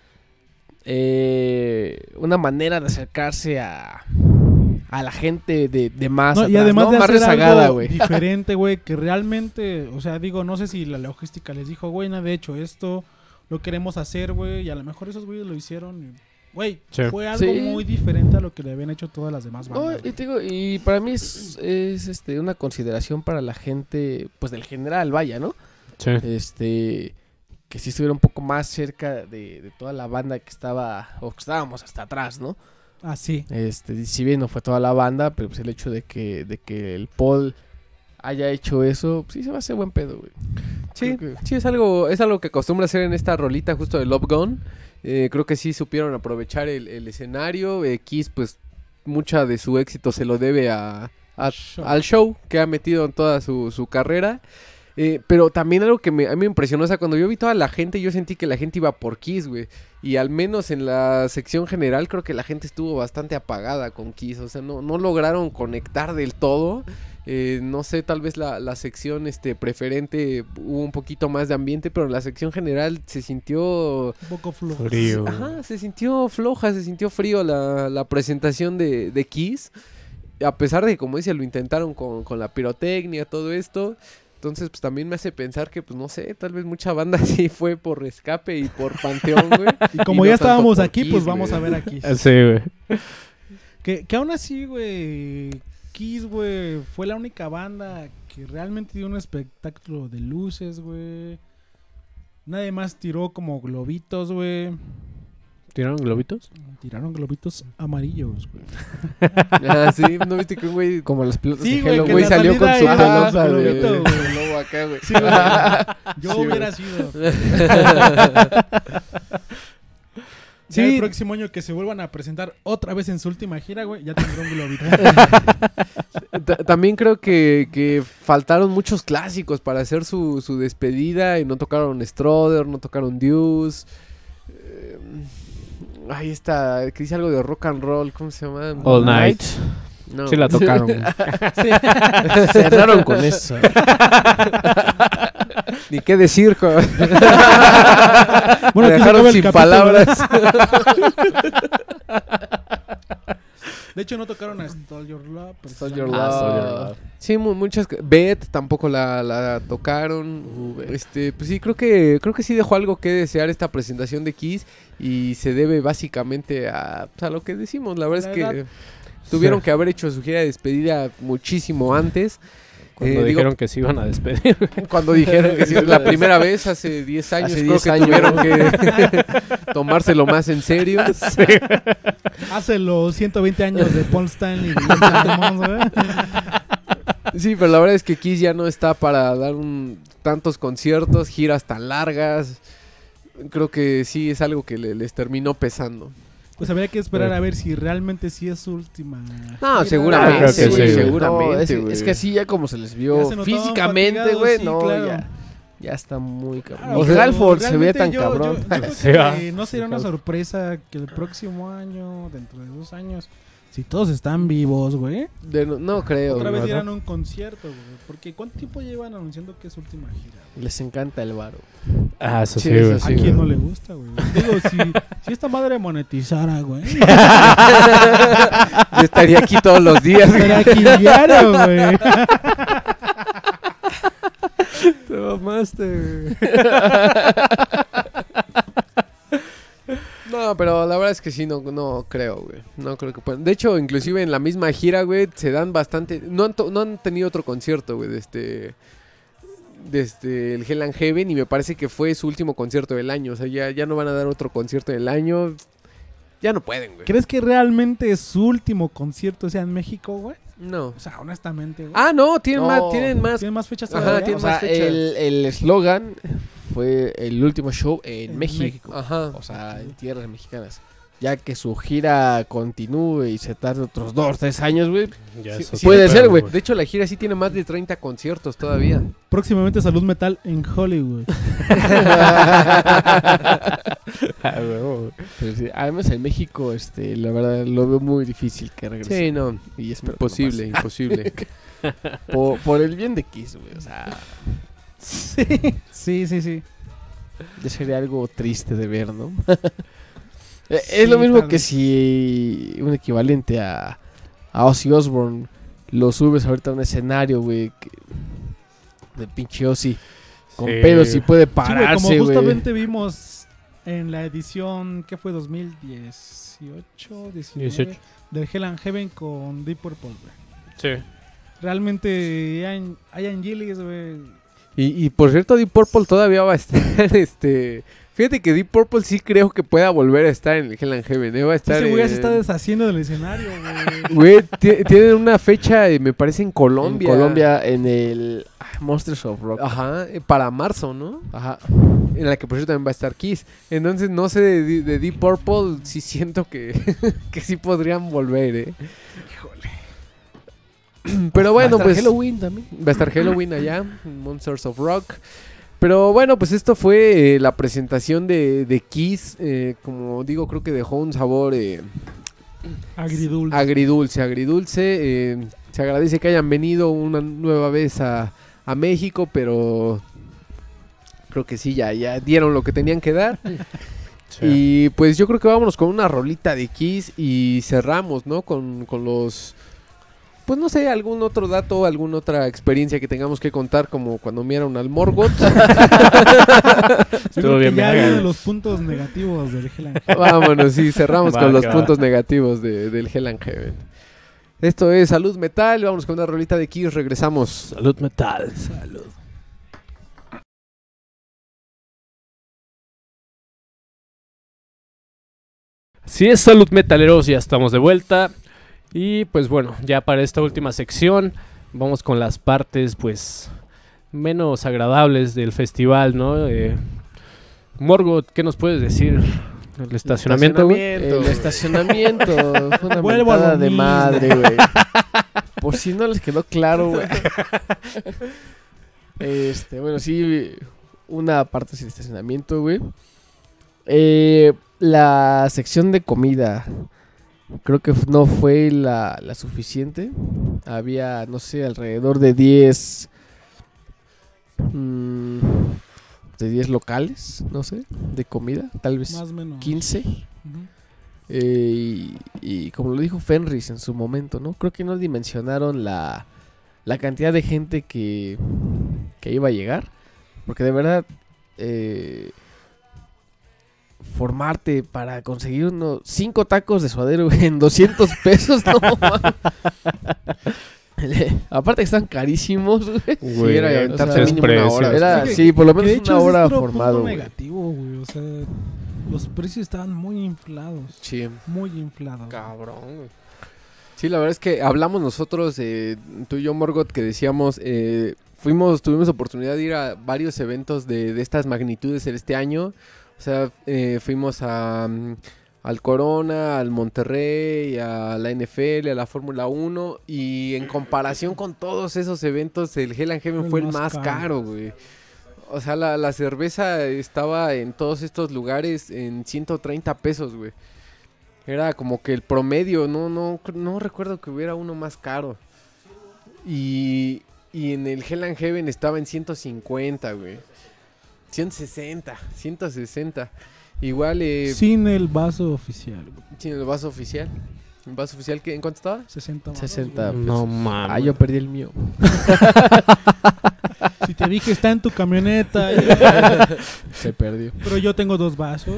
eh, una manera de acercarse a, a la gente de, de más No, y atrás, además ¿no? de Más hacer rezagada, algo güey. diferente, güey, que realmente, o sea, digo, no sé si la logística les dijo, güey, nada de hecho esto, lo queremos hacer, güey, y a lo mejor esos güeyes lo hicieron, y, güey, Sí. fue algo Sí. muy diferente a lo que le habían hecho todas las demás No, bandas. y, güey. te digo, y para mí es, es este, una consideración para la gente, pues del general, vaya, ¿no? Sí. Este, que sí estuviera un poco más cerca de, de toda la banda que estaba, o que estábamos hasta atrás, ¿no? Ah, sí. Este, si bien no fue toda la banda, pero pues el hecho de que, de que el Paul haya hecho eso, pues sí se va a hacer buen pedo, güey. Sí, Creo que- sí, es algo, es algo que acostumbra hacer en esta rolita justo de Love Gun. Eh, creo que sí supieron aprovechar el, el escenario. Eh, Kiss, pues, mucha de su éxito se lo debe a, a- Show. al show que ha metido en toda su, su carrera. Eh, pero también algo que me, a mí me impresionó, o sea, cuando yo vi toda la gente, yo sentí que la gente iba por Kiss, güey. Y al menos en la sección general creo que la gente estuvo bastante apagada con Kiss. O sea, no, no lograron conectar del todo. Eh, no sé, tal vez la, la sección este preferente hubo un poquito más de ambiente, pero la sección general se sintió... Un poco flojo. Frío. Ajá, se sintió floja, se sintió frío la, la presentación de, de Kiss. A pesar de que, como dice, lo intentaron con, con la pirotecnia, todo esto. Entonces, pues también me hace pensar que, pues no sé, tal vez mucha banda sí fue por escape y por panteón, güey. Y como Y ya no tanto estábamos por aquí, Kiss, pues vamos güey. a ver aquí. Sí, güey. Que, que aún así, güey, Kiss, güey, fue la única banda que realmente dio un espectáculo de luces, güey. Nadie más tiró como globitos, güey. ¿Tiraron globitos? Tiraron globitos amarillos, güey. Ah, sí, ¿no viste que un güey... Como las pelotas Sí, de güey, Halo, que güey, la salió con salida su era pelota su de, globito, de güey. lobo acá, güey. Sí, güey. Yo Sí, hubiera güey. sido. Sí. Ya el próximo año que se vuelvan a presentar otra vez en su última gira, güey, ya tendrá un globito. Ta- También creo que, que faltaron muchos clásicos para hacer su, su despedida y no tocaron Stroder, no tocaron Deuce. Eh, ahí está, que dice algo de rock and roll, ¿cómo se llama? All Night. No. Sí la tocaron. Cerraron con eso. Ni qué decir, jo- Bueno, me aquí se dejaron acaba el sin capítulo. palabras. De hecho, no tocaron a Stole Your Love. pero Stole sí Your la- Love. Ah, Stole Your Love. Sí, mu- muchas. Beth tampoco la, la tocaron. Uh, Beth. este, pues sí, creo que creo que sí dejó algo que desear esta presentación de Kiss y se debe básicamente a, pues, a lo que decimos. La verdad La es que edad. tuvieron Sí. que haber hecho su gira de despedida muchísimo antes. Cuando Eh, digo, dijeron que se iban a despedir. cuando dijeron que sí, la primera vez hace diez años, Hace creo diez que años. tuvieron que tomárselo más en serio. Hace los ciento veinte años de Paul Stanley. y Ian Simmons, güey. Sí, pero la verdad es que Kiss ya no está para dar un, tantos conciertos, giras tan largas. Creo que sí es algo que le- les terminó pesando. Pues habría que esperar a ver si realmente sí es su última. No, gira. seguramente, creo que güey, sí, güey. seguramente, No, es, güey. es que así ya como se les Ya vio se notaban físicamente, fatigados, güey, sí, no, claro. ya, ya está muy cabrón. Claro, Ni pero Halford se ve realmente tan yo- cabrón. yo- yo creo Sí, va. que no sería una Sí, sorpresa que el próximo año, dentro de dos años, si todos están vivos, güey, De no, no creo. otra vez güey. dieran un concierto, güey. Porque ¿cuánto tiempo llevan anunciando que es su última gira? güey? Les encanta el varo. Ah, eso Sí, sí, eso güey. sí. ¿A quién no le gusta, güey? Digo, si, si esta madre monetizara, güey, Yo estaría aquí todos los días. estaría aquí diario, güey. Te mamaste, güey. No, pero la verdad es que sí, no, no creo, güey. No creo que puedan. De hecho, inclusive en la misma gira, güey, se dan bastante... No han, to- no han tenido otro concierto, güey, de este... Desde el Hell and Heaven y me parece que fue su último concierto del año. O sea, ya, ya no van a dar otro concierto del año. Ya no pueden, güey. ¿Crees que realmente su último concierto sea en México, güey? No. O sea, honestamente, güey. Ah, no, tienen No. más, tienen más. ¿Tienen más fechas Ajá, todavía? tienen O sea, más fechas. el el eslogan fue el último show en, En México. México. Ajá. O sea, en tierras mexicanas. ya que su gira continúe y se tarde otros dos, tres años, güey. Ya Sí, eso sí, puede pero, ser, güey. De hecho, la gira sí tiene más de treinta conciertos todavía. Próximamente Salud Metal en Hollywood. Ah, huevo. Pero sí, además en México, este, la verdad, lo veo muy difícil que regrese. Sí, no, Y espero que no imposible, imposible. pase. Por, por el bien de Kiss, güey. O sea, Sí, sí, sí, sí. ya sería algo triste de ver, ¿no? Eh, Sí, es lo mismo tal que vez. si un equivalente a, a Ozzy Osbourne lo subes ahorita a un escenario, güey. que- De pinche Ozzy. Con Sí. pedos y puede Sí, güey, pararse, como güey. justamente vimos en la edición, ¿qué fue? dos mil dieciocho, diecinueve, dieciocho. del Hell and Heaven con Deep Purple, güey. Sí. Realmente Ian, Ian Gillis, güey. Y, y por cierto, Deep Purple todavía va a estar, este... Fíjate que Deep Purple sí creo que pueda volver a estar en el Hell and Heaven, ¿eh? Va a estar Ese güey ya se en- está deshaciendo del escenario, güey. Güey, ti- tienen una fecha, eh, me parece, en Colombia. En Colombia, en el ah, Monsters of Rock. Ajá, eh, para marzo, ¿no? Ajá. En la que por cierto también va a estar Kiss. Entonces, no sé, de, de Deep Purple sí siento que, que sí podrían volver, ¿eh? Pero bueno, Hasta pues... Halloween también. Va a estar Halloween allá, Monsters of Rock. Pero bueno, pues esto fue eh, la presentación de, de Kiss. Eh, como digo, creo que dejó un sabor eh, Agridulce. agridulce, agridulce. Eh, se agradece que hayan venido una nueva vez a, a México, pero creo que sí, ya, ya dieron lo que tenían que dar. Sí. Y pues yo creo que vámonos con una rolita de Kiss y cerramos, ¿no? Con, con los... Pues no sé, algún otro dato, alguna otra experiencia que tengamos que contar, como cuando miraron al Morgoth. Yo Estuvo creo que bien ya verga. vienen los puntos negativos del Hell and Heaven. Vámonos, sí, cerramos Va, con los que va. puntos negativos de, del Hell and Heaven. Esto es Salud Metal, vamos con una rolita de Kiss, regresamos. Salud metal. Salud. Así es, salud metaleros, ya estamos de vuelta. Y pues bueno, ya para esta última sección vamos con las partes pues menos agradables del festival, ¿no? Eh, Morgoth, ¿qué nos puedes decir? ¿El estacionamiento, güey? El estacionamiento. Fue una Vuelvo a lo mentada de mismo. madre, güey. Por si no les quedó claro, güey. Este, bueno, sí, una parte es el estacionamiento, güey. Eh, la sección de comida creo que f- no fue la, la suficiente. Había, no sé, alrededor de diez mm, de diez locales, no sé, de comida, tal vez Más o menos. quince. Ujú. Eh, y, y como lo dijo Fenris en su momento, ¿no? Creo que no dimensionaron la, la cantidad de gente que, que iba a llegar. Porque de verdad, eh, formarte para conseguir unos cinco tacos de suadero güey, en doscientos pesos, no mames. Aparte que están carísimos, güey. Sí, era o aventarse sea, mínimo una precios. hora. Era, Sí, que- sí, por lo Que de menos hecho una ese es hora otro formado. punto güey. negativo, güey. O sea, los precios estaban muy inflados. Sí, Muy inflados. cabrón. güey. Sí, la verdad es que hablamos nosotros, eh, tú y yo, Morgoth, que decíamos, eh, fuimos, tuvimos oportunidad de ir a varios eventos de, de estas magnitudes en este año. O sea, eh, fuimos a, mm, al Corona, al Monterrey, a la N F L, a la Fórmula uno. Y en comparación con todos esos eventos, el Hell and Heaven El fue el más más caro. caro, güey. O sea, la, la cerveza estaba en todos estos lugares en ciento treinta pesos, güey. Era como que el promedio, no, no, no recuerdo que hubiera uno más caro. Y, y en el Hell and Heaven estaba en ciento cincuenta, güey. ciento sesenta, ciento sesenta. Igual, eh, Sin el vaso oficial, güey. sin el vaso oficial. ¿El vaso oficial qué, en cuánto estaba? sesenta vasos, sesenta. güey. No mames. Ah, yo perdí el mío. Si te dije está en tu camioneta, Se perdió. pero yo tengo dos vasos.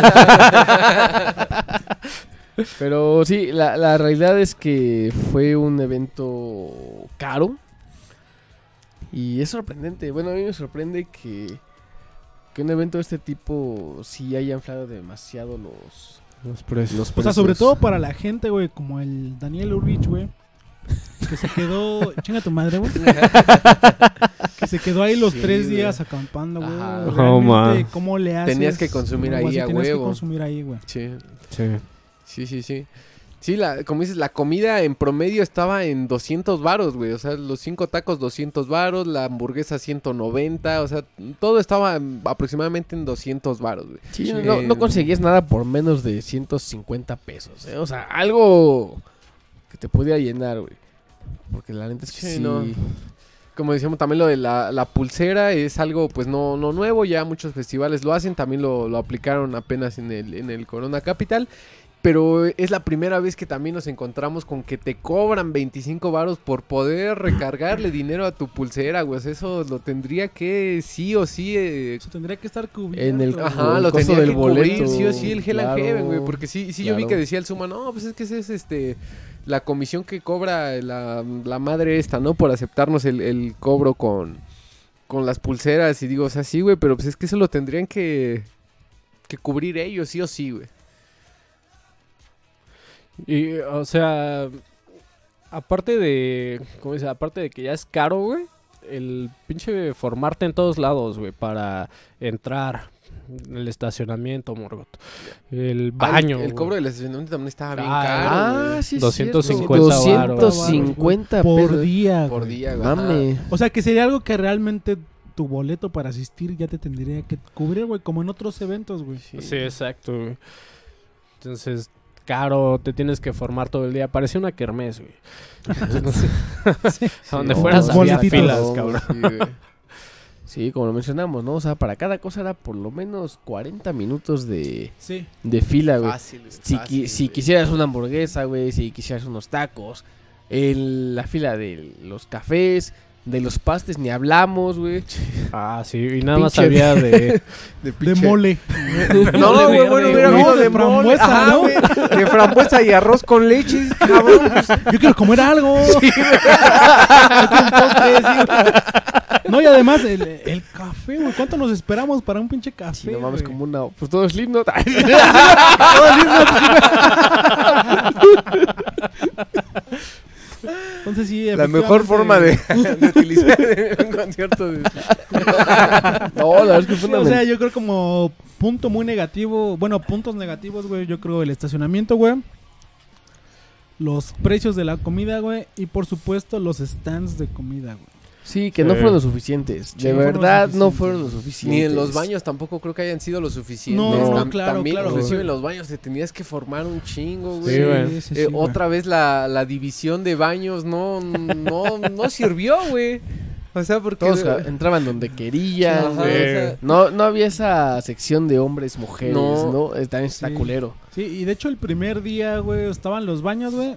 Pero sí, la, la realidad es que fue un evento caro. Y es sorprendente. Bueno, a mí me sorprende que, que un evento de este tipo sí haya inflado demasiado los, Los precios. los O sea, sobre precios. todo para la gente, güey, como el Daniel Ulrich, güey. que se quedó, chinga tu madre, güey. Que se quedó ahí los Sí, tres güey. días acampando, güey. Ajá. Realmente, Oh, man. ¿cómo le haces? Tenías que consumir algo ahí así? a Tenías huevo. que consumir ahí, güey. Sí, Sí. sí, sí, sí. Sí, la, como dices, la comida en promedio estaba en doscientos varos, güey. O sea, los cinco tacos doscientos varos, la hamburguesa ciento noventa. O sea, todo estaba en- aproximadamente en doscientos varos, güey. Sí, Sí. no, no conseguías nada por menos de ciento cincuenta pesos, ¿eh? O sea, algo que te pudiera llenar, güey. Porque la neta es que Sí, sí... no. Como decíamos, también lo de la, la pulsera es algo pues no, no nuevo, ya muchos festivales lo hacen, también lo, lo aplicaron apenas en el, en el Corona Capital, pero es la primera vez que también nos encontramos con que te cobran veinticinco varos por poder recargarle dinero a tu pulsera, güey. O sea, eso lo tendría que sí o sí... eh, Eso tendría que estar cubierto. En el- güey. Ajá, el lo costo tenía del que cubrir boleto, sí o sí el Hell and claro, Heaven, güey, porque sí, sí yo vi claro. que decía el Suma, no, pues es que ese es este la comisión que cobra la, la madre esta, ¿no? Por aceptarnos el, el cobro con, con las pulseras y digo, o sea, sí, güey, pero pues es que eso lo tendrían que, que cubrir ellos, sí o sí, güey. Y, o sea, aparte de, ¿cómo dice? Aparte de que ya es caro, güey, el pinche formarte en todos lados, güey, para entrar, el estacionamiento, Morgot, el Ah, el- baño, el, güey. cobro del estacionamiento también estaba bien Ah, caro, Ah, güey. sí, es doscientos cierto. cincuenta doscientos cincuenta por pesos. día, por güey. día, güey. Ajá. Mame. O sea, que sería algo que realmente tu boleto para asistir ya te tendría que cubrir, güey, como en otros eventos, güey. Sí. Sí, exacto, güey. Entonces, caro, te tienes que formar todo el día. Parecía una kermés, güey. A donde Sí, fueras no, había boletitos. filas, No, cabrón. Sí, güey. Sí, como lo mencionamos, ¿no? O sea, para cada cosa era por lo menos cuarenta minutos de, Sí. de fila, güey. Fácil, güey, Si, fácil, qui- si güey. quisieras una hamburguesa, güey, si quisieras unos tacos, el- la fila de los cafés, de los pastes, ni hablamos, güey. Ah, sí, y nada más Pinche- había de... De, De pinche- mole. No, Mole güey, verde, bueno, hubiera no, habido de de mole, frambuesa, ajá, ¿no? güey, de frambuesa y arroz con leche, cabrón. pues, Yo quiero comer algo. No, y además el, el café, güey. ¿Cuánto nos esperamos para un pinche café? Si no mames, güey? como una. Pues todo Slipknot. Entonces sí, La mejor efectivamente- forma de, de utilizar un concierto. De... No, la verdad es que fue Sí, una. o sea, men- yo creo como punto muy negativo, bueno, puntos negativos, güey, yo creo el estacionamiento, güey. Los precios de la comida, güey, y por supuesto los stands de comida, güey. Sí, que no Sí. fueron lo suficientes. Sí, De no fueron lo verdad, no suficientes. fueron lo suficientes. Ni en los baños tampoco creo que hayan sido lo suficientes. No, no, Tam- claro, también, claro, inclusive güey. en los baños te tenías que formar un chingo, güey. Sí, güey. sí, Eh, sí, güey. otra vez la, la división de baños no, no, no sirvió, güey. O sea, porque... Todos ja- entraban donde querían, Ajá, güey. o sea, No, no había esa sección de hombres, mujeres, No. ¿no? Está, está Sí. culero. Sí, y de hecho el primer día, güey, estaban los baños, güey.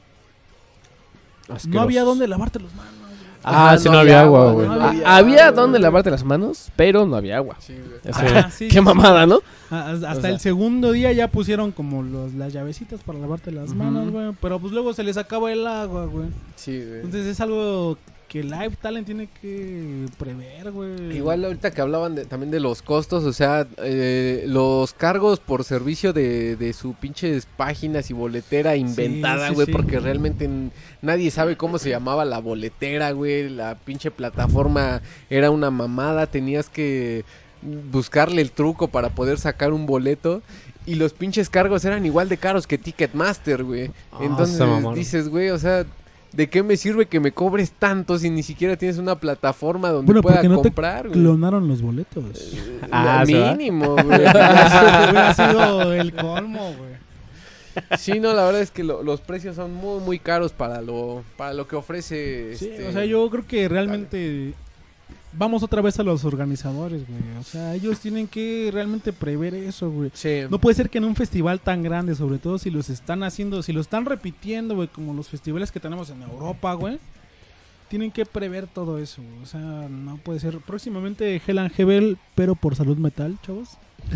No Asquerosos. había dónde lavarte las manos, güey. Ah, Ajá, sí, no había agua, güey. no Ah, había había agua, donde güey. lavarte las manos, pero no había agua. Sí, güey. O sea, Ajá, sí, qué sí, mamada, ¿no? Ah, Hasta O sea- el segundo día ya pusieron como los, las llavecitas para lavarte las Ujú. manos, güey. Pero pues luego se les acaba el agua, güey. Sí, güey. Entonces es algo que Live Talent tiene que prever, güey. Igual ahorita que hablaban de- también de los costos, o sea, eh, los cargos por servicio de, de su pinches páginas y boletera inventada, sí, güey, sí. porque realmente n- nadie sabe cómo se llamaba la boletera, güey, la pinche plataforma era una mamada, tenías que buscarle el truco para poder sacar un boleto. Y los pinches cargos eran igual de caros que Ticketmaster, güey. Ah, Entonces se mamaron. dices, güey, o sea, ¿de qué me sirve que me cobres tanto si ni siquiera tienes una plataforma donde Bueno, pueda porque no te comprar, güey? clonaron los boletos. Ah, Lo ¿se va? mínimo, güey. Hubiera sido el colmo, güey. Sí, no, la verdad es que lo- los precios son muy, muy caros para lo, para lo que ofrece. Sí, este, o sea, yo creo que realmente vamos otra vez a los organizadores, güey. O sea, ellos tienen que realmente prever eso, güey. Sí. No puede ser que en un festival tan grande, sobre todo si los están haciendo, si lo están repitiendo, güey, como los festivales que tenemos en Europa, güey. Tienen que prever todo eso, güey. O sea, no puede ser. Próximamente Hell and Heaven, pero por salud metal, chavos.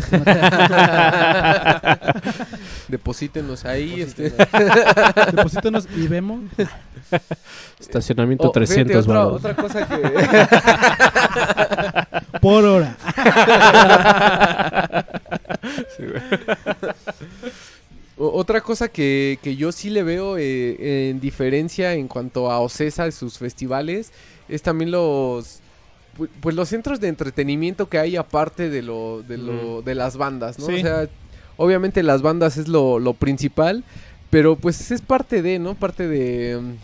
Deposítenos ahí, este. Deposítenos y vemos. Estacionamiento Oh, fíjate, trescientos otra, varos. otra cosa que. Por hora. O- otra cosa que, que yo sí le veo eh, en diferencia en cuanto a Ocesa y sus festivales es también los pu- pues los centros de entretenimiento que hay aparte de lo de lo de las bandas, ¿no? Sí. O sea, obviamente las bandas es lo, lo principal, pero pues es parte de, ¿no? Parte de mm,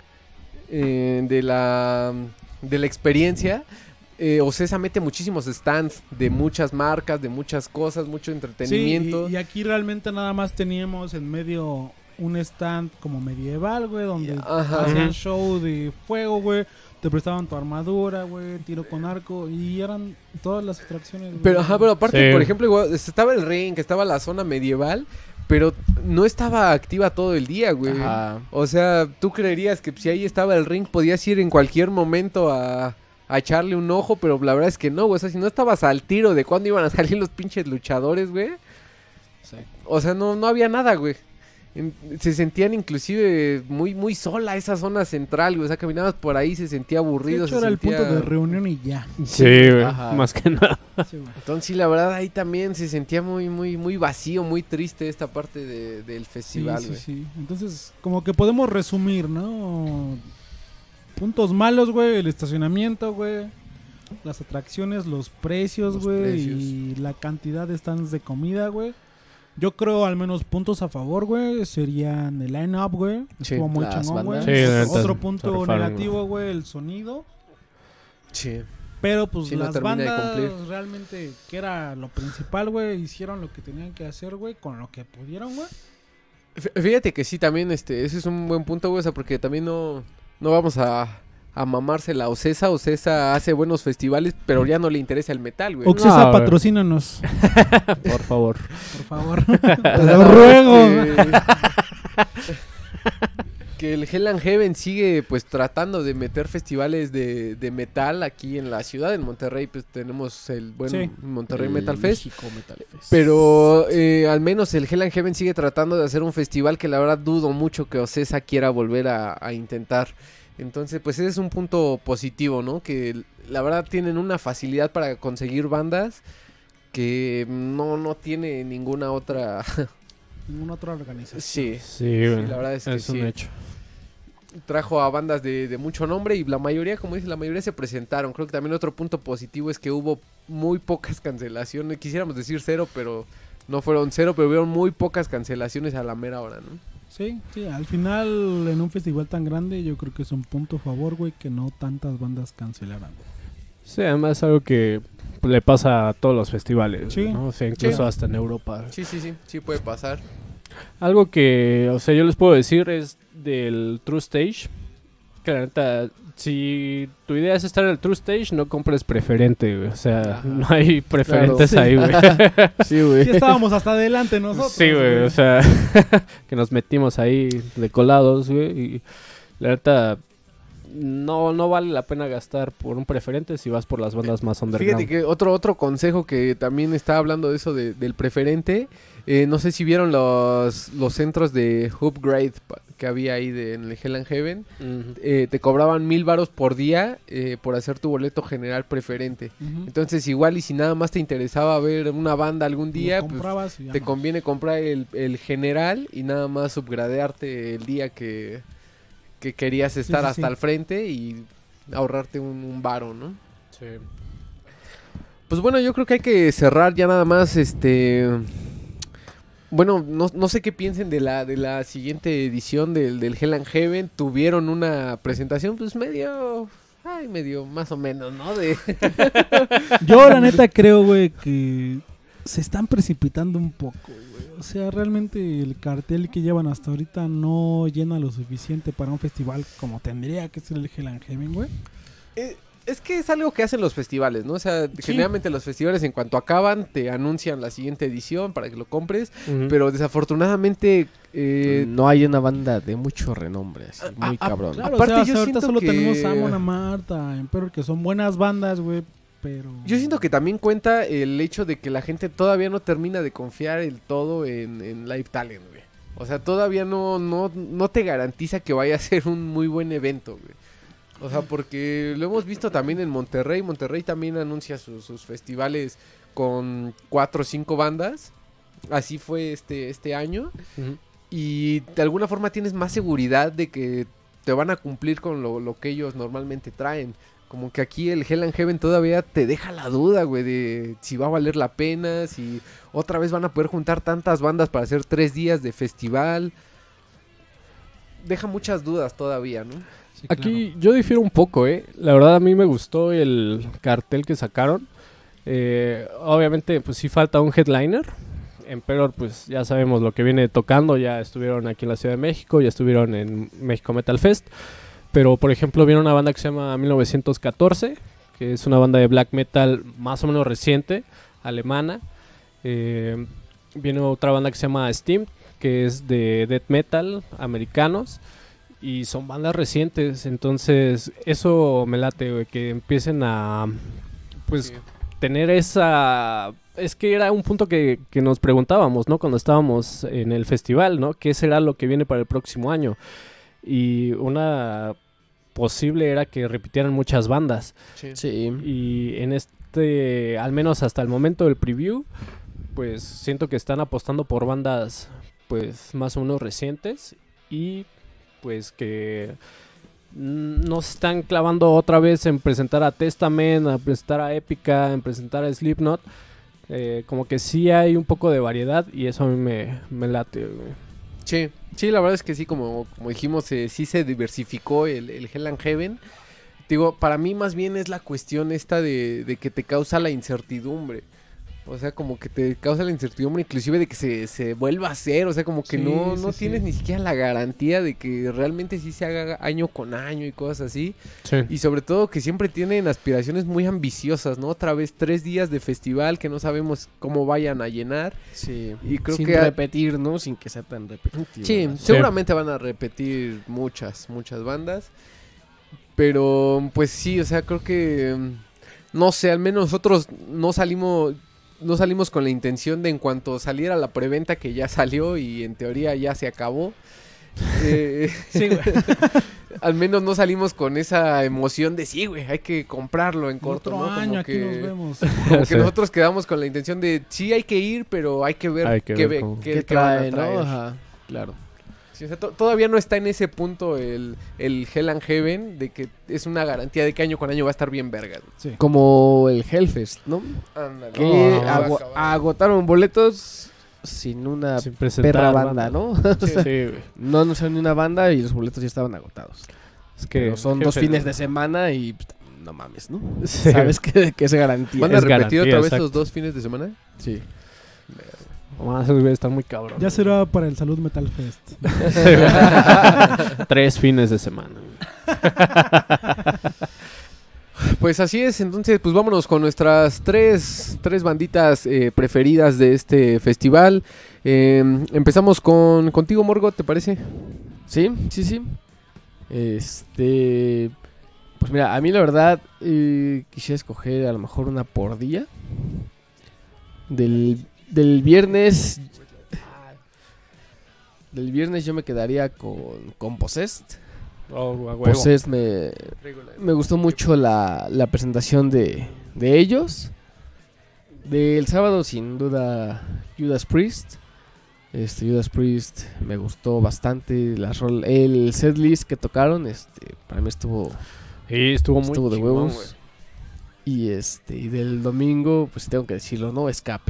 eh, de la de la experiencia. Eh, Ocesa mete muchísimos stands de muchas marcas, de muchas cosas, mucho entretenimiento. Sí, y, y aquí realmente nada más teníamos en medio un stand como medieval, güey, donde Ajá. hacían Ujú. show de fuego, güey. Te prestaban tu armadura, güey, tiro con arco y eran todas las atracciones. güey. Pero, ajá, pero aparte, Sí. por ejemplo, igual, estaba el ring, estaba la zona medieval, pero no estaba activa todo el día, güey. Ajá. O sea, tú creerías que si ahí estaba el ring, podías ir en cualquier momento a, a echarle un ojo, pero la verdad es que no, güey. O sea, si no estabas al tiro de cuándo iban a salir los pinches luchadores, güey. Sí. O sea, no, no había nada, güey. En- Se sentían inclusive muy, muy sola esa zona central, güey. O sea, caminabas por ahí, se sentía De aburrido. hecho, se era el sentía- punto de reunión y ya. Sí, güey, Ajá. más que nada. Sí, güey. Entonces, sí, la verdad, ahí también se sentía muy, muy, muy vacío, muy triste esta parte de- del Sí, festival, sí, güey. sí. Entonces, como que podemos resumir, ¿no? Puntos malos, güey, el estacionamiento, güey. Las atracciones, los precios, Los güey. precios. Y la cantidad de stands de comida, güey. Yo creo al menos puntos a favor, güey, serían el line-up, güey. Sí, Estuvo muy las chingón, güey. bandas. Sí, la neta, Otro se punto rifaron, negativo, güey, el sonido. Sí. Pero pues Sí, no las termina de bandas cumplir. realmente, que era lo principal, güey, hicieron lo que tenían que hacer, güey, con lo que pudieron, güey. F- Fíjate que sí, también, este, ese es un buen punto, güey, o sea, porque también no, no vamos a, a mamársela a Ocesa. Ocesa hace buenos festivales, pero ya no le interesa el metal, güey. Oxesa, No, güey. patrocínanos, Por favor. por favor. Te Te lo ruego. Que el Hell and Heaven sigue pues tratando de meter festivales de, de metal aquí en la ciudad. En Monterrey pues tenemos el buen Sí. Monterrey El Metal Fest. México Metal Fest. Pero eh, al menos el Hell and Heaven sigue tratando de hacer un festival que la verdad dudo mucho que Ocesa quiera volver a, a intentar. Entonces pues ese es un punto positivo, ¿no? Que la verdad tienen una facilidad para conseguir bandas que no, no tiene ninguna otra. Ninguna otra organización. Sí, Sí, güey. la verdad es que es un sí. hecho. Trajo a bandas de, de mucho nombre y la mayoría, como dices, la mayoría se presentaron. Creo que también otro punto positivo es que hubo muy pocas cancelaciones. Quisiéramos decir cero, pero no fueron cero, pero hubieron muy pocas cancelaciones a la mera hora, ¿no? Sí, sí, al final en un festival tan grande yo creo que es un punto a favor, güey, que no tantas bandas cancelaran. güey. Sí, además es algo que pues, le pasa a todos los festivales, Sí. ¿no? O sea, incluso Sí. hasta en Europa. Sí, sí, sí, sí puede pasar. Algo que, o sea, yo les puedo decir es del True Stage. Que la neta, si tu idea es estar en el True Stage, no compres preferente, güey. O sea, Ajá. no hay preferentes Claro. ahí, güey. Sí, güey. Sí estábamos hasta adelante nosotros. Sí, güey, o sea, que nos metimos ahí de colados, güey. Y la neta, no, no vale la pena gastar por un preferente si vas por las bandas más underground. Fíjate que otro, otro consejo que también está hablando de eso de- del preferente. eh, no sé si vieron los, los centros de upgrade pa- que había ahí de, en el Hell and Heaven. Ujú. Eh, te cobraban mil varos por día eh, por hacer tu boleto general preferente. Ujú. Entonces igual y si nada más te interesaba ver una banda algún Lo día, pues, comprabas y ya te no. conviene comprar el, el general y nada más upgradearte el día que, que querías estar sí, hasta sí. el frente y ahorrarte un, un varo, ¿no? Sí. Pues bueno, yo creo que hay que cerrar ya nada más, este... Bueno, no, no sé qué piensen de la, de la siguiente edición del, del Hell and Heaven. Tuvieron una presentación pues medio... Ay, medio más o menos, ¿no? De... Yo la neta creo, güey, que se están precipitando un poco, güey. O sea, realmente el cartel que llevan hasta ahorita no llena lo suficiente para un festival como tendría que ser el Hell and Heaven, güey. Eh, es que es algo que hacen los festivales, ¿no? O sea, generalmente los festivales en cuanto acaban te anuncian la siguiente edición para que lo compres, Ujú. pero desafortunadamente... eh, no hay una banda de mucho renombre, así, Ah, muy ah, cabrón. Claro, Aparte, o sea, yo hasta ahorita siento solo que- tenemos a Mona Marta, Emperor, que son buenas bandas, güey, pero... Yo siento que también cuenta el hecho de que la gente todavía no termina de confiar el todo en, en Live Talent, güey. O sea, todavía no, no, no te garantiza que vaya a ser un muy buen evento, güey. O sea, porque lo hemos visto también en Monterrey. Monterrey también anuncia sus, sus festivales con cuatro o cinco bandas. así fue este, este año. Ujú. Y de alguna forma tienes más seguridad de que te van a cumplir con lo, lo que ellos normalmente traen. Como que aquí el Hell and Heaven todavía te deja la duda, güey, de si va a valer la pena, si otra vez van a poder juntar tantas bandas para hacer tres días de festival. Deja muchas dudas todavía, ¿no? Sí, Aquí yo difiero un poco, ¿eh? La verdad a mí me gustó el cartel que sacaron. Eh, obviamente pues sí falta un headliner. Emperor pues ya sabemos lo que viene tocando. Ya estuvieron aquí en la Ciudad de México, ya estuvieron en México Metal Fest. Pero por ejemplo viene una banda que se llama mil novecientos catorce, que es una banda de black metal más o menos reciente, alemana. Eh, viene otra banda que se llama Steam, que es de death metal, americanos. Y son bandas recientes, entonces eso me late, güey, que empiecen a pues Sí. tener esa... Es que era un punto que, que nos preguntábamos, ¿no? Cuando estábamos en el festival, ¿no? ¿Qué será lo que viene para el próximo año? Y una posible era que repitieran muchas bandas. Sí. Sí. Y en este, al menos hasta el momento del preview, pues siento que están apostando por bandas pues más o menos recientes y pues que mm, no se están clavando otra vez en presentar a Testament, a presentar a Epica, en presentar a Slipknot. Eh, como que sí hay un poco de variedad y eso a mí me, me late, güey. Sí, sí, la verdad es que sí, como, como dijimos, eh, sí se diversificó el, el Hell and Heaven. Digo, para mí más bien es la cuestión esta de, de que te causa la incertidumbre. O sea, como que te causa la incertidumbre inclusive de que se, se vuelva a hacer. O sea, como que Sí, no, sí, no sí. tienes ni siquiera la garantía de que realmente sí se haga año con año y cosas así. Sí. Y sobre todo que siempre tienen aspiraciones muy ambiciosas, ¿no? Otra vez tres días de festival que no sabemos cómo vayan a llenar. Sí. Y creo Sin que... repetir, ¿no? Sin que sea tan repetitivo. Sí, ¿verdad? seguramente van a repetir muchas, muchas bandas. Pero, pues sí, o sea, creo que... mm, No sé, al menos nosotros no salimos... No salimos con la intención de en cuanto saliera la preventa, que ya salió y en teoría ya se acabó. eh, Sí, güey. al menos no salimos con esa emoción de sí, güey, hay que comprarlo en corto, Otro ¿no? Como año aquí que- nos vemos. Como que Sí. nosotros quedamos con la intención de sí hay que ir, pero hay que ver Hay que qué, ver ve- cómo- qué- ¿Qué qué van a trae, no? traer. Ajá, claro. Sí, o sea, to- todavía no está en ese punto el, el Hell and Heaven de que es una garantía de que año con año va a estar bien verga. Sí. Como el Hellfest, ¿no? Ándale. Que No, va a ago- acabar. agotaron boletos sin una Sin presentar perra banda, ¿no? Sí, güey. No anunciaron ni una banda y los boletos ya estaban agotados. Es que Pero son dos jefe, fines de semana y pues, no mames, ¿no? Sí. ¿Sabes qué, qué es garantía? ¿Van a es repetir garantía, otra vez exacto. los dos fines de semana? Sí. Oh, esos güeyes están muy cabrones. Ya será para el Salud Metal Fest. Tres fines de semana. Pues así es, entonces pues vámonos con nuestras tres, tres banditas eh, preferidas de este festival. Eh, empezamos con contigo, Morgo, ¿te parece? Sí, sí, sí. Este. Pues mira, a mí la verdad eh, quisiera escoger a lo mejor una por día. Del, del viernes. Del viernes yo me quedaría con, con Possessed. Oh, a huevo. Possessed me, me gustó mucho la, la presentación de, de ellos. Del sábado, sin duda, Judas Priest. Este, Judas Priest me gustó bastante. Las rol- el setlist que tocaron, este, para mí estuvo, Sí, estuvo muy estuvo de chingón, huevos. güey. Y este, y del domingo, pues tengo que decirlo, no escape.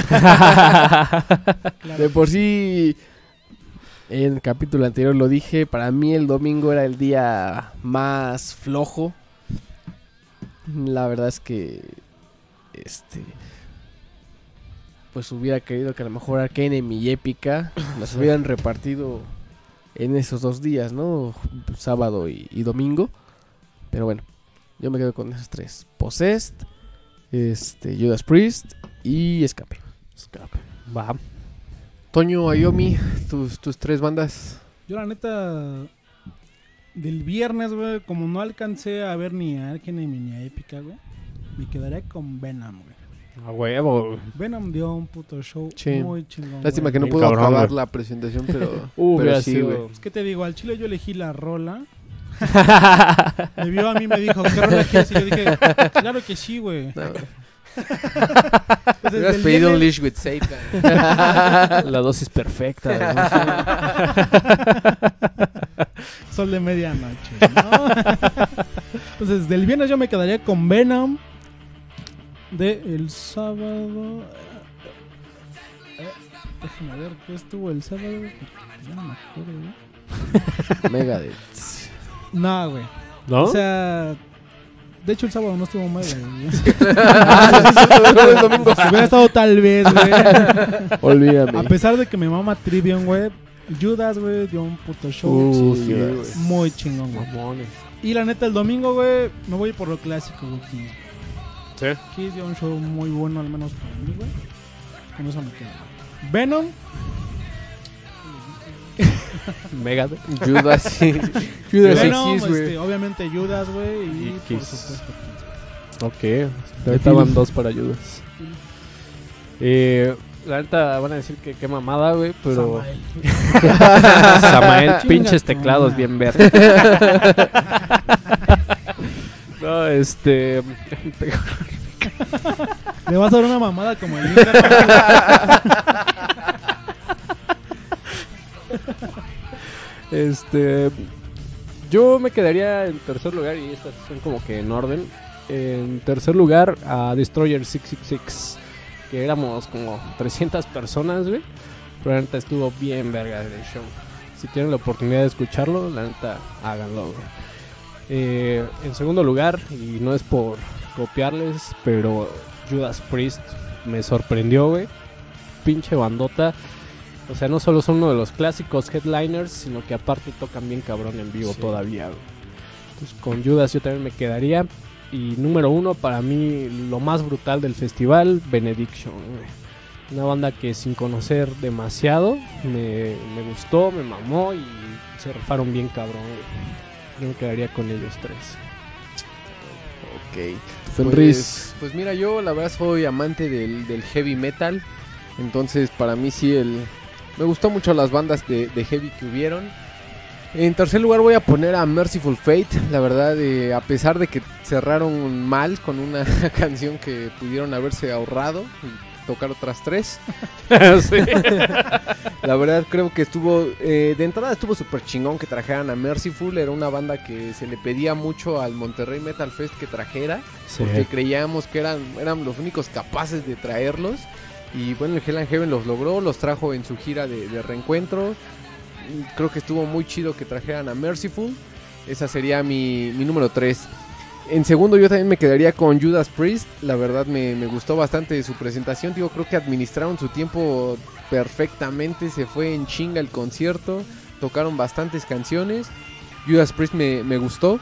De por sí, en el capítulo anterior lo dije, para mí el domingo era el día más flojo. La verdad es que este pues hubiera querido que a lo mejor Arch Enemy y Épica las hubieran repartido en esos dos días, ¿no? Sábado y, y domingo. Pero bueno, yo me quedo con esos tres. Possessed, este, Judas Priest y Escape. Escape. Va. Toño, Ayomi, tus, tus tres bandas. Yo la neta, del viernes, güey, como no alcancé a ver ni a Arch Enemy ni a Épica, güey, me quedaré con Venom, güey. A huevo, güey. Venom dio un puto show Sí. muy chingón. Lástima güey. que no Bien pudo cabrón, acabar güey. la presentación, pero, Uh, pero hubiera sí, sido- güey. Es que te digo, al chile yo elegí la rola. Me vio a mí y me dijo, ¿qué rola quieres? Y yo dije, claro que sí, güey. No, Entonces, Hubieras el pedido un viernes- leash with Satan. La dosis perfecta. Sol de medianoche, ¿no? Entonces, del viernes yo me quedaría con Venom. De el sábado. Eh, déjame ver qué estuvo el sábado. Ya no me acuerdo, ¿eh? Megadeth. No, güey. ¿No? O sea, de hecho el sábado no estuvo mal, güey. El domingo. Si hubiera estado tal vez, güey. Olvídame. A pesar de que me mama Trivium, güey. Judas, güey, dio un puto show. Uh, Sí, sí, güey. güey. Muy chingón, güey. Mamones. Y la neta, el domingo, güey, me voy por lo clásico, güey. Kiss. Sí. Kiss dio un show muy bueno, al menos para mí, güey. Con eso me quedo. Venom. Megadeth. Judas, sí. Judas Venom, Kiss, güey. este, obviamente Judas, güey. Y, Y por Kiss. supuesto Kiss. Ok. Ahorita van dos para ayudas. Eh, la neta van a decir que qué mamada, güey, pero... Samael. Samael, Chinga pinches tu teclados madre. bien verdes. No, este... Le vas a dar una mamada como el Inter. Este... Yo me quedaría en tercer lugar, y estas son como que en orden. En tercer lugar, a Destroyer seiscientos sesenta y seis. Que éramos como trescientas personas, güey. Pero la neta estuvo bien verga el show. Si tienen la oportunidad de escucharlo, la neta, háganlo, güey. Eh, en segundo lugar, y no es por copiarles, pero Judas Priest me sorprendió, güey. Pinche bandota. O sea, no solo son uno de los clásicos headliners, sino que aparte tocan bien cabrón en vivo Sí. todavía, güey. Entonces con Judas yo también me quedaría. Y número uno, para mí, lo más brutal del festival, Benediction, güey. Una banda que sin conocer demasiado, me, me gustó, me mamó y se rifaron bien cabrón, güey. Yo me quedaría con ellos tres. Ok. Fenris. Pues, pues mira, yo la verdad soy amante del, del heavy metal. Entonces para mí sí el... Me gustó mucho las bandas de, de heavy que hubieron. En tercer lugar voy a poner a Merciful Fate. La verdad, eh, a pesar de que cerraron mal con una canción que pudieron haberse ahorrado y tocar otras tres. Sí. La verdad creo que estuvo, eh, de entrada estuvo súper chingón que trajeran a Merciful. Era una banda que se le pedía mucho al Monterrey Metal Fest que trajera. Porque creíamos que eran, eran los únicos capaces de traerlos. Y bueno, el Hell and Heaven los logró, los trajo en su gira de, de reencuentro. Creo que estuvo muy chido que trajeran a Merciful. Esa sería mi, mi número tres. En segundo yo también me quedaría con Judas Priest. La verdad me, me gustó bastante su presentación. Digo, creo que administraron su tiempo perfectamente. Se fue en chinga el concierto. Tocaron bastantes canciones. Judas Priest me, me gustó.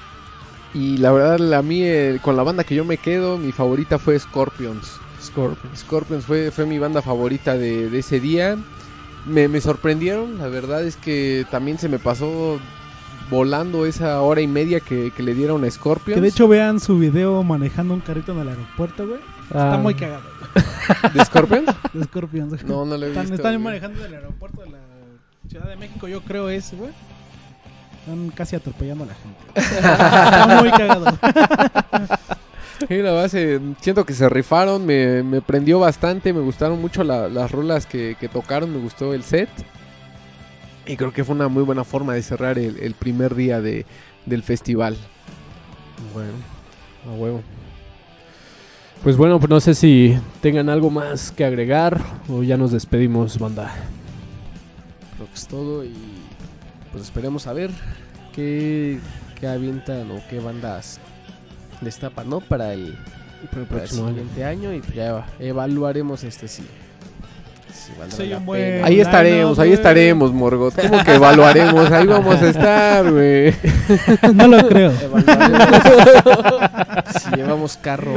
Y la verdad a mí eh, con la banda que yo me quedo, mi favorita fue Scorpions. Scorpions. Scorpions fue, fue mi banda favorita de, de ese día. Me, me sorprendieron, la verdad es que también se me pasó volando esa hora y media que, que le dieron a Scorpions. Que de hecho vean su video manejando un carrito en el aeropuerto, güey. Está Ah. muy cagado. ¿De Scorpions? De Scorpions, güey. No, no lo he Están, visto. están güey. manejando en el aeropuerto de la Ciudad de México, yo creo ese, güey. Están casi atropellando a la gente. Está muy cagado. Sí, la verdad, se- siento que se rifaron, me, me prendió bastante, me gustaron mucho la- las rolas que, que tocaron, me gustó el set. Y creo que fue una muy buena forma de cerrar el, el primer día de, del festival. Bueno, a huevo. Pues bueno, pues no sé si tengan algo más que agregar o ya nos despedimos, banda. Creo que es todo y pues esperemos a ver qué, qué avientan o qué bandas destapan, ¿no? Para el, Para el para el próximo año. siguiente año y pues ya evaluaremos este sí. Si valdrá Soy la un buen- pena. Ahí Line-up, estaremos, ahí güey. estaremos, Morgot. ¿Cómo que evaluaremos? Ahí vamos a estar, güey. No lo creo. Evaluaremos si llevamos carro.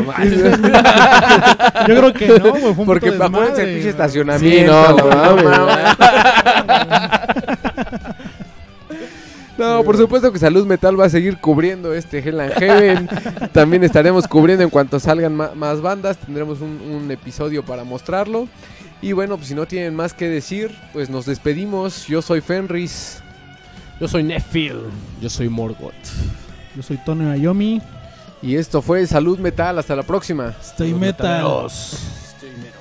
Yo creo que no, güey. Fue un Porque puto acuérdense el desmadre, pinche güey. estacionamiento. Sí, no, güey, no no mames. No, por supuesto que Salud Metal va a seguir cubriendo este Hell and Heaven. También estaremos cubriendo en cuanto salgan ma- más bandas. Tendremos un, un episodio para mostrarlo. Y bueno, pues si no tienen más que decir, pues nos despedimos. Yo soy Fenris. Yo soy Nefil. Yo soy Morgoth. Yo soy Tony Ayomi. Y esto fue Salud Metal. Hasta la próxima. Stay metal. Metaleros. Estoy mero.